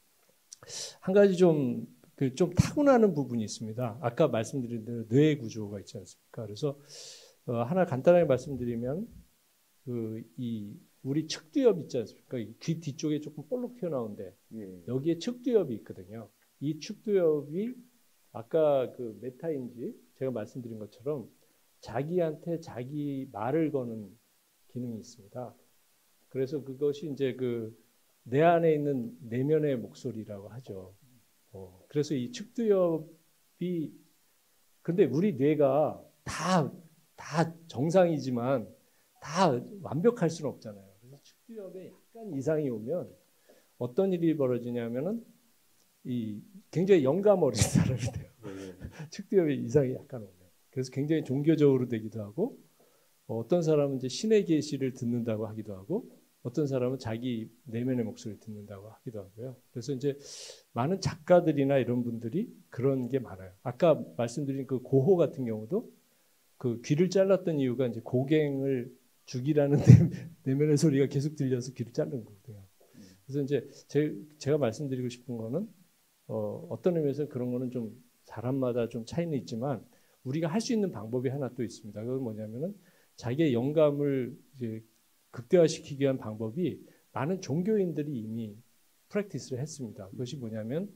한 가지 좀 그 좀 타고나는 부분이 있습니다. 아까 말씀드린 대로 뇌 구조가 있지 않습니까? 그래서 어, 하나 간단하게 말씀드리면 그 이 우리 측두엽 있지 않습니까? 귀 뒤쪽에 조금 볼록 튀어나온데 예. 여기에 측두엽이 있거든요. 이 측두엽이 아까 그 메타인지 제가 말씀드린 것처럼 자기한테 자기 말을 거는 기능이 있습니다. 그래서 그것이 이제 그 내 안에 있는 내면의 목소리라고 하죠. 어, 그래서 이 측두엽이 근데 우리 뇌가 다, 다 정상이지만 다 완벽할 수는 없잖아요. 그래서 측두엽에 약간 이상이 오면 어떤 일이 벌어지냐면은 이 굉장히 영감 어린 사람이 돼요. 측두엽의 이상이 약간 오면. 그래서 굉장히 종교적으로 되기도 하고 어, 어떤 사람은 이제 신의 계시를 듣는다고 하기도 하고 어떤 사람은 자기 내면의 목소리를 듣는다고 하기도 하고요. 그래서 이제 많은 작가들이나 이런 분들이 그런 게 많아요. 아까 말씀드린 그 고호 같은 경우도 그 귀를 잘랐던 이유가 이제 고갱을 죽이라는 내면의 소리가 계속 들려서 귀를 자른 거거든요. 그래서 이제 제, 제가 말씀드리고 싶은 거는 어, 어떤 의미에서 그런 거는 좀 사람마다 좀 차이는 있지만 우리가 할 수 있는 방법이 하나 또 있습니다. 그건 뭐냐면은 자기의 영감을 이제 극대화시키기 위한 방법이 많은 종교인들이 이미 프랙티스를 했습니다. 그것이 뭐냐면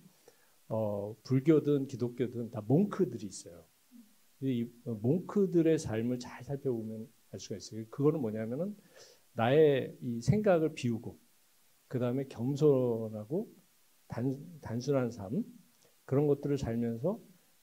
어, 불교든 기독교든 다 몽크들이 있어요. 이 몽크들의 삶을 잘 살펴보면 알 수가 있어요. 그거는 뭐냐면은 나의 이 생각을 비우고 그 다음에 겸손하고 단, 단순한 삶 그런 것들을 살면서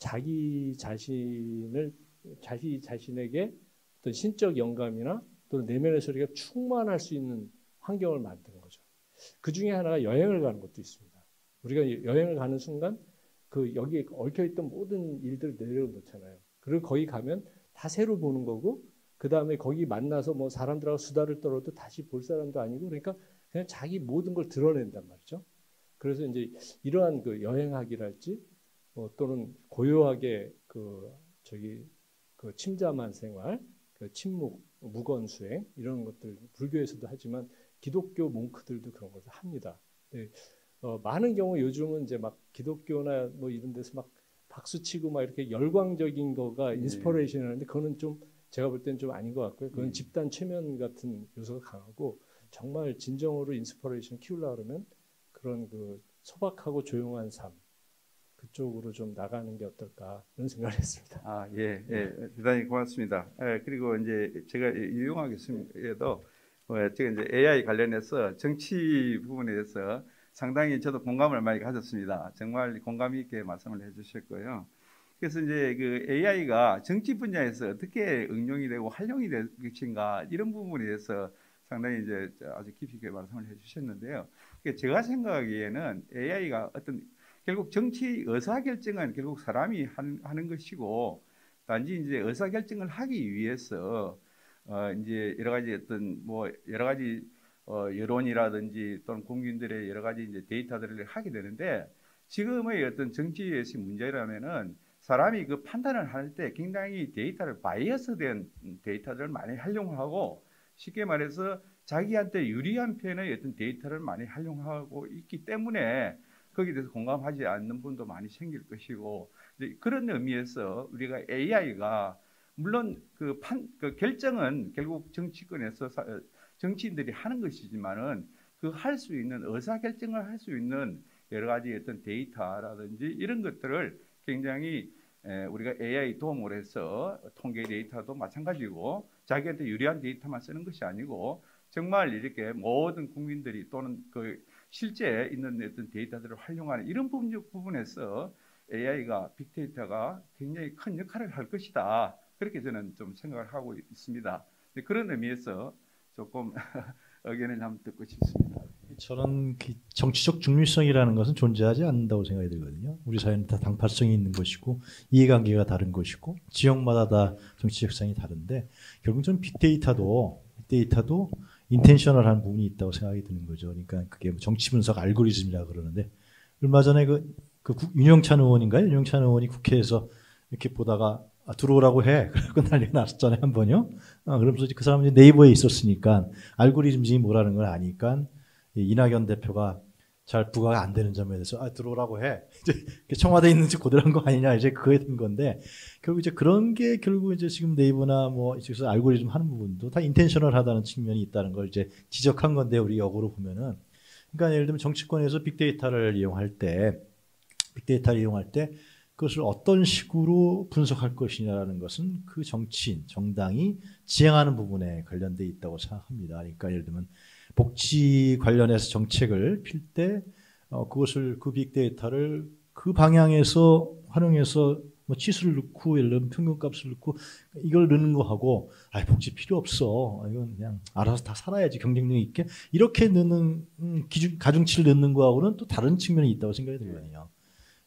자기 자신을 자기 자신에게 어떤 신적 영감이나 또는 내면의 소리가 충만할 수 있는 환경을 만드는 거죠. 그 중에 하나가 여행을 가는 것도 있습니다. 우리가 여행을 가는 순간 그 여기에 얽혀있던 모든 일들을 내려놓잖아요. 그리고 거기 가면 다 새로 보는 거고 그 다음에 거기 만나서 뭐 사람들하고 수다를 떨어도 다시 볼 사람도 아니고 그러니까 그냥 자기 모든 걸 드러낸단 말이죠. 그래서 이제 이러한 그 여행하기랄지 어, 또는 고요하게 그 저기 그 침잠한 생활, 그 침묵, 무건 수행 이런 것들 불교에서도 하지만 기독교 몽크들도 그런 것을 합니다. 네. 어, 많은 경우 요즘은 이제 막 기독교나 뭐 이런 데서 막 박수치고 막 이렇게 열광적인 거가 인스퍼레이션 하는데 그거는 좀 제가 볼 때는 좀 아닌 것 같고요. 그건 집단 최면 같은 요소가 강하고 정말 진정으로 인스퍼레이션 키우려고 그러면 그런 그 소박하고 조용한 삶 그쪽으로 좀 나가는 게 어떨까 이런 생각을 했습니다. 아, 예, 예, 대단히 고맙습니다. 예, 그리고 이제 제가 유용하겠습니다도 어, 제가 이제 에이아이 관련해서 정치 부분에 대해서 상당히 저도 공감을 많이 가졌습니다. 정말 공감 있게 말씀을 해주셨고요. 그래서 이제 그 에이아이가 정치 분야에서 어떻게 응용이 되고 활용이 될 것인가 이런 부분에 대해서 상당히 이제 아주 깊이 있게 말씀을 해주셨는데요. 제가 생각하기에는 에이아이가 어떤 결국 정치 의사결정은 결국 사람이 한, 하는 것이고 단지 이제 의사결정을 하기 위해서 어 이제 여러 가지 어떤 뭐 여러 가지 어 여론이라든지 또는 국민들의 여러 가지 이제 데이터들을 하게 되는데 지금의 어떤 정치에서의 문제라면은 사람이 그 판단을 할 때 굉장히 데이터를 바이어스된 데이터들을 많이 활용하고 쉽게 말해서 자기한테 유리한 편의 어떤 데이터를 많이 활용하고 있기 때문에 거기에 대해서 공감하지 않는 분도 많이 생길 것이고 그런 의미에서 우리가 에이아이가 물론 그 판, 그 결정은 결국 정치권에서 사, 정치인들이 하는 것이지만은 그 할 수 있는 의사 결정을 할 수 있는 여러 가지 어떤 데이터라든지 이런 것들을 굉장히 에, 우리가 에이아이 도움을 해서 통계 데이터도 마찬가지고 자기한테 유리한 데이터만 쓰는 것이 아니고 정말 이렇게 모든 국민들이 또는 그 실제 있는 어떤 데이터들을 활용하는 이런 부분에서 에이아이가 빅데이터가 굉장히 큰 역할을 할 것이다. 그렇게 저는 좀 생각을 하고 있습니다. 그런 의미에서 조금 의견을 한번 듣고 싶습니다. 저는 정치적 중립성이라는 것은 존재하지 않는다고 생각이 들거든요. 우리 사회는 다 당파성이 있는 것이고 이해관계가 다른 것이고 지역마다 다 정치적 성이 다른데 결국 전 빅데이터도 빅데이터도 인텐셔널한 부분이 있다고 생각이 드는 거죠. 그러니까 그게 정치 분석 알고리즘이라 그러는데 얼마 전에 그, 그 윤영찬 의원인가요? 윤영찬 의원이 국회에서 이렇게 보다가 아, 들어오라고 해. 그러고 난리가 났었잖아요, 한 번요. 아, 그러면서 그 사람은 네이버에 있었으니까 알고리즘이 뭐라는 걸 아니까 이낙연 대표가 잘 부과가 안 되는 점에 대해서 아, 들어오라고 해. 이제 청와대에 있는지 고대한 거 아니냐 이제 그거에 된 건데 결국 이제 그런 게 결국 이제 지금 네이버나 뭐 이쪽에서 알고리즘 하는 부분도 다 인텐셔널하다는 측면이 있다는 걸 이제 지적한 건데 우리 역으로 보면은 그러니까 예를 들면 정치권에서 빅데이터를 이용할 때 빅데이터를 이용할 때 그것을 어떤 식으로 분석할 것이냐라는 것은 그 정치인, 정당이 지향하는 부분에 관련돼 있다고 생각합니다. 그러니까 예를 들면 복지 관련해서 정책을 필 때 어, 그것을 그 빅데이터를 그 방향에서 활용해서 뭐 치수를 넣고 예를 들면 평균값을 넣고 이걸 넣는 거하고 아 복지 필요 없어 이건 그냥 알아서 다 살아야지 경쟁력 있게 이렇게 넣는 음, 기준 가중치를 넣는 거하고는 또 다른 측면이 있다고 생각이 들거든요.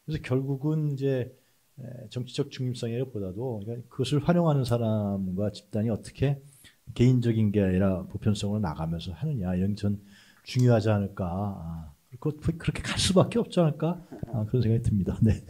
그래서 결국은 이제 정치적 중립성이라보다도 그것을 활용하는 사람과 집단이 어떻게 개인적인 게 아니라 보편성으로 나가면서 하느냐 이런 전 중요하지 않을까. 아, 그렇게 갈 수밖에 없지 않을까 아, 그런 생각이 듭니다. 네.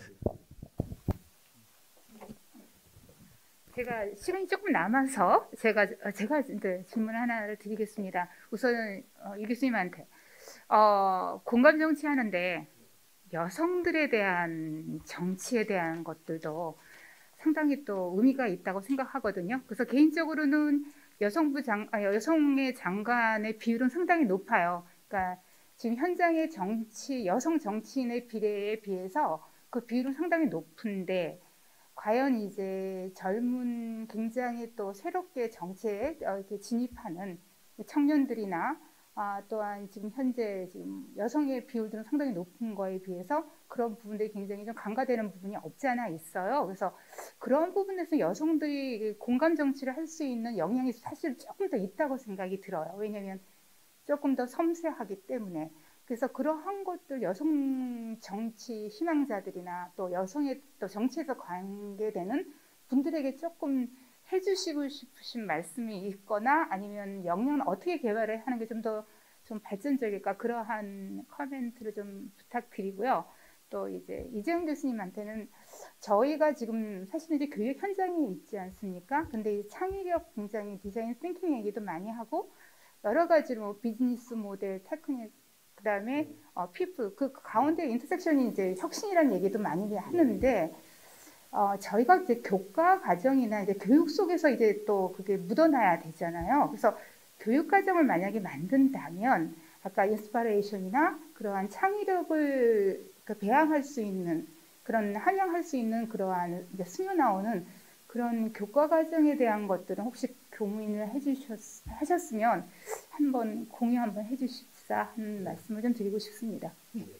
제가 시간이 조금 남아서 제가 제가 이제 질문 하나를 드리겠습니다. 우선 어, 이 교수님한테 어, 공감 정치하는데 여성들에 대한 정치에 대한 것들도 상당히 또 의미가 있다고 생각하거든요. 그래서 개인적으로는 여성부 장 아, 여성의 장관의 비율은 상당히 높아요. 그러니까 지금 현장의 정치 여성 정치인의 비례에 비해서 그 비율은 상당히 높은데. 과연 이제 젊은 굉장히 또 새롭게 정치에 이렇게 진입하는 청년들이나 아, 또한 지금 현재 지금 여성의 비율들은 상당히 높은 거에 비해서 그런 부분들이 굉장히 좀 간과되는 부분이 없지 않아 있어요. 그래서 그런 부분에서 여성들이 공감 정치를 할 수 있는 영향이 사실 조금 더 있다고 생각이 들어요. 왜냐하면 조금 더 섬세하기 때문에. 그래서 그러한 것들 여성 정치 희망자들이나 또 여성의 또 정치에서 관계되는 분들에게 조금 해주시고 싶으신 말씀이 있거나 아니면 역량을 어떻게 개발을 하는 게 좀 더 좀 발전적일까 그러한 커멘트를 좀 부탁드리고요. 또 이제 이재용 교수님한테는 저희가 지금 사실은 이제 교육 현장에 있지 않습니까? 근데 창의력 굉장히 디자인 띵킹 얘기도 많이 하고 여러 가지로 뭐 비즈니스 모델, 테크닉 그 다음에 어, 피플 그 가운데 인터섹션이 이제 혁신이라는 얘기도 많이 하는데 어, 저희가 이제 교과 과정이나 이제 교육 속에서 이제 또 그게 묻어나야 되잖아요. 그래서 교육 과정을 만약에 만든다면 아까 인스파레이션이나 그러한 창의력을 그 배양할 수 있는 그런 함양할 수 있는 그러한 이제 스며 나오는 그런 교과 과정에 대한 것들은 혹시 고민을 해주셨으면 한번 공유 한번 해주십사 하는 말씀을 좀 드리고 싶습니다.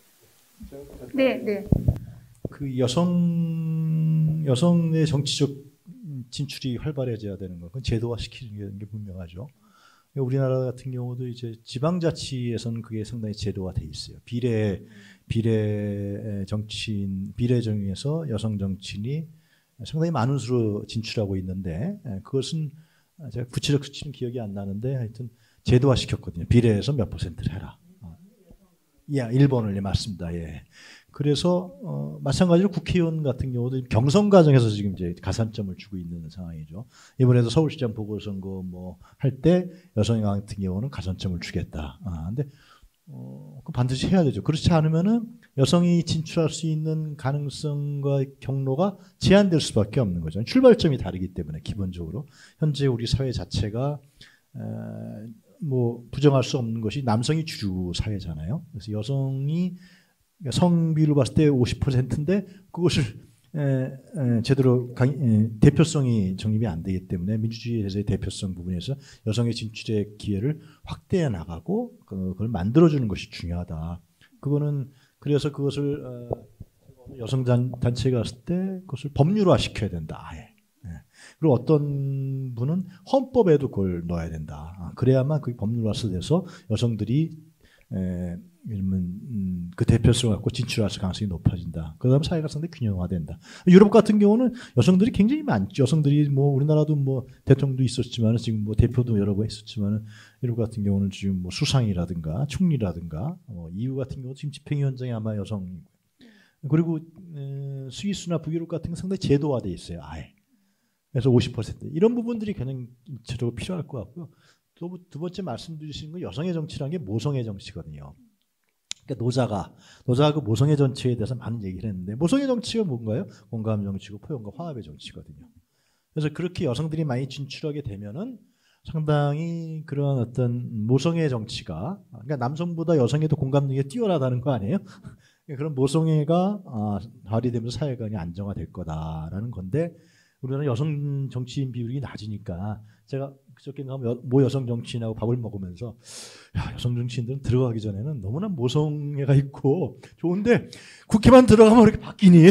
네, 네. 그 여성 여성의 정치적 진출이 활발해져야 되는 거, 그건 제도화시키는 게 분명하죠. 우리나라 같은 경우도 이제 지방자치에서는 그게 상당히 제도화 돼 있어요. 비례 비례 정치인 비례 정에서 여성 정치인이 상당히 많은 수로 진출하고 있는데 그것은 제가 구체적 수치는 기억이 안 나는데 하여튼 제도화 시켰거든요. 비례에서 몇 퍼센트를 해라. 예, 일본을 맞습니다. 예. 그래서 어, 마찬가지로 국회의원 같은 경우도 경선 과정에서 지금 이제 가산점을 주고 있는 상황이죠. 이번에도 서울시장 보궐선거 뭐 할 때 여성 같은 경우는 가산점을 주겠다. 아, 근데 어, 그 반드시 해야 되죠. 그렇지 않으면은 여성이 진출할 수 있는 가능성과 경로가 제한될 수밖에 없는 거죠. 출발점이 다르기 때문에 기본적으로 현재 우리 사회 자체가 에, 뭐 부정할 수 없는 것이 남성이 주류 사회잖아요. 그래서 여성이 성비를 봤을 때 오십 퍼센트인데 그것을 에, 에, 제대로 강, 에, 대표성이 정립이 안 되기 때문에 민주주의에서의 대표성 부분에서 여성의 진출의 기회를 확대해 나가고 그걸 만들어주는 것이 중요하다. 그거는 그래서 그것을 어, 여성 단체에 갔을 때 그것을 법률화 시켜야 된다. 아예. 그리고 어떤 분은 헌법에도 그걸 넣어야 된다. 아, 그래야만 그게 법률화돼서 여성들이 에, 이러면 음, 그 대표성을 갖고 진출할 가능성이 높아진다. 그다음 사회가 상당히 균형화된다. 유럽 같은 경우는 여성들이 굉장히 많죠. 여성들이 뭐 우리나라도 뭐 대통령도 있었지만 지금 뭐 대표도 여러 번 했었지만 유럽 같은 경우는 지금 뭐 수상이라든가 총리라든가 뭐 이유 같은 경우 지금 집행위원장이 아마 여성이고 그리고 에, 스위스나 북유럽 같은 건 상당히 제도화돼 있어요. 아예. 그래서 오십 퍼센트 이런 부분들이 그냥 인체적으로 필요할 것 같고요. 또 두 번째 말씀드리신 건 여성의 정치라는 게 모성의 정치거든요. 그러니까 노자가 노자가 그 모성의 정치에 대해서 많은 얘기를 했는데 모성의 정치가 뭔가요? 공감 정치고 포용과 화합의 정치거든요. 그래서 그렇게 여성들이 많이 진출하게 되면은 상당히 그런 어떤 모성의 정치가 그러니까 남성보다 여성에도 공감 능력이 뛰어나다는 거 아니에요? 그런 모성애가 아, 발휘되면서 사회관이 안정화될 거다라는 건데 우리나라 여성 정치인 비율이 낮으니까 제가 그저께 가면 모 여성 정치인하고 밥을 먹으면서 야, 여성 정치인들은 들어가기 전에는 너무나 모성애가 있고 좋은데 국회만 들어가면 이렇게 바뀌니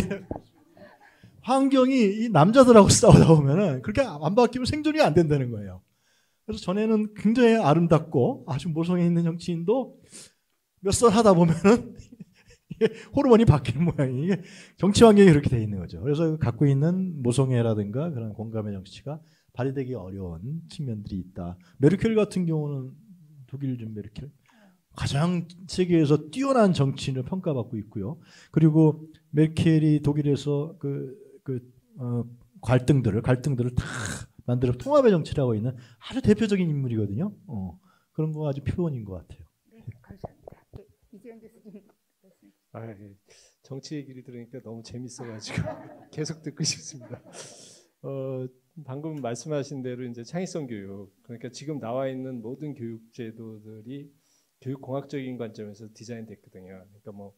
환경이 이 남자들하고 싸우다 보면은 그렇게 안 바뀌면 생존이 안 된다는 거예요. 그래서 전에는 굉장히 아름답고 아주 모성애 있는 정치인도 몇 살 하다 보면은 이게 호르몬이 바뀌는 모양이 이게 정치 환경이 그렇게 돼 있는 거죠. 그래서 갖고 있는 모성애라든가 그런 공감의 정치가 발휘되기 어려운 측면들이 있다. 메르켈 같은 경우는 독일 좀 메르켈 가장 세계에서 뛰어난 정치인을 평가받고 있고요. 그리고 메르켈이 독일에서 그, 그 어, 갈등들을 갈등들을 다 만들어 통합의 정치를 하고 있는 아주 대표적인 인물이거든요. 어, 그런 거 아주 표본인 것 같아요. 네, 감사합니다. 네, 이재현 교수님 말씀. 아, 예. 정치 얘기를 들으니까 너무 재밌어가지고 계속 듣고 싶습니다. 어, 방금 말씀하신 대로 이제 창의성 교육, 그러니까 지금 나와 있는 모든 교육 제도들이 교육 공학적인 관점에서 디자인됐거든요. 그러니까 뭐,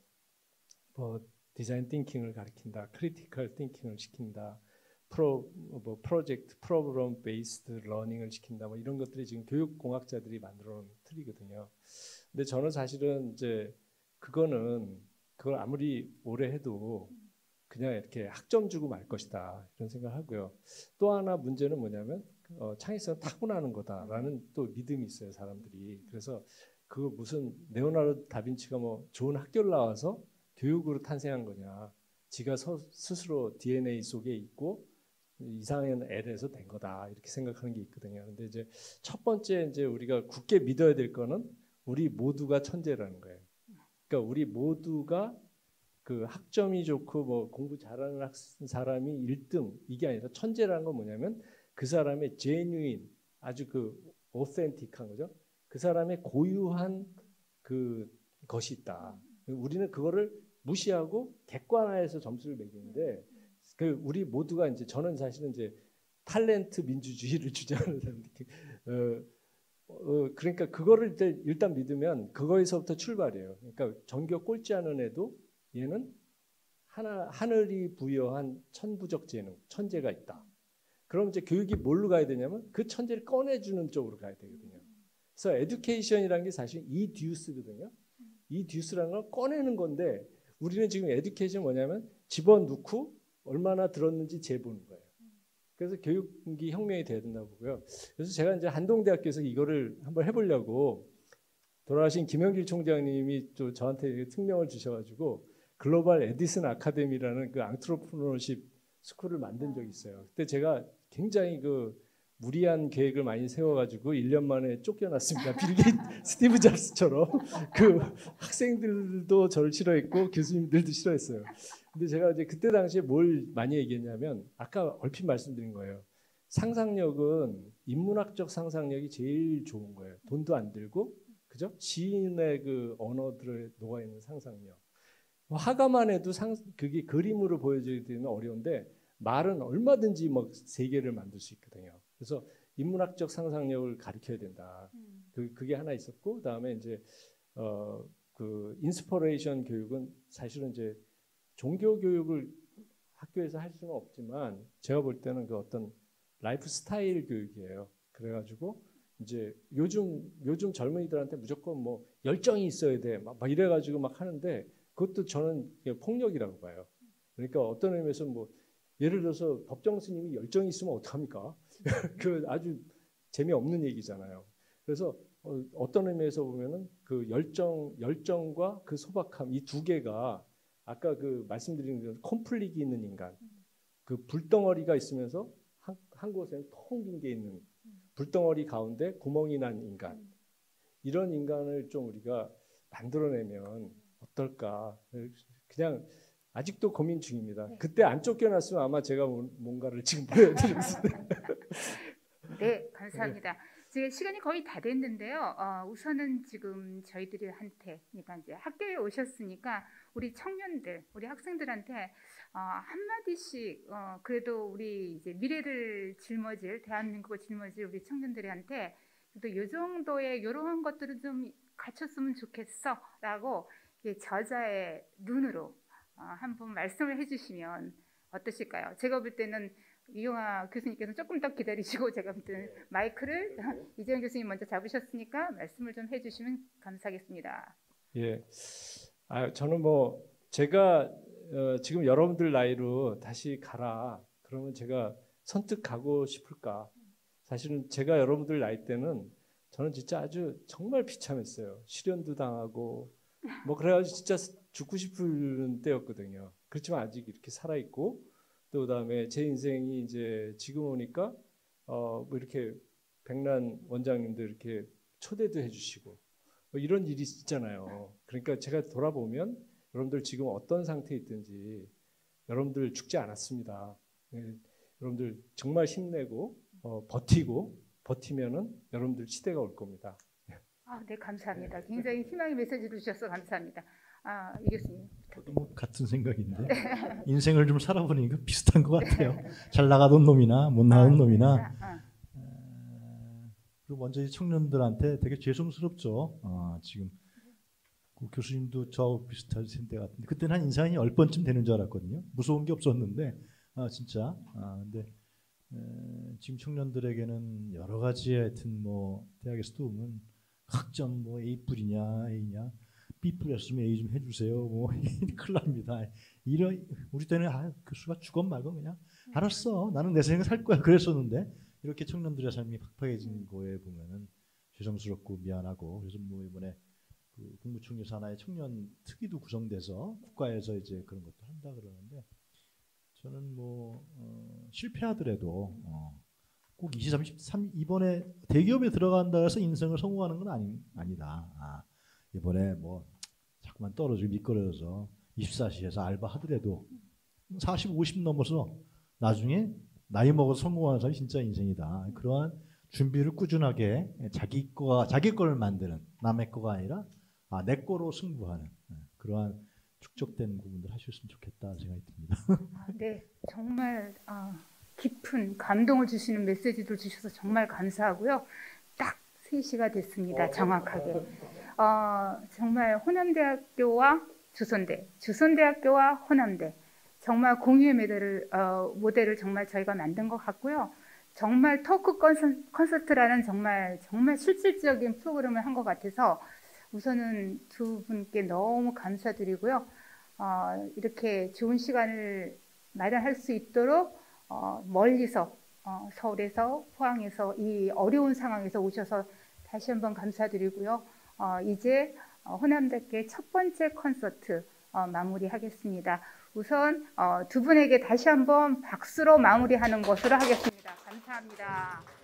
뭐 디자인 띵킹을 가리킨다, 크리티컬 띵킹을 시킨다, 프로 뭐 프로젝트 프로그램 베이스드 러닝을 시킨다, 뭐 이런 것들이 지금 교육 공학자들이 만들어 놓은 틀이거든요. 근데 저는 사실은 이제 그거는 그걸 아무리 오래 해도 그냥 이렇게 학점 주고 말 것이다 이런 생각을 하고요. 또 하나 문제는 뭐냐면 어, 창의성은 타고나는 거다라는 또 믿음이 있어요, 사람들이. 그래서 그 무슨 레오나르도 다빈치가 뭐 좋은 학교를 나와서 교육으로 탄생한 거냐, 지가 서, 스스로 디엔에이 속에 있고 이상한 엘에서 된 거다 이렇게 생각하는 게 있거든요. 근데 이제 첫 번째 이제 우리가 굳게 믿어야 될 거는 우리 모두가 천재라는 거예요. 그러니까 우리 모두가 그 학점이 좋고 뭐 공부 잘하는 학, 사람이 일 등 이게 아니라 천재라는 건 뭐냐면 그 사람의 genuine 아주 그 authentic한 거죠. 그 사람의 고유한 그 것이 있다. 우리는 그거를 무시하고 객관화해서 점수를 매기는데 그 우리 모두가 이제 저는 사실은 이제 탤런트 민주주의를 주장하는 사람들. 어, 어, 그러니까 그거를 일단, 일단 믿으면 그거에서부터 출발이에요. 그러니까 전교 꼴찌 하는 애도 얘는 하나, 하늘이 부여한 천부적 재능, 천재가 있다. 그럼 이제 교육이 뭘로 가야 되냐면 그 천재를 꺼내주는 쪽으로 가야 되거든요. 그래서 에듀케이션이라는 게 사실 이듀스거든요. 이듀스라는 걸 꺼내는 건데 우리는 지금 에듀케이션 뭐냐면 집어넣고 얼마나 들었는지 재보는 거예요. 그래서 교육이 혁명이 돼야 된다고 보고요. 그래서 제가 이제 한동대학교에서 이거를 한번 해보려고 돌아가신 김영길 총장님이 또 저한테 특명을 주셔가지고 글로벌 에디슨 아카데미라는 그 앙트로프너십 스쿨을 만든 적이 있어요. 그때 제가 굉장히 그 무리한 계획을 많이 세워가지고 일 년 만에 쫓겨났습니다. 빌 게이츠, 스티브 잡스처럼 그 학생들도 저를 싫어했고 교수님들도 싫어했어요. 근데 제가 이제 그때 당시에 뭘 많이 얘기했냐면 아까 얼핏 말씀드린 거예요. 상상력은 인문학적 상상력이 제일 좋은 거예요. 돈도 안 들고, 그죠? 시인의 그 언어들에 녹아 있는 상상력. 화가만 해도 상, 그게 그림으로 보여줘야 되면 어려운데 말은 얼마든지 막 세계를 만들 수 있거든요. 그래서 인문학적 상상력을 가르쳐야 된다. 음. 그, 그게 하나 있었고, 그다음에 이제 어, 그 인스퍼레이션 교육은 사실은 이제 종교 교육을 학교에서 할 수는 없지만 제가 볼 때는 그 어떤 라이프 스타일 교육이에요. 그래가지고 이제 요즘 요즘 젊은이들한테 무조건 뭐 열정이 있어야 돼, 막, 막 이래가지고 막 하는데 그것도 저는 폭력이라고 봐요. 그러니까 어떤 의미에서 뭐 예를 들어서 법정 스님이 열정이 있으면 어떡합니까? 그 아주 재미없는 얘기잖아요. 그래서 어, 어떤 의미에서 보면은 그 열정 열정과 그 소박함 이 두 개가 아까 그 말씀드린 그 콤플릭이 있는 인간, 그 불덩어리가 있으면서 한, 한 곳에는 텅 빈 게 있는 불덩어리 가운데 구멍이 난 인간, 이런 인간을 좀 우리가 만들어내면 어떨까? 그냥 아직도 고민 중입니다. 네. 그때 안 쫓겨났으면 아마 제가 뭔가를 지금 보여드렸을 텐데. 네, 감사합니다. 지금 시간이 거의 다 됐는데요. 어, 우선은 지금 저희들한테, 그러니까 이제 학교에 오셨으니까 우리 청년들, 우리 학생들한테 어, 한 마디씩 어, 그래도 우리 이제 미래를 짊어질 대한민국을 짊어질 우리 청년들한테 또 이 정도의 이러한 것들을 좀 갖췄으면 좋겠어라고 저자의 눈으로 어, 한번 말씀을 해주시면 어떠실까요? 제가 볼 때는 이용아 교수님께서는 조금 더 기다리시고 제가 볼 때는 마이크를 이재현 교수님 먼저 잡으셨으니까 말씀을 좀 해주시면 감사하겠습니다. 예, 아 저는 뭐 제가 어, 지금 여러분들 나이로 다시 가라 그러면 제가 선뜻 가고 싶을까? 사실은 제가 여러분들 나이 때는 저는 진짜 아주 정말 비참했어요. 실연도 당하고 뭐 그래가지고 진짜 죽고 싶은 때였거든요. 그렇지만 아직 이렇게 살아 있고 또 그다음에 제 인생이 이제 지금 오니까 어 뭐 이렇게 백란 원장님도 이렇게 초대도 해주시고 뭐 이런 일이 있잖아요. 그러니까 제가 돌아보면 여러분들 지금 어떤 상태에 있든지 여러분들 죽지 않았습니다. 예, 여러분들 정말 힘내고 어, 버티고 버티면은 여러분들 시대가 올 겁니다. 아, 네, 감사합니다. 굉장히 희망의 메시지를 주셔서 감사합니다. 아, 이 교수님. 저도 뭐 같은 생각인데 인생을 좀 살아보니까 비슷한 것 같아요. 잘 나가던 놈이나 못 나가던 아, 놈이나. 아, 아. 그리고 먼저 이 청년들한테 되게 죄송스럽죠. 아, 지금 그 교수님도 저하고 비슷하신 때 같은데 그때는 한 인생이 열 번쯤 되는 줄 알았거든요. 무서운 게 없었는데 아, 진짜. 아, 근데 에, 지금 청년들에게는 여러 가지 하여튼 뭐 대학에서도 보면 학점 뭐 A 뿔이냐 A냐 B 뿔이었으면 A 좀 해주세요. 뭐 큰일 납니다. 이런 우리 때는 아, 교수가 죽건 말건 그냥 알았어. 나는 내 생각 살 거야. 그랬었는데. 이렇게 청년들의 삶이 팍팍해진 거에 보면은 죄송스럽고 미안하고 그래서 뭐 이번에 그 국무총리 산하의 청년 특위도 구성돼서 국가에서 이제 그런 것도 한다 그러는데 저는 뭐 어, 실패하더라도 어, 꼭 이십, 삼십 이번에 대기업에 들어간다 해서 인생을 성공하는 건 아니, 아니다. 아, 이번에 뭐 자꾸만 떨어지고 미끄러져서 이십사 시에서 알바 하더라도 사십, 오십 넘어서 나중에 나이 먹어서 성공하는 사람이 진짜 인생이다. 그러한 준비를 꾸준하게 자기 거가 자기 거를 만드는 남의 거가 아니라 아, 내 거로 승부하는 그러한 축적된 부분들 하셨으면 좋겠다 생각이 듭니다. 아, 네, 정말 아, 깊은 감동을 주시는 메시지를 주셔서 정말 감사하고요. 딱 세 시가 됐습니다. 정확하게. 어, 정말 호남대학교와 주선대, 주선대학교와 호남대 정말 공유의 모델을, 어, 모델을 정말 저희가 만든 것 같고요. 정말 토크 콘서트라는 정말 정말 실질적인 프로그램을 한 것 같아서 우선은 두 분께 너무 감사드리고요. 어, 이렇게 좋은 시간을 마련할 수 있도록 어, 멀리서 어, 서울에서 포항에서 이 어려운 상황에서 오셔서 다시 한번 감사드리고요. 어, 이제 어, 호남대학교의 첫 번째 콘서트 어, 마무리하겠습니다. 우선 어, 두 분에게 다시 한번 박수로 마무리하는 것으로 하겠습니다. 감사합니다.